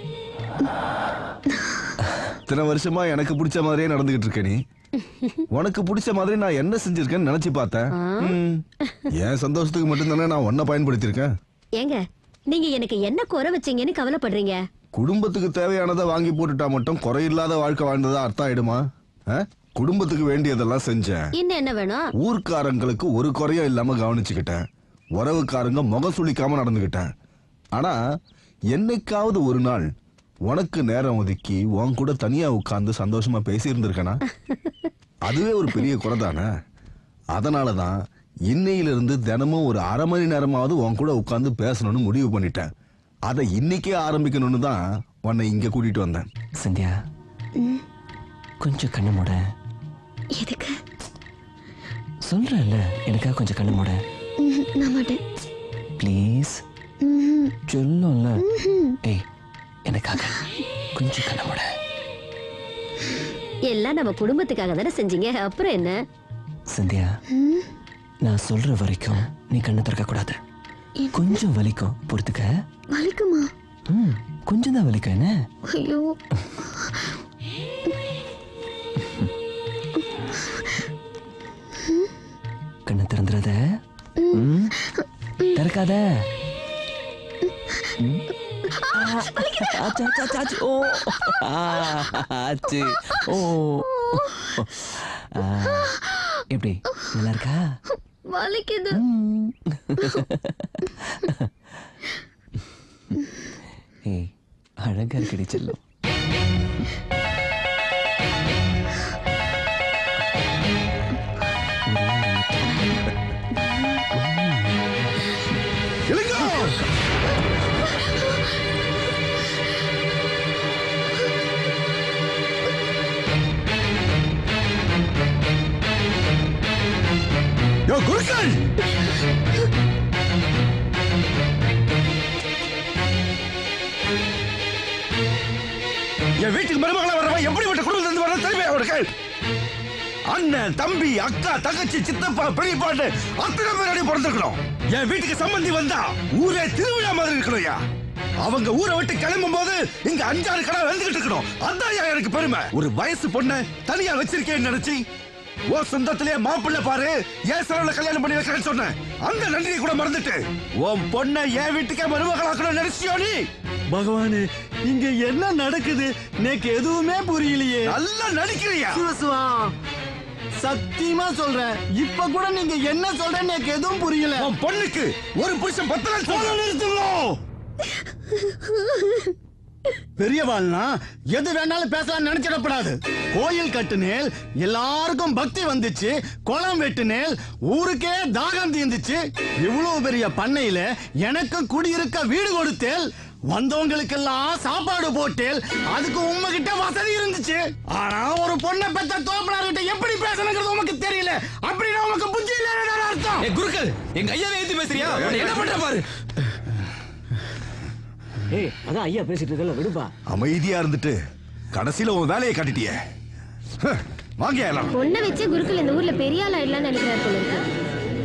இத்தனை வருஷமா எனக்கு பிடிச்ச மாதிரியே நடந்துகிட்டு இருக்க நீ. உனக்கு பிடிச்ச மாதிரி நான் என்ன செஞ்சிருக்கேன்னு நினைச்சு பார்த்தேன். ம். என் சந்தோஷத்துக்கு மட்டும்தானே நான் உன்னை பயன்படுத்தியிருக்கேன். ஏங்க நீங்க எனக்கு என்ன குறை வச்சீங்கன்னு கவலைப்படுறீங்க? குடும்பத்துக்கு தேவையானதை வாங்கி போட்டுட்டா மட்டும் குறையில்லாத வாழ்க்கை வாழ்ந்ததா அர்த்தம் ஆயிடுமா? ஆ? குடும்பத்துக்கு வேண்டியதெல்லாம் செஞ்சேன். இன்னும் என்ன வேணும்? ஊர்க்காரங்களுக்கு ஒரு குறையும் இல்லாம கவனிச்சுக்கிட்டேன். உறவுக்காரங்க முகம் சுளிக்காம நடந்துகிட்டேன். ஆனா என்னைக்காவது ஒரு நாள் உனக்கு நேரம் ஒதுக்கி உன் கூட தனியா உட்கார்ந்து சந்தோஷமா பேசி இருந்திருக்கனா? அதுவே ஒரு பெரிய குறை தானே. அதனாலதான் இன்னையிலிருந்து தினமும் ஒரு அரை மணி நேரமாவது உன் கூட உட்கார்ந்து பேசணும்னு முடிவு பண்ணிட்டேன். அதை இன்னைக்கே ஆரம்பிக்கணும்னு தான் உன்னை இங்க கூட்டிட்டு வந்தேன். சந்தியா, கொஞ்சம் கண்ணு மூட. எதுக்கு? சொல்றேன்ல, எனக்காக கொஞ்சம் கண்ணு மூட. நான் மாட்டேன். ப்ளீஸ். சொல்லும்ல. ஏய், எனக்காக கொஞ்சம் கண்ணு மூட. எல்லாம் நம்ம குடும்பத்துக்காக தானே செஞ்சீங்க, அப்புறம் என்ன? சந்தியா, நான் சொல்ற வரைக்கும் நீ கண்ணு திறக்க கூடாது. கொஞ்சம் வலிக்கும், பொறுத்துக்க. வலிக்குமா? ம், கொஞ்சம் தான் வலிக்கும். என்ன? ஐயோ, கண்ணு திறந்துடாத. ம், திறக்காத. ம். ஆச்சு, ஆச்சு, ஆச்சு, ஆச்சு. ஓ, ஆ, ஆச்சு. ஓ, ஆ, எப்படி நல்லா இருக்கா? வலிக்குது. ஏய், அழகா இருக்கடி செல்லும். யோ குருக்கள், என் வீட்டுக்கு மருமகளா வரவன் எப்படிப்பட்ட குடும்பத்துல இருந்து வர தெரியுமே அவருக்கு? அண்ணன், தம்பி, அக்கா, தங்கச்சி, சித்தப்பா, பெரியப்பாட்டு அத்தனை பேரோட பிறந்திருக்கணும். என் வீட்டுக்கு சம்பந்தி வந்தா ஊரே திருவிழா மாதிரி இருக்கணும்யா. அவங்க ஊரை விட்டு கிளம்பும் போது இங்க அஞ்சாறு கடை வந்துகிட்டு இருக்கணும். அதான் எனக்கு பெருமை. ஒரு வயசு பொண்ணை தனியா வச்சிருக்கேன்னு நினைச்சு ஓ சொந்தத்திலேயே மாப்பிள்ளை பாரு ஏன் செலவுல கல்யாணம் பண்ணி வைக்கிறேன்னு சொன்னேன். அந்த நன்றியை கூட மறந்துட்டு உன் பொண்ணை என் வீட்டுக்கே மருமகளாக்கணும் நினைச்சியோ நீ? பகவானே, இங்க என்ன நடக்குது? எனக்கு எதுவுமே புரியலையே. நல்லா நடிக்கிறியா? சிவசுவா, சத்தியமா சொல்றேன், இப்ப கூட நீங்க என்ன சொல்றேன்னு எனக்கு எதுவும் புரியல. உன் பொண்ணுக்கு ஒரு புருஷன் பத்து நாள் சொல்ல நிறுத்துங்க. பெரியவாள்னா எது வேணாலும் பேசலாம் நினைச்சிடப்படாது. கோயில் கட்டுனேல் எல்லாருக்கும் பக்தி வந்துச்சு, குளம் வெட்டுனேல் ஊருக்கே தாகம் தீர்ந்துச்சு, இவ்வளவு பெரிய பண்ணையில எனக்கு குடியிருக்க வீடு கொடுத்தேல், வந்தவங்களுக்கெல்லாம் சாப்பாடு போட்டேல், அதுக்கு உங்ககிட்ட வசதி இருந்துச்சு. ஆனா ஒரு பொண்ணை பெற்ற தோப்பனார்கிட்ட எப்படி பேசணுங்கிறது உனக்கு தெரியல. அப்படின்னா உனக்கு புத்தி இல்ல அர்த்தம். குருக்கள், எங்க ஐயாவை ஏத்தி பேசுறியா? என்ன பண்ற பாரு. ஏய், அதான் ஐயா பேசிட்டு இருக்கல, விடுப்பா. அமைதியா இருந்துட்டு கடைசியில உன் வேலையை காட்டிட்டியே. வாங்கியா எல்லாம். பொண்ணை வச்சு குருக்கள் இந்த ஊர்ல பெரிய ஆள் ஆயிடலாம்னு நினைக்கிறார் போல இருக்கு.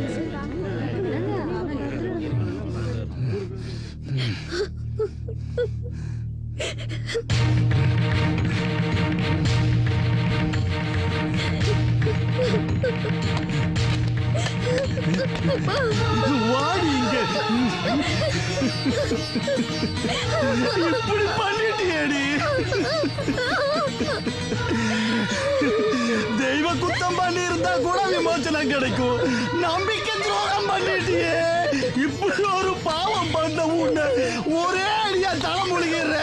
வாடிங்க. இப்படி பண்ணிட்டியேடி. தெய்வ குத்தம் பண்ணி இருந்தா கூட விமோசனம் கிடைக்கும். நம்பிக்கை துரோகம் பண்ணிட்டியே. இப்படி ஒரு பாவம் பண்ண உன்னை ஒரே அடியா தலை முழுகிற.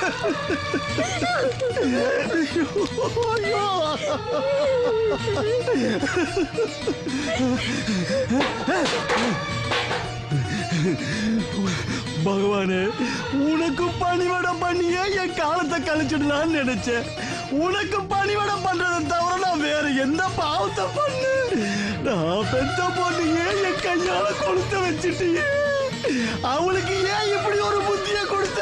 பகவானே, உனக்கு பணிவடம் பண்ணியே என் காலத்தை கழிச்சிடலான்னு நினைச்சேன். உனக்கு பணிவடம் பண்றதை தவிர நான் வேற எந்த பாவத்தை பண்ணு? நான் பெத்த பொண்ணையே என் கையால கொடுத்து வச்சுட்டியே. அவளுக்கு ஏன் இப்படி ஒரு புத்திய கொடுத்த?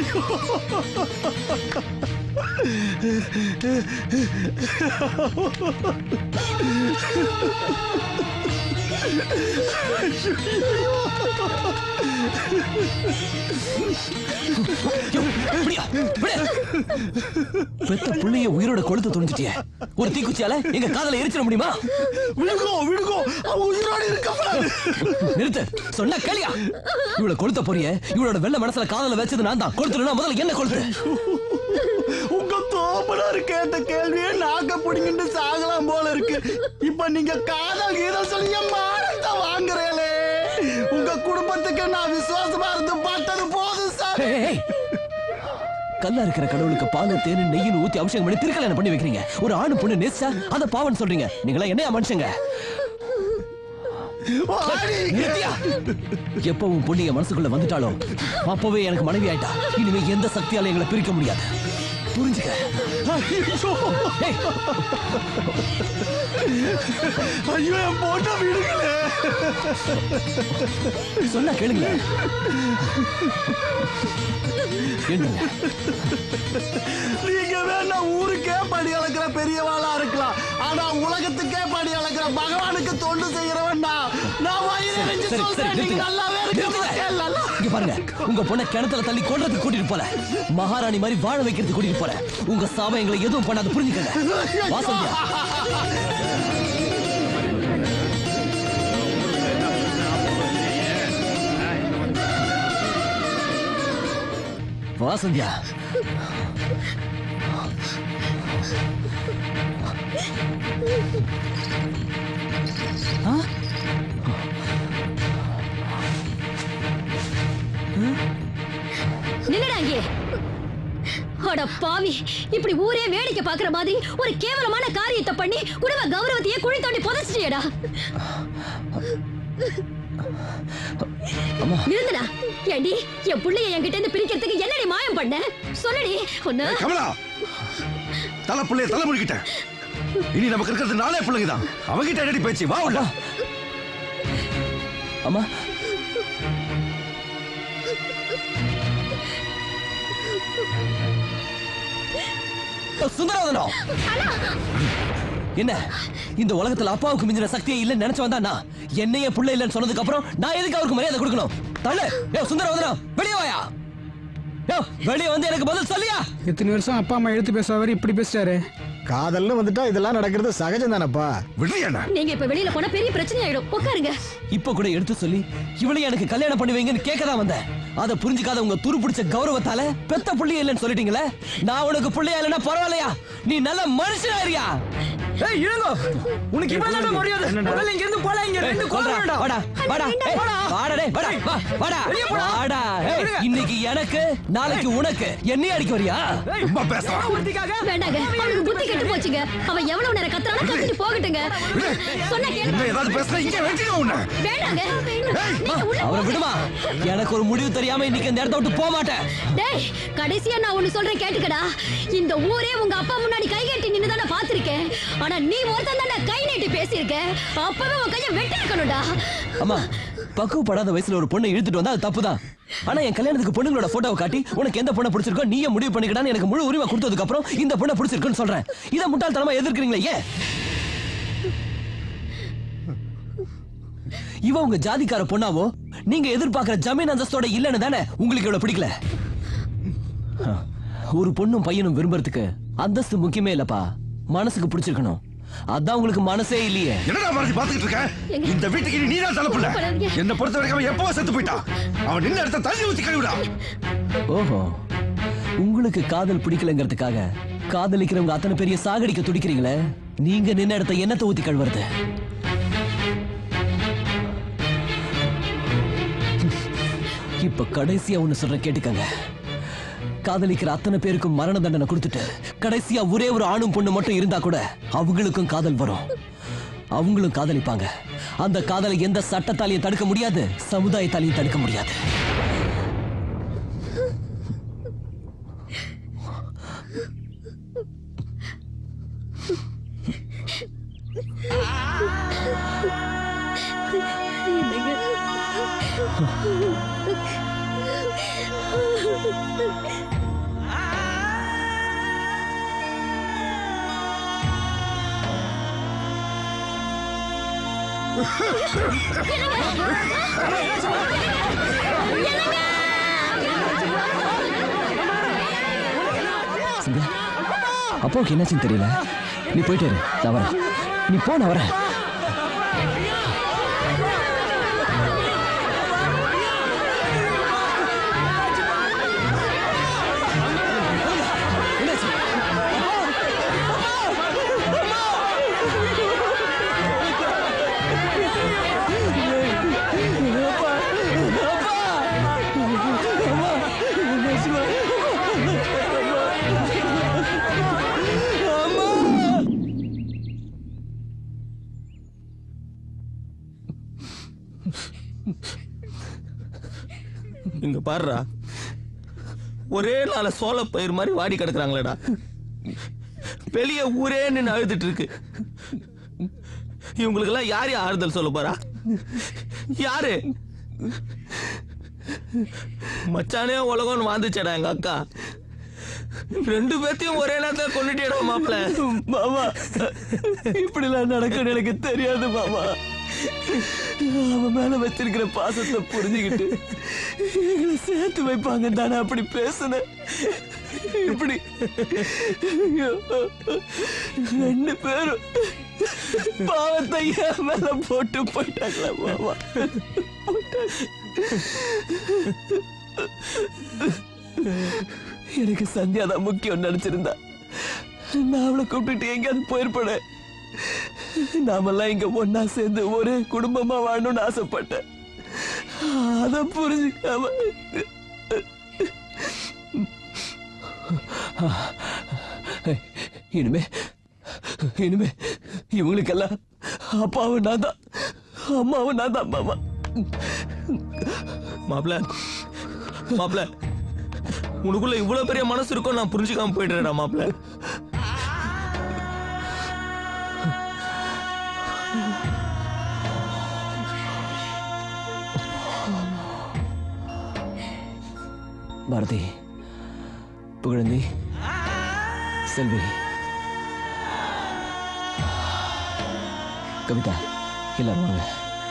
பெத்த பிள்ளைய உயிரோட கொளுத்து துணிச்சிட்டிய. ஒரு தீக்குச்சியால எங்க காதல எரிச்சிட முடியுமா? விடுங்கோ விடுங்கோ, அவ உயிரோட இருக்க. நிறுத்து, சொன்னா கேளியா? இவளை கொளுத்த போறிய, இவளோட வெள்ள மனசுல காதல வச்சது நான் தான். கொளுத்துனா முதல்ல என்ன கொளுத்து? உங்க தோப்பனாரு கேட்ட கேள்வியே நாக்க பிடிங்கிட்டு சாகலாம் போல இருக்கு. இப்ப நீங்க காதல் கீதல் சொல்லி மானத்தை வாங்குறேலே. உங்க குடும்பத்துக்கு நான் விசுவாசமா இருந்து பார்த்தது போதும் சார். கல்லா இருக்கிற கடவுளுக்கு பால் தேனு நெய்யில் ஊத்தி அபிஷேகம் பண்ணி திருக்கல்யாணம் பண்ணி வைக்கிறீங்க. ஒரு ஆணு பொண்ணு நேசா அத பாவன் சொல்றீங்க. நீங்களா என்னையா மனுஷங்க? எப்ப உன் பொண்ணு என் மனசுக்குள்ள வந்துட்டாலோ அப்பவே எனக்கு மனைவி ஆயிட்டா. இனிமே எந்த சக்தியால எங்களை பிரிக்க முடியாது. புரிஞ்சுக்க. ஐயோ, என் போட்ட விடுங்களே. சொன்னா கேளுங்க. நீங்க வேணா ஊருக்கே படி அளக்கிற பெரியவாளா இருக்கலாம். ஆனா உலகத்துக்கே படி அளக்கிற பகவானுக்கு தொண்டு செய்யறவன் நான் வயிறு சொல்றேன். நீங்க நல்லாவே இங்க பாருங்க, உங்க பொண்ணை கிணத்துல தள்ளி கொல்றதுக்கு கூட்டிட்டு போல, மகாராணி மாதிரி வாழ வைக்கிறதுக்கு கூட்டிட்டு போல. உங்க சாபம் எங்களை எதுவும் பண்ணாது, புரிஞ்சுக்கங்க. வாசந்தியா, வாசந்தியா, நில்லடா இங்கே. அட பாவி, இப்படி ஊரே வேடிக்கை பாக்குற மாதிரி ஒரு கேவலமான காரியத்தை பண்ணி குடும்ப கௌரவத்தையே குழி தோண்டி புதைச்சிட்டியடா. நிறுத்துடா. ஏண்டி, என் புள்ளைய என்கிட்ட இருந்து பிரிக்கிறதுக்கு என்னடி மாயம் பண்ண? சொல்லடி. ஒண்ணு கமலா, தலை புள்ளைய தலை முழுக்கிட்டேன். இனி நமக்கு இருக்கிறது நாளே பிள்ளைங்கதான். அவங்கிட்ட என்னடி பேச்சு? வா உள்ள. அம்மா, சுந்தரவதனம், என்ன இந்த உலகத்துல அப்பாவுக்கு மிஞ்சின சக்தியே இல்லைன்னு நினைச்சு வந்தா நான் என்னைய புள்ள இல்லைன்னு சொன்னதுக்கு அப்புறம் நான் எதுக்கு அவருக்கு மரியாதை கொடுக்கணும்? தள்ளு. ஏ சுந்தரவதனம், வெளியே வாயா. வெளியே வந்து எனக்கு பதில் சொல்லியா? இத்தனை வருஷம் அப்பா அம்மா எடுத்து பேசாதவரு இப்படி பேசிட்டாரு. காதல்னு வந்துட்டா இதெல்லாம் நடக்கிறது சகஜம் தானப்பா. நீங்க இப்ப வெளியில போனா பெரிய பிரச்சனை ஆயிடும். உட்காருங்க. இப்ப கூட எடுத்து சொல்லி இவளையும் எனக்கு கல்யாணம் பண்ணி வைங்கன்னு கேட்கதான் வந்தேன். அதை புரிஞ்சுக்காத உங்க துரு பிடிச்ச கௌரவத்தால பெத்த புள்ளிய இல்லைன்னு சொல்லிட்டீங்களே. நான் உனக்கு புள்ளையா இல்லைன்னா பரவாயில்லையா? நீ நல்ல மனுஷனாரியா? ஏய் இளங்கோ உனக்கு இப்ப என்ன மரியாதை முதல்ல இங்க இருந்து போலாம் இங்க ரெண்டு கொல்றடா வாடா வாடா ஏய் வாடா டேய் வாடா வா வாடா வாடா ஏய் இன்னைக்கு எனக்கு நாளைக்கு உனக்கு என்னைய அடிக்க வரியா ரொம்ப பேசுறா வேண்டாங்க அவனுக்கு புத்தி கெட்டு போச்சுங்க அவன் எவ்வளவு நேரம் கத்துறானோ கத்திட்டு போகட்டுங்க சொன்னா கேளு ஏதாவது பேசுற இங்க வெட்டிடுவோம் உன்னை வேண்டாங்க அவரை விடுமா எனக்கு ஒரு முடிவு தெரியாம இன்னைக்கு இந்த இடத்த விட்டு போக மாட்டேன் டேய் கடைசியா நான் ஒன்னு சொல்றேன் கேட்டுக்கடா இந்த ஊரே உங்க அப்பா முன்னாடி கை கட்டி நின்னு தான பாத்திருக்கேன் ஆனா நீ ஒருத்தன் தான கை நீட்டி பேசியிருக்க அப்பவே உன் கைய வெட்டி இருக்கணும்டா அம்மா பக்குவப்படாத வயசுல ஒரு பொண்ணை இழுத்துட்டு வந்தா அது தப்புதான் ஆனா என் கல்யாணத்துக்கு பொண்ணுங்களோட போட்டோவை காட்டி உனக்கு எந்த பொண்ணை பிடிச்சிருக்கோ நீயே முடிவு பண்ணிக்கிட்டான்னு எனக்கு முழு உரிமை கொடுத்ததுக்கு அப்புறம் இந்த பொண்ணை பிடிச்சிருக்குன்னு சொல்றேன் இதை முட்டாள்தனமா எதிர்க்கிறீங்களே ஏன் இவ உங்க ஜாதிக்கார பொண்ணாவோ நீங்க எதிர்பார்க்கிற ஜமீன் அந்தஸ்தோட இல்லன்னு தானே உங்களுக்கு இவ்வளவு பிடிக்கல ஒரு பொண்ணும் பையனும் விரும்புறதுக்கு அந்தஸ்து முக்கியமே இல்லப்பா மனசுக்கு பிடிச்சிருக்கணும் அதான் உங்களுக்கு மனசே இல்லையே என்னடா மனசு பாத்துக்கிட்டு இருக்க இந்த வீட்டுக்கு நீ தான் தலைப்புல என்ன பொறுத்த வரைக்கும் அவன் எப்போ செத்து போயிட்டான் அவன் நின்ன இடத்த தள்ளி ஊத்தி கழுவிடா ஓஹோ உங்களுக்கு காதல் பிடிக்கலங்கிறதுக்காக காதலிக்கிறவங்க அத்தனை பெரிய சாகடிக்க துடிக்கிறீங்களே நீங்க நின்ன இடத்த என்னத்தை ஊத்தி கழுவுறது இப்ப கடைசியா ஒண்ணு சொல்ற கேட்டுக்கங்க காதலிக்கிற அத்தனை பேருக்கும் மரண தண்டனை கொடுத்துட்டு கடைசியா ஒரே ஒரு ஆணும் பொண்ணு மட்டும் இருந்தா கூட அவங்களுக்கும் காதல் வரும் அவங்களும் காதலிப்பாங்க அந்த காதலை எந்த சட்டத்தாலையும் தடுக்க முடியாது சமுதாயத்தாலையும் தடுக்க முடியாது அப்பாவுக்கு என்னாச்சுன்னு தெரியல நீ போயிட்டு இரு நான் வரேன் நீ போ நான் வரேன் இங்க பாருடா ஒரே நாள சோள பயிர் மாதிரி வாடி கிடக்குறாங்களேடா வெளிய ஊரே நின்று அழுதுட்டு இருக்கு இவங்களுக்கு எல்லாம் யார் ஆறுதல் சொல்ல போறா யாரு மச்சானே உலகம்னு வாழ்ந்துச்சடா எங்க அக்கா ரெண்டு பேர்த்தையும் ஒரே நேரத்துல கொண்டுட்டேடா மாப்பிள்ள மாமா இப்படி எல்லாம் நடக்கும் எனக்கு தெரியாது மாமா அவன் மேல வச்சிருக்கிற பாசத்தை புரிஞ்சுக்கிட்டு எங்களை சேர்த்து வைப்பாங்க தானே அப்படி பேசுன இப்படி ரெண்டு பேரும் பாவத்தை என் மேல போட்டு போயிட்டாங்களா மாமா எனக்கு சந்தியாதான் முக்கியம் நினைச்சிருந்தா நான் அவளை கூப்பிட்டு எங்கேயாவது போயிருப்பேன் நாமெல்லாம் இங்க ஒன்னா சேர்ந்து ஒரே குடும்பமா வாழணும்னு ஆசைப்பட்டேன் அத புரிஞ்சுக்காம இனிமே இனிமே இவங்களுக்கெல்லாம் அப்பாவும் நான் தான் அம்மாவும் நான் தான் மாமா மாப்பிள்ள மாப்பிள்ள உனக்குள்ள இவ்வளவு பெரிய மனசு இருக்கும் நான் புரிஞ்சுக்காம போயிடுறேன் மாப்பிள்ள பாரதி புகழந்தி செல்வி கவிதா எல்லாரும் வாங்க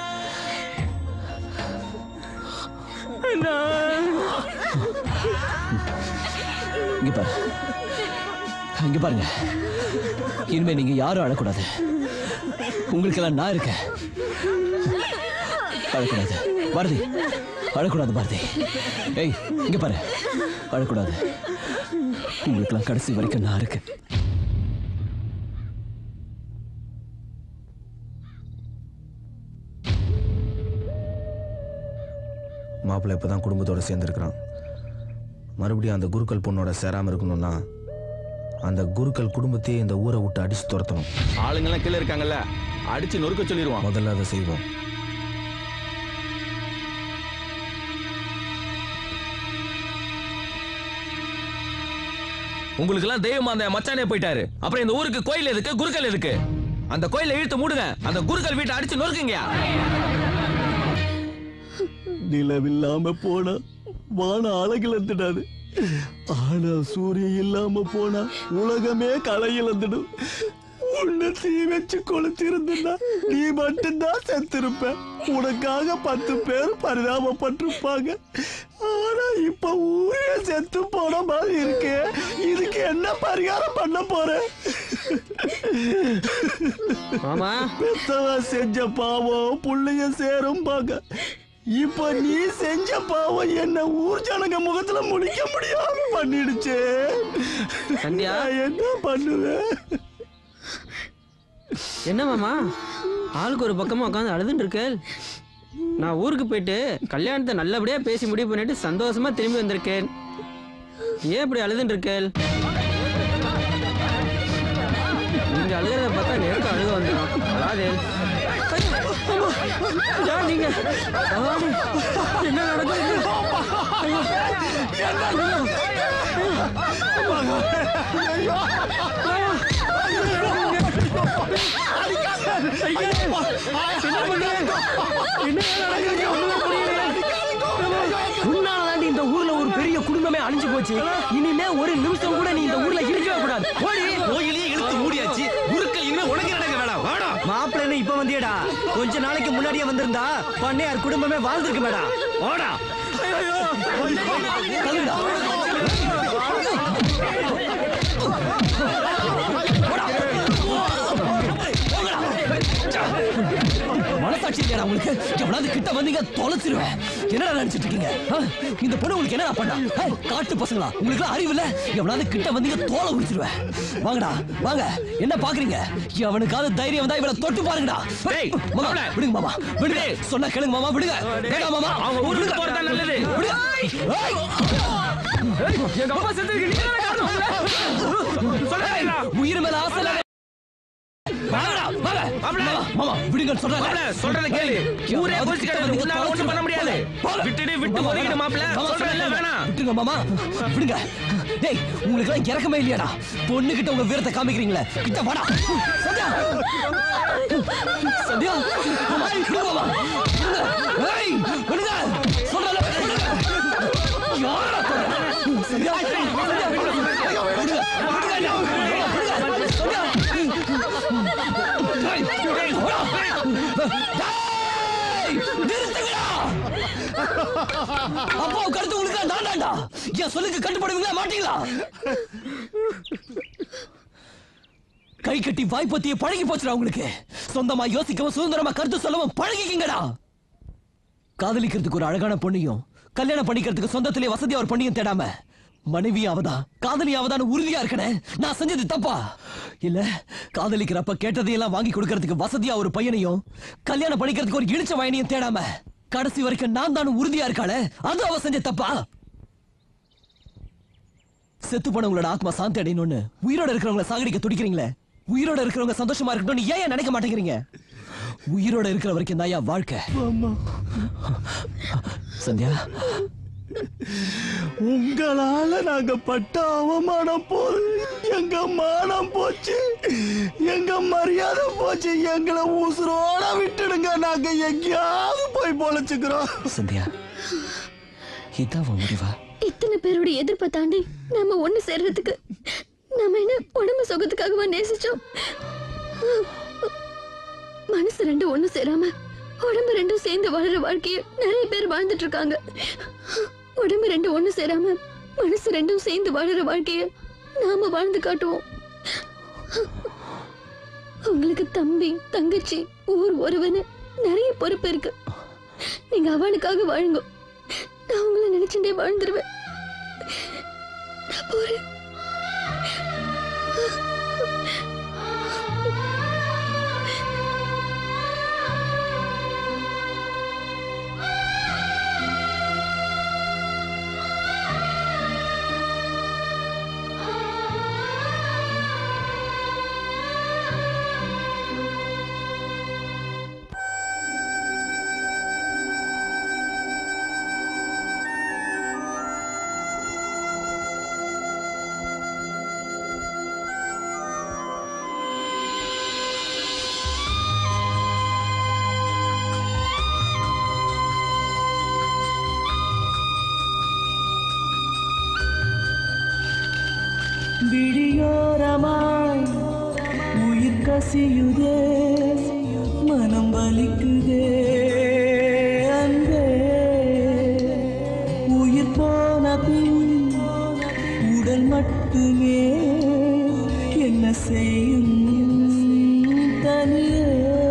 இங்க பாரு இங்க பாருங்க இனிமே நீங்க யாரும் அழக்கூடாது உங்களுக்கெல்லாம் நான் இருக்கேன் அழக்கூடாது பாரதி அழக்கூடாது பாரதி ஏய் இங்க பாரு அழக்கூடாது உங்களுக்கெல்லாம் கடைசி வரைக்கும் நான் இருக்கேன் மாப்பிள்ளை இப்பதான் குடும்பத்தோட சேர்ந்துருக்கிறான். மறுபடியும் அந்த குருக்கள் பொண்ணோட சேராம இருக்கணும்னா அந்த குருக்கள் குடும்பத்தையே இந்த ஊரை விட்டு அடிச்சு துரத்தணும். ஆளுங்கெல்லாம் கீழே இருக்காங்கல்ல, அடிச்சு நொறுக்க சொல்லிடுவான். முதல்ல அதை செய்வோம். உங்களுக்கு எல்லாம் தெய்வம் அந்த மச்சானே போயிட்டாரு. அப்புறம் இந்த ஊருக்கு கோயில் எதுக்கு, குருக்கள் எதுக்கு? அந்த கோயிலை இழுத்து மூடுங்க. அந்த குருக்கள் வீட்டை அடிச்சு நொறுக்குங்க. நிலவில்லாம போனா வான அழகிழந்துடாது. ஆனா சூரியன் இல்லாம போனா உலகமே களை இழந்துடும். உன்னை தீ வச்சு கொளுத்திருந்தா நீ மட்டும்தான் செத்திருப்ப. உனக்காக பத்து பேர் பரிதாபப்பட்டிருப்பாங்க. ஆனா இப்ப ஊரே செத்து போன மாதிரி இருக்கு. இதுக்கு என்ன பரிகாரம் பண்ண போற? ஆமா, பெத்தவன் செஞ்ச பாவம் புள்ளைய சேரும் பாக்க. இப்ப நீ செஞ்ச பாவம் என்ன ஊர் ஜனங்க முகத்துல முடிக்க முடியாம பண்ணிடுச்சு. சந்தியா, என்ன பண்ணுவேன்? என்ன மாமா ஆளுக்கு ஒரு பக்கமா உட்காந்து அழுதுன்னு இருக்க? நான் ஊருக்கு போயிட்டு கல்யாணத்தை நல்லபடியா பேசி முடிவு பண்ணிட்டு சந்தோஷமா திரும்பி வந்திருக்கேன். ஏன் இப்படி அழுதுன்னு இருக்க? நீங்க அழுகிறத பார்த்தா நேருக்கு அழுக வந்துடும். அதாவது நீங்க என்ன நடக்குது? உன்னாலதாண்டி இந்த ஊர்ல ஒரு பெரிய குடும்பமே அழிஞ்சு போச்சு. இனிமே ஒரு நிமிஷம் கூட நீ இந்த ஊர்ல இருக்கவே கூடாது. கோயிலே இழுத்து மூடியாச்சு. குருக்கள் இனிமே உனக்கு நடக்க வேணாம். வாடா மாப்பிள்ளை, இப்ப வந்தியடா. கொஞ்ச நாளைக்கு முன்னாடியே வந்திருந்தா பண்ணையார் குடும்பமே வாழ்ந்துருக்கு மேடா. வாடா. மனசாட்சி இல்லையா உங்களுக்கு? எவ்வளவு கிட்ட வந்தீங்க தொலைச்சிருவேன். என்னடா நினைச்சிட்டு இருக்கீங்க? இந்த பொண்ணு உங்களுக்கு என்ன பண்ணா? காட்டு பசங்களா, உங்களுக்கு அறிவு இல்ல? எவ்வளவு கிட்ட வந்தீங்க தோலை உரிச்சிருவேன். வாங்கடா வாங்க, என்ன பாக்குறீங்க? எவனுக்காவது தைரியம் வந்தா இவளை தொட்டு பாருங்கடா. விடுங்க மாமா, விடுங்க. சொன்னா கேளுங்க மாமா, விடுங்க. வேண்டாம் மாமா, அவங்க ஊருக்கு போறதா நல்லது. எங்க அம்மா செத்து உயிர் மேல ஆசை. சொல்றத கேளு. ஊரே போச்சுக்காது, உன்னால ஒண்ணும் பண்ண முடியாது. விட்டுடு, விட்டு ஒதுக்கிடு மாப்ள. சொல்றல வேணாம். விட்டுங்க மாமா, விடுங்க. டேய், உங்களுக்கு எல்லாம் இறக்கமே இல்லையாடா? பொண்ணு கிட்ட உங்க வீரத்தை காமிக்கிறீங்களே, கிட்ட வாடா. சத்யா, சத்யா, மாமா, விடுங்க மாமா. ஏய், விடுங்க. சொல்றல விடுங்க. யாரா சொல்ற? சத்யா, சத்யா, விடுங்க. விடுங்க. சத்யா. அப்பாவு கருத்து உங்களுக்கு தாண்டாண்டா. என் சொல்லுக்கு கட்டுப்படுவீங்களா மாட்டீங்களா? கை கட்டி வாய்ப்பத்திய பழகி போச்சுடா உங்களுக்கு. சொந்தமா யோசிக்கவும் சுதந்திரமா கருத்து சொல்லவும் பழகிக்கிங்கடா. காதலிக்கிறதுக்கு ஒரு அழகான பொண்ணையும் கல்யாணம் பண்ணிக்கிறதுக்கு சொந்தத்திலே வசதியா ஒரு பொண்ணையும் தேடாம மனைவியாவதா காதலியாவதான்னு உறுதியா இருக்கனே. நான் செஞ்சது தப்பா இல்ல? காதலிக்கிறப்ப கேட்டதையெல்லாம் வாங்கி கொடுக்கறதுக்கு வசதியா ஒரு பையனையும் கல்யாணம் பண்ணிக்கிறதுக்கு ஒரு இழிச்ச வயனையும் தேடாம கடைசி வரைக்கும் நான் தானும் உறுதியா இருக்காளே, அது அவ செஞ்ச தப்பா? செத்து போனவங்களோட ஆத்மா சாந்தி அடையணும்னு உயிரோட இருக்கிறவங்களை சாகடிக்க துடிக்கிறீங்களே, உயிரோட இருக்கிறவங்க சந்தோஷமா இருக்கணும்னு ஏன் நினைக்க மாட்டேங்கிறீங்க? உயிரோட இருக்கிற வரைக்கும் தான் என் வாழ்க்கை. சந்தியா, உங்களால நாங்க பட்ட அவமானம் போது எங்க மானம் போச்சு, எங்க மரியாதை போச்சு. எங்களை உசுரோட விட்டுடுங்க, நாங்க எங்கேயாவது போய் பொழைச்சுக்கிறோம். சந்தியா, இதான் முடிவா? இத்தனை பேரோட எதிர்ப்பை தாண்டி நம்ம ஒண்ணு சேர்றதுக்கு நம்ம என்ன உடம்பு சுகத்துக்காகவா நேசிச்சோம்? மனசு ரெண்டும் ஒண்ணு சேராம உடம்பு ரெண்டும் சேர்ந்து வாழற வாழ்க்கைய நிறைய பேர் வாழ்ந்துட்டு இருக்காங்க. உடம்பு ரெண்டும் ஒண்ணு சேராம மனசு ரெண்டும் சேர்ந்து வாழற வாழ்க்கைய நாம வாழ்ந்து காட்டுவோம். உங்களுக்கு தம்பி தங்கச்சி ஊர் ஒருவனு நிறைய பொறுப்பு இருக்கு. நீங்க அவனுக்காக வாழுங்க. நான் உங்களை நினைச்சுட்டே வாழ்ந்துருவேன். நான் போறேன். விழியோரமாய் உயிர் கசியுதே மனம் வலிக்குதே அன்பே உயிர் போன பின் உடல் மட்டுமே என்ன செய்யும் தனியே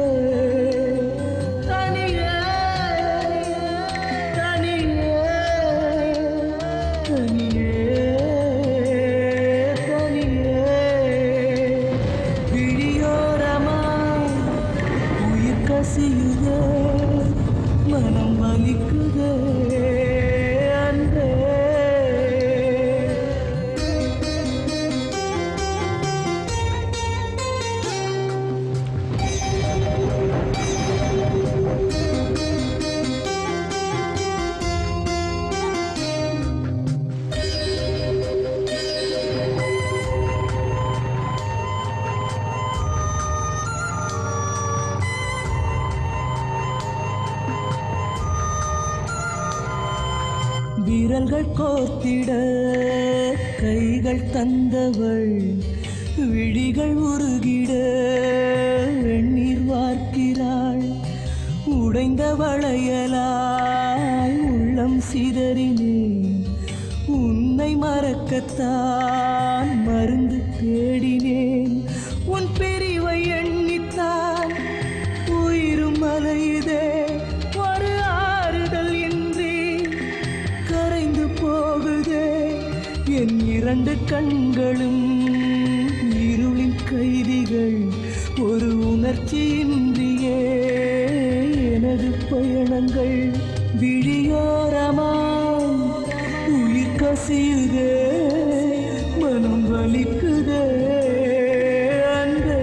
தனியே தனியே தனியே தனியே விழியோரமாய் உயிர் கசியுதே மனம் வலிக்குதே அன்பே விரல்கள் கோர்த்திட கைகள் தந்தவள் விழிகள் உருகிட வெந்நீர் வார்க்கிறாள் உடைந்த வளையலாய் உள்ளம் சிதறினேன் உன்னை மறக்கத்தான் மருந்து தேடினேன் உன் பிரிவை எண்ணித்தான் உயிரும் அலையுதே ஒரு ஆறுதல் இன்றி கரைந்து போகுதே என் இரண்டு கண்களும் இருளின் கைதிகள் ஒரு உணர்ச்சியின்றியே எனது பயணங்கள் விழியோரமாய் உயிர் கசியுதே மனம் வலிக்குதே அன்பே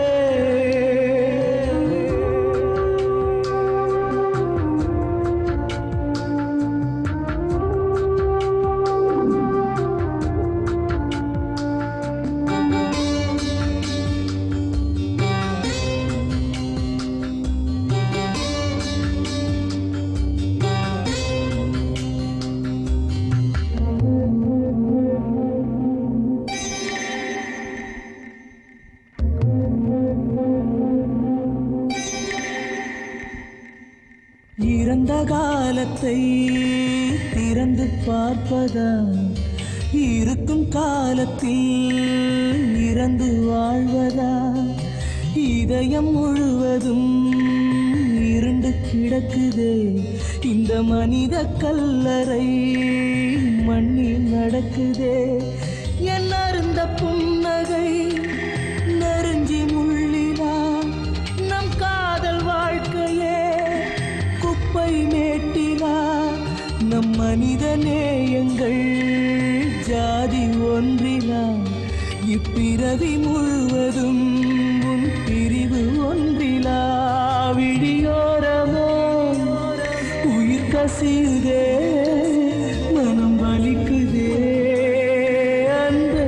இறந்த காலத்தை திறந்து பார்ப்பதா இருக்கும் காலத்தில் இறந்து வாழ்வதா இதயம் முழுவதும் இருண்டு கிடக்குதே இந்த மனித கல்லறை மண்ணில் நடக்குதே என் அருந்த புன்னகை நெருஞ்சி முள்ளினா நம் காதல் வாழ்க்கையே குப்பை மேட்டிலா நம் மனித நேயங்கள் ஜாதி ஒன்றிலா இப்பிறவி முழுவதும் உன் பிரிவு ஒன்றிலா விழியோரமோ உயிர் கசியுதே மனம் வலிக்குதே அன்பே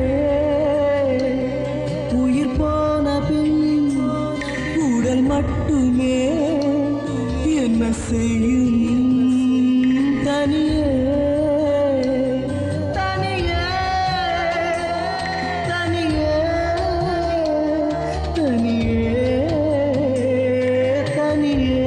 உயிர் போன பின் உடல் மட்டுமே என்ன செய்யும் தனியே தனியே தனியே தனியே தனியே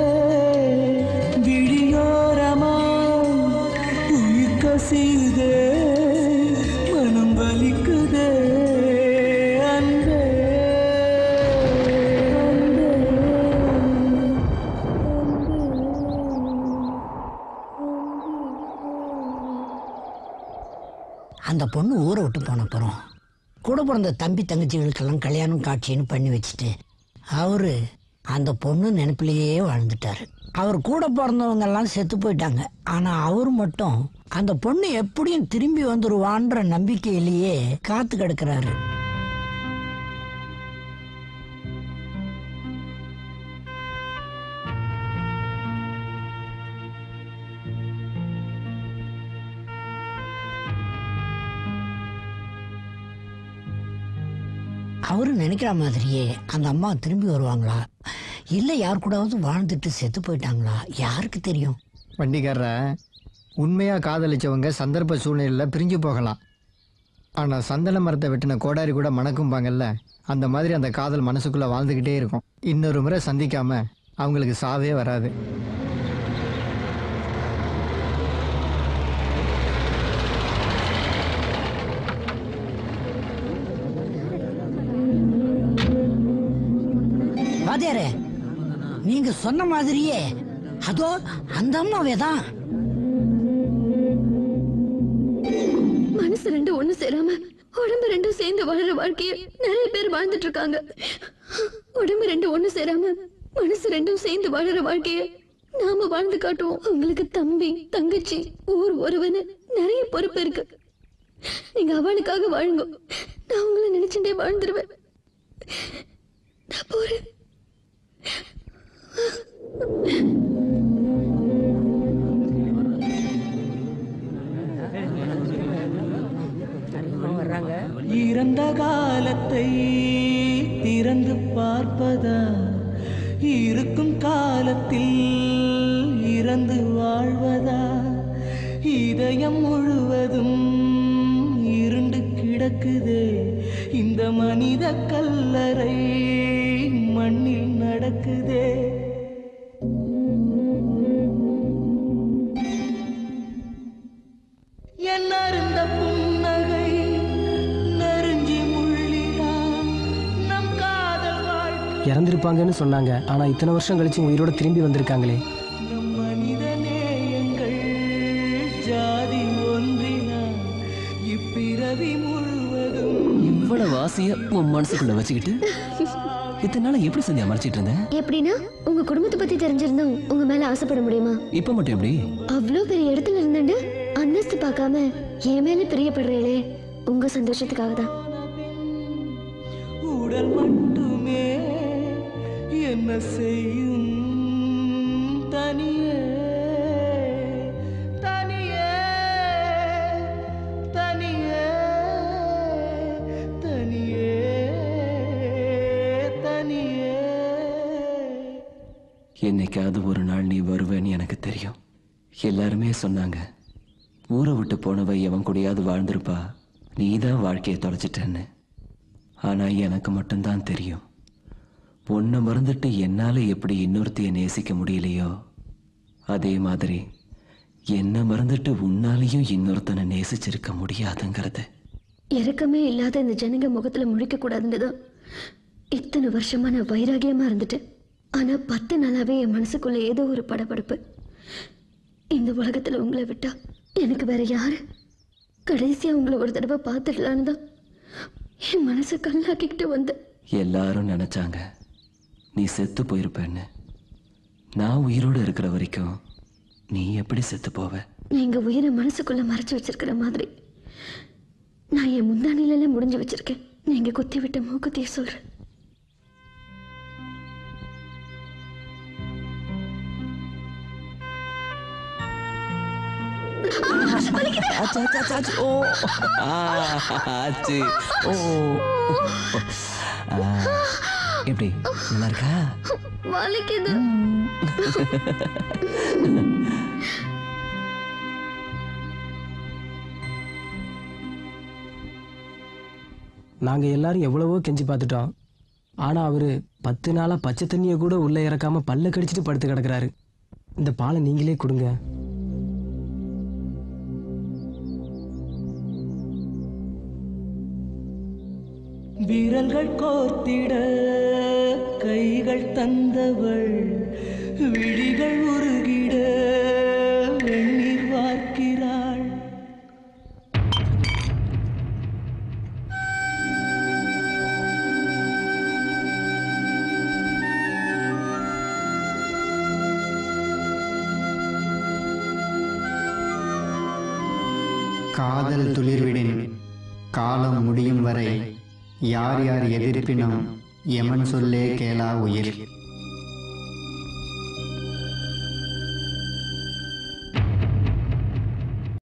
விழியோரமாய் உயிர் கசியுதே மனம் வலிக்குதே அன்பே அந்த பொண்ணு ஊரை விட்டு போன அப்புறம் கூட பிறந்த தம்பி தங்கச்சிகளுக்கெல்லாம் கல்யாணம் காட்சின்னு பண்ணி வச்சுட்டு அவரு அந்த பொண்ணு நினைப்பிலேயே வாழ்ந்துட்டாரு. அவர் கூட பிறந்தவங்க எல்லாம் செத்து போயிட்டாங்க. ஆனா அவர் மட்டும் அந்த பொண்ணு எப்படியும் திரும்பி வந்துருவான்ற நம்பிக்கையிலேயே காத்து கிடக்குறாரு. அவரு நினைக்கிற மாதிரியே அந்த அம்மா திரும்பி வருவாங்களா இல்ல யார் கூடாவது வாழ்ந்துட்டு செத்து போயிட்டாங்களா யாருக்கு தெரியும். வண்டிக்காரர உண்மையா காதலிச்சவங்க சந்தர்ப்ப சூழ்நிலையில பிரிஞ்சு போகலாம். ஆனால் சந்தன மரத்தை வெட்டின கோடாரி கூட மணக்கும்பாங்கல்ல, அந்த மாதிரி அந்த காதல் மனசுக்குள்ளே வாழ்ந்துக்கிட்டே இருக்கும். இன்னொரு முறை சந்திக்காம அவங்களுக்கு சாவே வராது. வாத்தியாரே, நீங்க சொன்ன மாதிரியே அதோ அந்த அம்மாவே தான். மனசு ரெண்டு ஒண்ணு சேராம உடம்பு ரெண்டும் சேர்ந்து வாழற வாழ்க்கைய நிறைய பேர் வாழ்ந்துட்டு இருக்காங்க. உடம்பு ரெண்டு ஒண்ணு சேராம மனசு ரெண்டும் சேர்ந்து வாழற வாழ்க்கைய நாம வாழ்ந்து காட்டுவோம். உங்களுக்கு தம்பி, தங்கச்சி, ஊர் ஒருவனு நிறைய பொறுப்பு இருக்கு. நீங்க அவளுக்காக வாழுங்க. நான் உங்களை நினைச்சுட்டே வாழ்ந்துருவேன். நான் போறேன். இறந்த காலத்தை திறந்து பார்ப்பதா, இருக்கும் காலத்தில் இறந்து வாழ்வதா, இதயம் முழுவதும் இருண்டு கிடக்குதே, இந்த மனித கல்லறை மண்ணில் நடக்குதே. என்ன இருந்த புன்னகை நெருஞ்சி முள்ளிதான் நம் காதல் வாழ்க்கை. இறந்திருப்பாங்கன்னு சொன்னாங்க, ஆனா இத்தனை வருஷம் கழிச்சு உயிரோட திரும்பி வந்திருக்காங்களே. நம் மனித நேயங்கள் ஜாதி ஒன்றினா இப்பிறவி முழுவதும். இவ்வளவு ஆசைய உன் மனசுக்குள்ள வச்சுக்கிட்டு இத்தனை நாள எப்படி சந்தியா மறைச்சிட்டு இருந்தேன்? எப்படின்னா உங்க குடும்பத்தை பத்தி தெரிஞ்சிருந்தோம் உங்க மேல ஆசைப்பட முடியுமா? இப்ப மட்டும் எப்படி? அவ்வளவு பெரிய இடத்துல இருந்துட்டு அந்தஸ்து பார்க்காம என் மேல பிரியப்படுறீங்களே, உங்க சந்தோஷத்துக்காக தான். உடல் மட்டுமே என்ன செய்யும் தனியே தனியே தனியே தனியே தனியே. என்னைக்காவது ஒரு நாள் நீ வருவேன்னு எனக்கு தெரியும். எல்லாருமே சொன்னாங்க, ஊரை விட்டு போனவ எவன் கூடயாவது வாழ்ந்திருப்பா, நீதான் வாழ்க்கையை தொலைச்சிட்டேன்னு. ஆனா எனக்கு மட்டும்தான் தெரியும், உன்னை மறந்துட்டு என்னால எப்படி இன்னொருத்தைய நேசிக்க முடியலையோ, அதே மாதிரி என்ன மறந்துட்டு உன்னாலையும் இன்னொருத்தனை நேசிச்சிருக்க முடியாதுங்கிறது. இறக்கமே இல்லாத இந்த ஜனங்க முகத்துல முழிக்க கூடாதுன்னுதான் இத்தனை வருஷமா நான் வைராகியமா இருந்துட்டேன். ஆனா பத்து நாளாவே என் மனசுக்குள்ள ஏதோ ஒரு படபடப்பு. இந்த உலகத்துல உங்களை விட்டா எனக்கு வேற யாரு? கடைசியா உங்களை ஒரு தடவை பார்த்துடலான்னு தான் என் மனசை கல்லாக்கிக்கிட்டு வந்த. எல்லாரும் நினைச்சாங்க நீ செத்து போயிருப்பேன்னு. நான் உயிரோடு இருக்கிற வரைக்கும் நீ எப்படி செத்து போவ? நீங்க உயிரை மனசுக்குள்ள மறைச்சு வச்சிருக்கிற மாதிரி நான் என் முந்தானில முடிஞ்சு வச்சிருக்கேன். நீங்க குத்தி விட்ட மூக்குத்திய சொல்றேன். எப்படி நல்லா இருக்கா? வலிக்குது. நாங்க எல்லாரும் எவ்வளவோ கெஞ்சி பார்த்துட்டோம். ஆனா அவரு பத்து நாளா பச்சை தண்ணியை கூட உள்ள இறக்காம பல்ல கடிச்சிட்டு படுத்து கிடக்குறாரு. இந்த பாலை நீங்களே கொடுங்க. விரல்கள் கோர்த்திட கைகள் தந்தவள், விழிகள் உருகிட வெந்நீர் வார்க்கிறாள். காதல் துளிர்விடின் காலம் முடியும் வரை யார் யார் எதிர்ப்பினும் எமன் சொல்லே கேளா உயிர்.